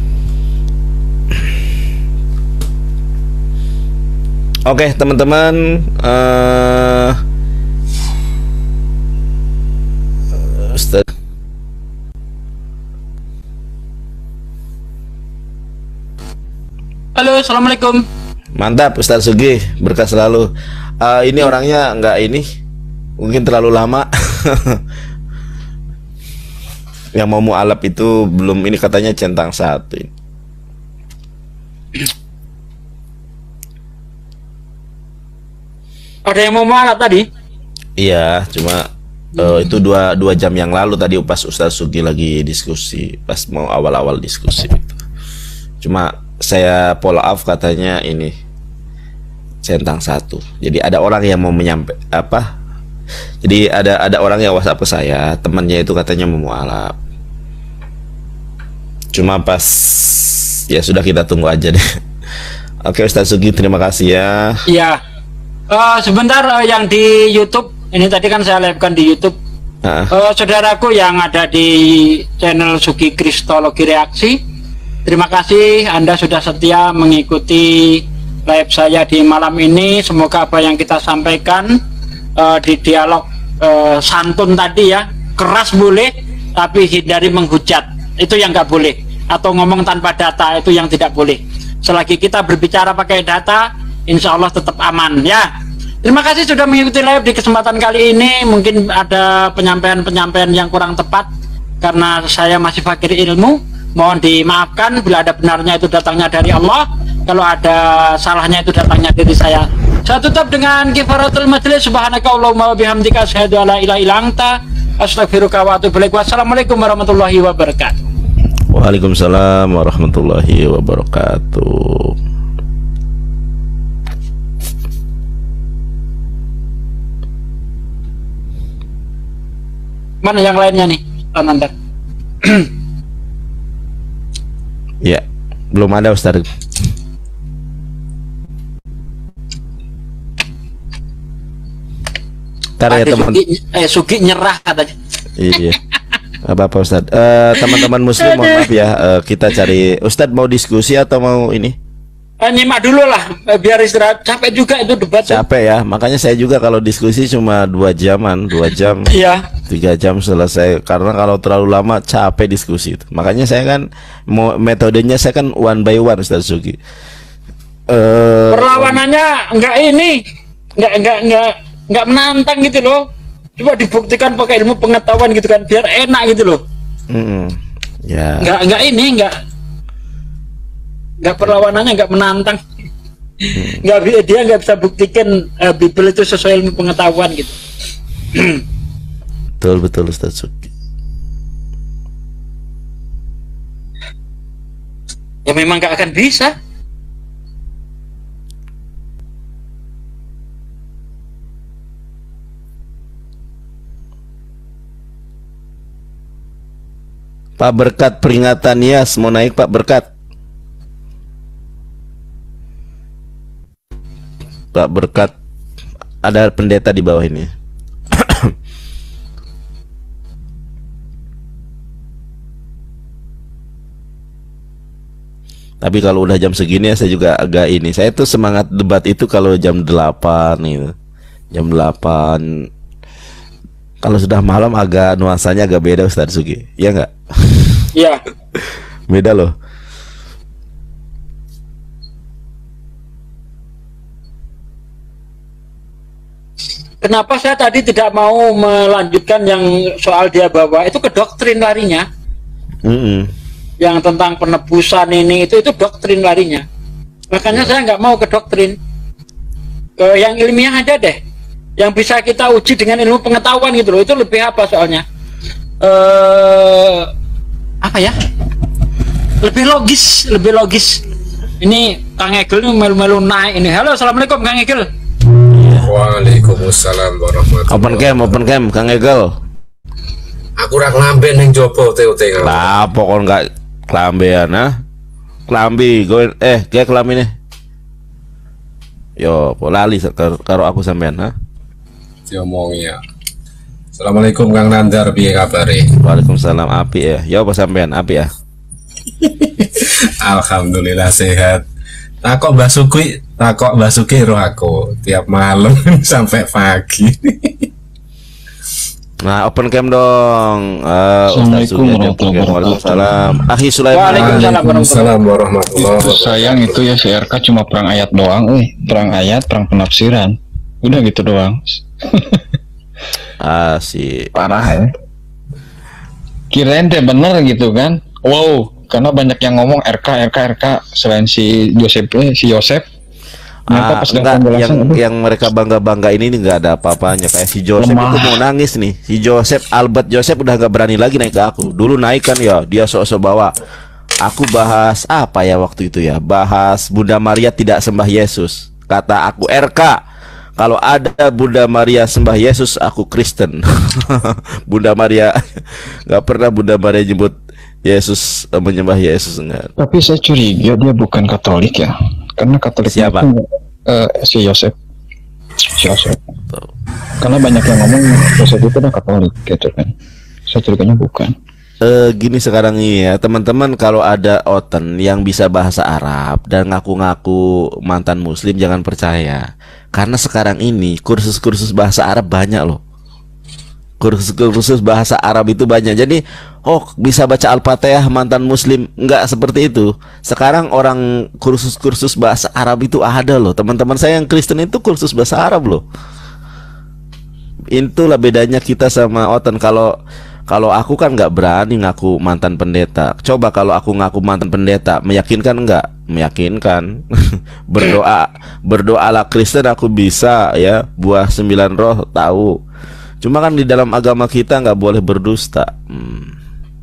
Oke teman-teman, uh, Ustaz. Halo, assalamualaikum. Mantap Ustaz Sugi, berkah selalu. Uh, ini orangnya nggak ini, mungkin terlalu lama. Yang mau mualaf itu belum, ini katanya centang satu. Ada yang mau mualaf tadi? Iya, cuma uh, itu dua dua jam yang lalu tadi pas Ustaz Sugi lagi diskusi, pas mau awal-awal diskusi. Cuma saya follow up katanya ini centang satu. Jadi ada orang yang mau menyampaikan apa? Jadi ada ada orang yang WhatsApp ke saya, temannya itu katanya mau mualaf. Cuma pas ya sudah, kita tunggu aja deh. Oke Ustaz Sugi, terima kasih ya. Iya. Uh, sebentar, uh, yang di YouTube ini tadi kan saya live-kan di YouTube. Nah, Uh, saudaraku yang ada di channel Sugi Kristologi Reaksi, terima kasih Anda sudah setia mengikuti live saya di malam ini. Semoga apa yang kita sampaikan uh, di dialog uh, santun tadi ya, keras boleh, tapi hindari menghujat, itu yang nggak boleh. Atau ngomong tanpa data, itu yang tidak boleh. selagi kita berbicara pakai data, insya Allah tetap aman ya. Terima kasih sudah mengikuti live di kesempatan kali ini. Mungkin ada penyampaian-penyampaian yang kurang tepat karena saya masih fakir ilmu, mohon dimaafkan. Bila ada benarnya itu datangnya dari Allah, kalau ada salahnya itu datangnya dari saya. Saya tutup dengan kifaratul majlis. Subhanakallahumma wa bihamdika asyhadu an la ilaha illa anta astaghfiruka wa atubu ilaik. Wassalamualaikum warahmatullahi wabarakatuh. Waalaikumsalam warahmatullahi wabarakatuh. Mana yang lainnya nih, Ananda? Ya, belum ada Ustaz. Ntar ya teman. Sugi, eh Sugi nyerah katanya. Iya. Apa-apa Ustaz. Uh, teman-teman muslim mohon maaf ya, uh, kita cari Ustaz mau diskusi atau mau ini? Eh, nyimak dulu lah, eh, biar istirahat. Capek juga itu debat. Capek ya, makanya saya juga kalau diskusi cuma dua jaman, dua jam, iya, tiga jam selesai. Karena kalau terlalu lama capek diskusi itu. Makanya saya kan mau metodenya saya kan one by one Ustaz Sugi. Uh, Perlawanannya enggak ini, enggak enggak enggak enggak menantang gitu loh. Coba dibuktikan pakai ilmu pengetahuan gitu kan, biar enak gitu loh. mm -mm. Ya. Enggak enggak ini enggak enggak perlawanannya enggak menantang. Enggak hmm. dia enggak bisa buktikan uh, Bible itu sesuai ilmu pengetahuan gitu. Betul betul Ustaz Sugi. Ya memang enggak akan bisa. Pak Berkat peringatan Yas mau naik Pak Berkat. Pak Berkat, ada pendeta di bawah ini. Tapi kalau udah jam segini ya saya juga agak ini. Saya tuh semangat debat itu kalau jam delapan gitu. Jam delapan. Kalau sudah malam agak nuansanya agak beda Ustaz Sugi. Iya enggak? Iya. Beda loh. Kenapa saya tadi tidak mau melanjutkan yang soal dia bawa itu ke doktrin larinya, mm -mm. yang tentang penebusan ini itu itu doktrin larinya. Makanya saya nggak mau ke doktrin, ke yang ilmiah aja deh, yang bisa kita uji dengan ilmu pengetahuan gitu loh. Itu lebih apa soalnya? Eh apa ya? Lebih logis, lebih logis. Ini Kang Egel ini melu-melu naik ini. Halo, assalamualaikum Kang Egel. Waalaikumsalam warahmatullahi wabarakatuh. Open cam, open cam, Kang Egel. Aku rak lamben yang jopo teo teo. Lah, pokok nggak kelambean, ah? Kelambi, gue eh, kayak kelambi nih. Yo, kok lali karo, karo aku sampean, ha? Diomong ya. Assalamualaikum Kang Nandar, piye kabare? Waalaikumsalam, api ya. Yo, apa sampean, api ya? Alhamdulillah sehat. Takok Mbah Suki, takok Mbah Suki roh aku tiap malam sampai pagi. Nah, open cam dong. Uh, Assalamualaikum warahmatullahi wabarakatuh. Waalaikumsalam. Akhi Sulaiman. Waalaikumsalam warahmatullahi Itu sayang itu ya si R K cuma perang ayat doang, eh perang ayat, perang penafsiran. Udah gitu doang. Ah, si Parah ya. Kirain teh bener gitu kan. Wow, karena banyak yang ngomong R K R K R K selain si Joseph eh, si Yosef. Ah, enggak, yang yang mereka bangga-bangga ini nih nggak ada apa-apanya. Kayak si Joseph Lemah. itu mau nangis nih. Si Joseph, Albert Joseph udah nggak berani lagi naik ke aku. Dulu naik kan ya, dia sok-sok bawa. Aku bahas apa ya waktu itu ya? Bahas Bunda Maria tidak sembah Yesus. Kata aku R K, kalau ada Bunda Maria sembah Yesus, aku Kristen. Bunda Maria nggak pernah Bunda Maria nyebut Yesus eh, menyembah Yesus enggak. Tapi saya curiga dia bukan Katolik ya. Karena Katolik Siapa? itu uh, si Yosef. Si Yosef. Karena banyak yang ngomong Yosef itu udah Katolik gitu kan. Saya curiganya bukan. Eh, gini sekarang ini ya teman-teman, kalau ada oten yang bisa bahasa Arab dan ngaku-ngaku mantan muslim jangan percaya, karena sekarang ini kursus-kursus bahasa Arab banyak loh. kursus-kursus bahasa Arab itu banyak. Jadi, oh bisa baca Al-Fatihah mantan muslim. Enggak seperti itu. Sekarang orang kursus-kursus bahasa Arab itu ada loh. Teman-teman saya yang Kristen itu kursus bahasa Arab loh. Itulah bedanya kita sama Otan. Kalau kalau aku kan nggak berani ngaku mantan pendeta. Coba kalau aku ngaku mantan pendeta, meyakinkan nggak? Meyakinkan. Berdoa, berdoalah Kristen aku bisa ya. Buah sembilan roh tahu. Cuma kan di dalam agama kita nggak boleh berdusta. Hmm.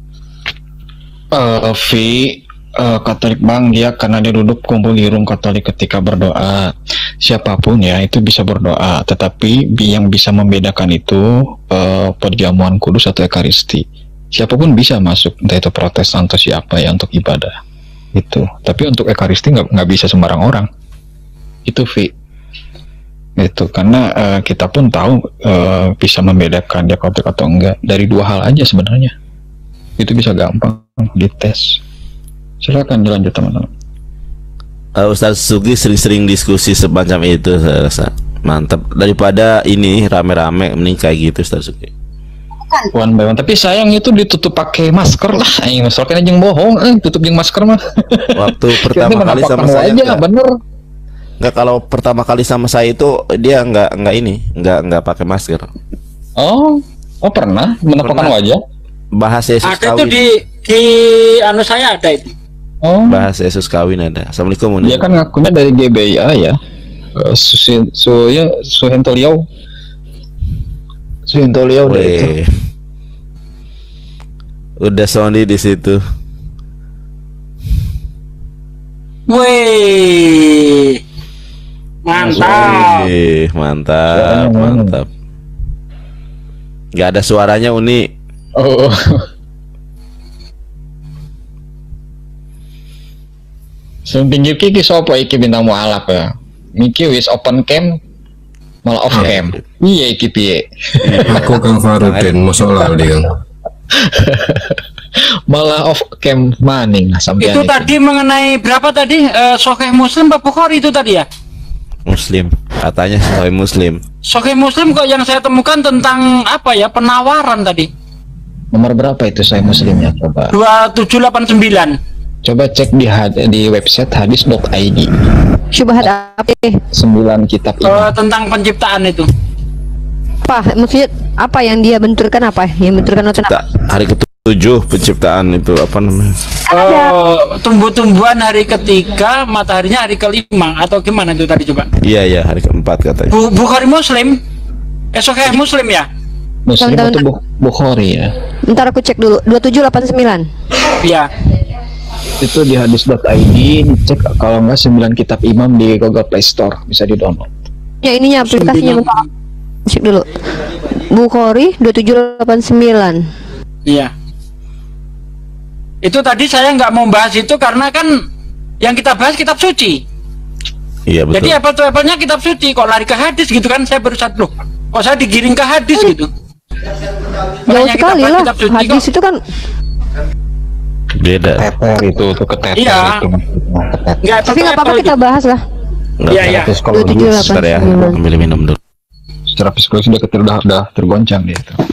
Uh, V uh, Katolik Bang, dia karena dia duduk kumpul di room Katolik ketika berdoa. Siapapun ya itu bisa berdoa, tetapi yang bisa membedakan itu uh, perjamuan kudus atau ekaristi. Siapapun bisa masuk, entah itu Protestan atau siapa ya untuk ibadah itu. Tapi untuk ekaristi nggak nggak bisa sembarang orang. Itu V. Itu karena uh, kita pun tahu uh, bisa membedakan dia Katolik atau enggak dari dua hal aja sebenarnya. Itu bisa gampang dites. Silakan dilanjut teman-teman. Uh, Ustaz Sugi sering-sering diskusi semacam itu, saya rasa mantap daripada ini rame-rame mending kayak gitu Ustaz Sugi. One by one. Tapi sayang itu ditutup pakai masker lah. Aing masalahnya jeung bohong, eh tutup jeung masker mah. Waktu pertama kali sama saya aja, enggak, bener. Enggak, kalau pertama kali sama saya itu dia enggak enggak ini, enggak enggak pakai masker. Oh, oh pernah menampakkan wajah. Bahas Yesus ada kawin. itu di di anu saya ada itu. Oh. Bahas Yesus kawin ada. Assalamualaikum. Dia kan ngakunya dari G B I A ya. Uh, Susi, su ya Suhentoliau. Suhentoliau itu. Udah Sony di situ. Wih. Mantap. Wih, mantap, mantap. Gak ada suaranya Uni. Oh. Sing pinggir kiki sopo iki bintang mualaf ya. Miki wis open cam malah off cam. Iya iki piye? Aku Kang Farudin musola dia. Malah off cam maning sampai itu tadi mengenai berapa tadi uh, Sahih Muslim apa Bukhari itu tadi ya? Muslim, katanya Sahih Muslim. Sahih Muslim kok yang saya temukan tentang apa ya, penawaran tadi. Nomor berapa itu Sahih Muslimnya coba? dua tujuh delapan sembilan. Coba cek di di website hadis dot i d. Syubhat apa? sembilan kitab ini. Uh, tentang penciptaan itu. Apa? Maksudnya apa yang dia benturkan apa? Yang benturkan apa? Tak, hari ketujuh penciptaan itu apa namanya? Oh, tumbuh-tumbuhan hari ketiga, mataharinya hari kelima atau gimana itu tadi coba? Iya ya, hari keempat katanya. Bu Bukhari Muslim, eh Sahih Muslim ya? Muslim Bentar, itu bentar. Bukhari ya. Bentar aku cek dulu. dua tujuh delapan sembilan. Iya. Itu di hadis dot i d, dicek kalau nggak sembilan kitab imam di Google Play Store bisa di download. Ya ininya aplikasinya, bentar. Cek dulu. Bukhari dua tujuh delapan sembilan. Iya. Itu tadi saya nggak mau bahas itu karena kan yang kita bahas kitab suci. Iya betul. Jadi apel-apelnya kitab suci, kok lari ke hadis gitu kan? Saya baru sadar loh. Kok saya digiring ke hadis gitu? Jauh Makanya kita sekali bahas lah. kitab suci Hadis kok. itu kan Beda. Teter itu tuh keteter Iya. itu. Keteter. Nggak, tapi nggak apa-apa kita bahas lah. Nggak Iya, apa-apa. iya. Terus kalau dua tujuh delapan Bentar ya, sembilan. ambil minum dulu. secara psikologis udah keter udah, udah tergoncang dia itu.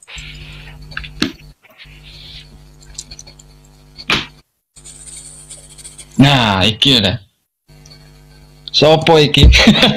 Nah, iki udah. Sopo iki?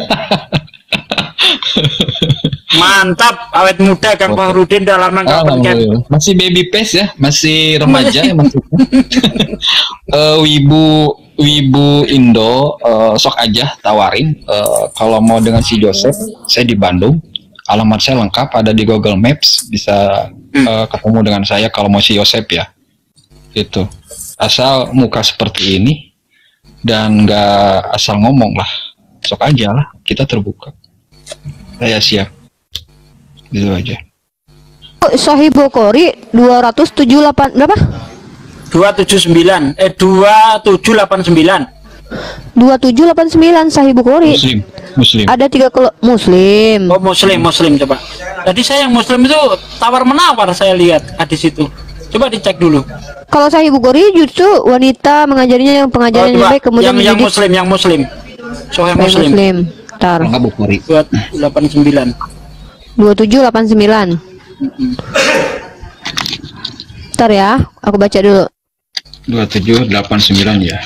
Mantap, awet muda Kang Fahrudin dalam rangka Ah, pencap. masih baby face ya, masih remaja ya maksudnya. Eh, wibu wibu Indo, eh, sok aja tawarin. Eh, kalau mau dengan si Joseph, saya di Bandung. Alamat saya lengkap ada di Google Maps, bisa eh, ketemu dengan saya kalau mau si Joseph ya. Gitu. Asal muka seperti ini dan nggak asal ngomong lah. Sok aja lah, kita terbuka. Saya siap. Gitu aja. Sahih Bukhari dua tujuh delapan berapa? dua tujuh sembilan eh dua tujuh delapan sembilan. dua tujuh delapan sembilan Sahih Bukhari. Muslim, Muslim. Ada tiga kalau Muslim. Oh, muslim, muslim coba. Tadi saya yang muslim itu tawar menawar saya lihat hadis itu. Coba dicek dulu. Kalau Sahih Bukhari justru wanita mengajarinya yang pengajaran yang coba. baik kemudian yang, yang mendidik. muslim, yang muslim. Sahih Sahih muslim. Muslim. Tar. Enggak Bukhari. dua delapan sembilan. dua tujuh delapan sembilan. Ntar ya, aku baca dulu. dua tujuh delapan sembilan ya.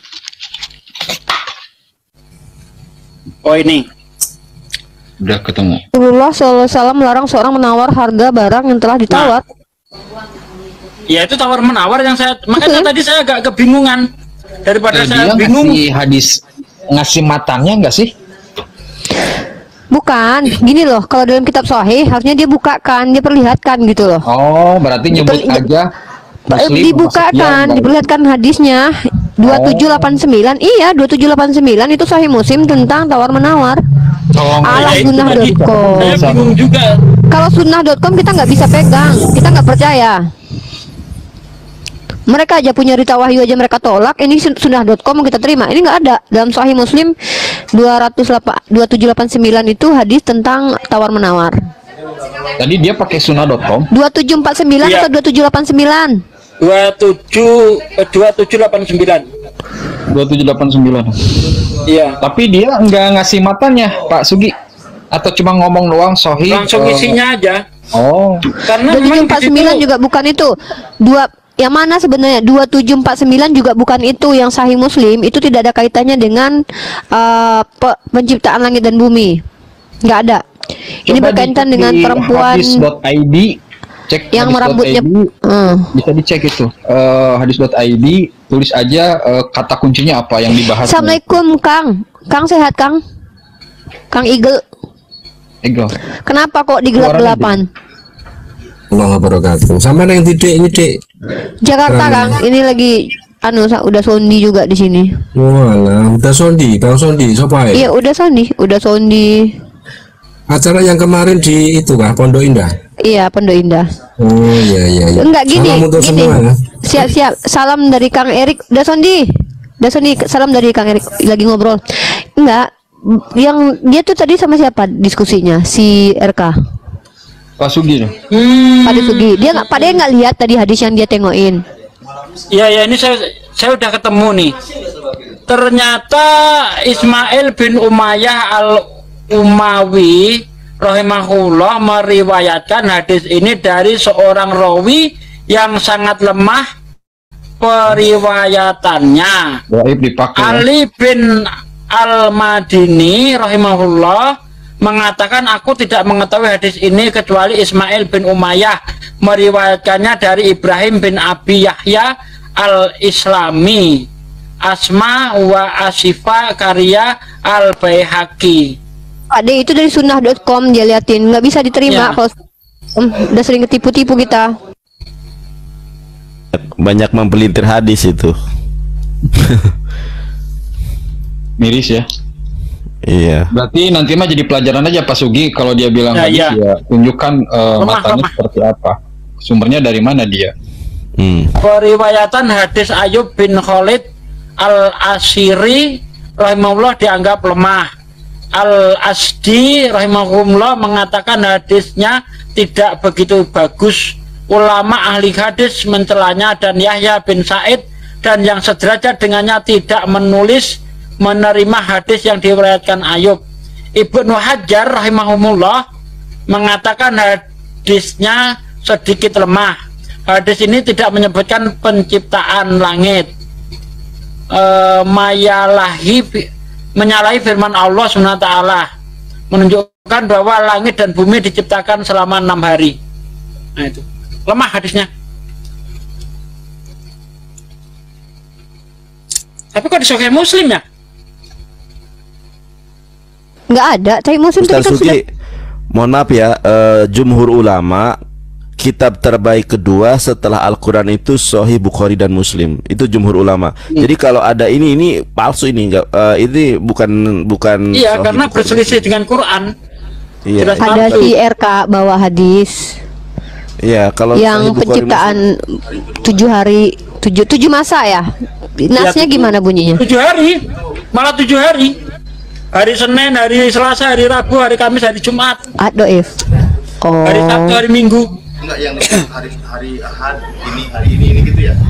Oh ini. Udah ketemu. Rasulullah shallallahu alaihi wasallam melarang seorang menawar harga barang yang telah ditawar. Ya itu tawar menawar yang saya makanya Betul. tadi saya agak kebingungan daripada Eh, saya dia bingung. ngasih hadis ngasih matangnya enggak sih? Bukan, gini loh, kalau dalam kitab Sahih harusnya dia bukakan, dia perlihatkan gitu loh. Oh, berarti nyebut Betul, aja Muslim Dibukakan, sekian, diperlihatkan hadisnya dua tujuh delapan sembilan. Iya, dua tujuh delapan sembilan itu Sahih Muslim tentang tawar menawar. Oh, Ala Ya, itu sunnah tadi. dot com. Saya bingung juga. Kalau sunnah dot com kita nggak bisa pegang, kita nggak percaya. Mereka aja punya Rita Wahyu aja mereka tolak. Ini sunnah dot com kita terima. Ini nggak ada dalam Sahih Muslim dua tujuh delapan sembilan itu hadis tentang tawar menawar. Tadi dia pakai sunnah dot com. dua tujuh empat sembilan Iya. atau dua tujuh delapan sembilan? dua tujuh eh, dua tujuh delapan sembilan. dua tujuh delapan sembilan. Iya. Tapi dia nggak ngasih matanya, Pak Sugi. Atau cuma ngomong doang sahih. Langsung eh, isinya aja. Oh. Karena dua tujuh memang empat di situ sembilan juga bukan itu. Dua yang mana sebenarnya dua tujuh empat sembilan juga bukan itu yang Sahih Muslim, itu tidak ada kaitannya dengan uh, pe- penciptaan langit dan bumi. Nggak ada. Ini Coba berkaitan dicek dengan di perempuan hadis.id, cek yang rambutnya hadis.id, Hmm. bisa dicek itu. Eh, hadis.id, tulis aja eh, kata kuncinya apa yang dibahas. Assalamualaikum Kang. Kang sehat Kang? Kang Igel. Ego. Kenapa kok digelap Suaranya gelapan? Allah wabarakatuh. Sama yang titik ini dik. Jakarta Kang. Ini lagi anu sa- udah sondi juga di sini. Walah, udah sondi, bang sondi, sopai. Iya udah sondi, udah sondi. Acara yang kemarin di itu kah, Pondok Indah. Iya Pondok Indah. Oh iya iya. iya. Enggak gini, Salam untuk gini. semua ya. Siap siap. Salam dari Kang Erik. Udah sondi. Udah sondi. Salam dari Kang Erik. Lagi ngobrol. Enggak. Yang dia tuh tadi sama siapa diskusinya? Si R K. Pak Sugi. Hmm, Pak Sugi. Dia nggak. Pak dia nggak lihat tadi hadis yang dia tengokin. ya ya ini saya saya udah ketemu nih. Ternyata Ismail bin Umayyah al Umawi rahimahullah meriwayatkan hadis ini dari seorang rawi yang sangat lemah periwayatannya. Gaib dipakai. ya. Ali bin Al-Madini rahimahullah mengatakan aku tidak mengetahui hadis ini kecuali Ismail bin Umayyah meriwayatkannya dari Ibrahim bin Abi Yahya Al-Islami Asma wa Asifa karya Al-Baihaqi. Pak D itu dari sunnah dot com dia liatin. Nggak bisa diterima Ya. kalau Hmm, udah sering ketipu-tipu kita. Banyak mempelintir hadis itu. Miris ya. Iya. Berarti nanti mah jadi pelajaran aja Pak Sugi kalau dia bilang Ya, hadis ya. ya tunjukkan eh, Lemah, matanya lemah. seperti apa. Sumbernya dari mana dia? Hmm. Periwayatan hadis Ayub bin Khalid Al-Asyiri rahimahullah dianggap lemah. Al-Asdi rahimahullah mengatakan hadisnya tidak begitu bagus. Ulama ahli hadis mencelanya dan Yahya bin Sa'id dan yang sederajat dengannya tidak menulis menerima hadis yang diriwayatkan Ayub. Ibnu Hajar rahimahumullah mengatakan hadisnya sedikit lemah. Hadis ini tidak menyebutkan penciptaan langit. E, mayalahi menyalahi firman Allah subhanahu wa taala, menunjukkan bahwa langit dan bumi diciptakan selama enam hari. Nah itu lemah hadisnya. Tapi kok di Sahih Muslim ya? Nggak ada. Tapi Muslim tadi Ustaz kan sudah. Sugi, mohon maaf ya, eh, jumhur ulama kitab terbaik kedua setelah Al-Quran itu Sahih Bukhari dan Muslim. Itu jumhur ulama. Jadi kalau ada ini ini palsu ini enggak eh, ini bukan bukan Iya, Sahih karena Bukhari. berselisih dengan Quran. Iya. Jelas Ada palsu. si R K bawa hadis Iya, kalau yang Sahih Bukhari, penciptaan tujuh hari tujuh tujuh masa ya. Nasnya tujuh. gimana bunyinya? Tujuh hari, malah tujuh hari. Hari Senin, hari Selasa, hari Rabu, hari Kamis, hari Jumat, Adoif. Oh. hari Sabtu, hari Minggu. Enggak yang hari hari Ahad ini hari ini ini gitu ya.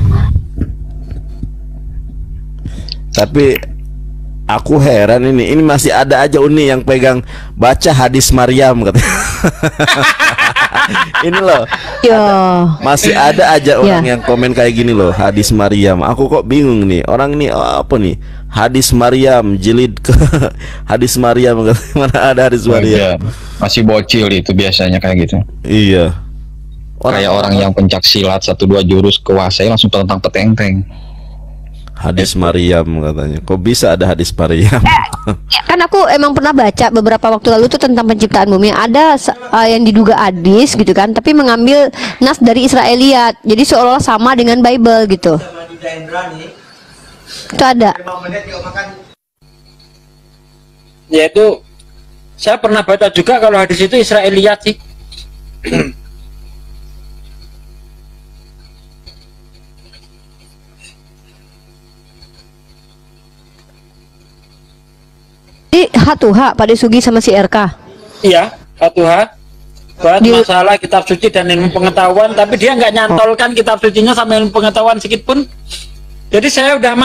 tapi aku heran ini, ini masih ada aja Uni yang pegang baca hadis Maryam katanya. Ini loh. Yo. Masih ada aja orang Ya. yang komen kayak gini loh, hadis Maryam. Aku kok bingung nih. Orang ini oh, apa nih? Hadis Maryam jilid ke hadis Maryam, mana ada hadis Maryam? Iya, masih bocil itu biasanya kayak gitu. Iya. Kayak orang yang pencak silat satu dua jurus kuasai langsung tentang petenteng. Hadis Maryam katanya. Kok bisa ada hadis Maryam? Kan aku emang pernah baca beberapa waktu lalu tuh tentang penciptaan bumi. Ada uh, yang diduga hadis gitu kan, tapi mengambil nas dari Israeliat. Jadi seolah-olah sama dengan Bible gitu. Itu ada. Yaitu saya pernah baca juga kalau hadis itu Israeliat sih. Di H tuh H Pak Desugi sama si R K. Iya, satu H buat Di- masalah kitab suci dan ilmu pengetahuan, tapi dia nggak nyantolkan kitab sucinya sama ilmu pengetahuan sedikit pun. Jadi saya udah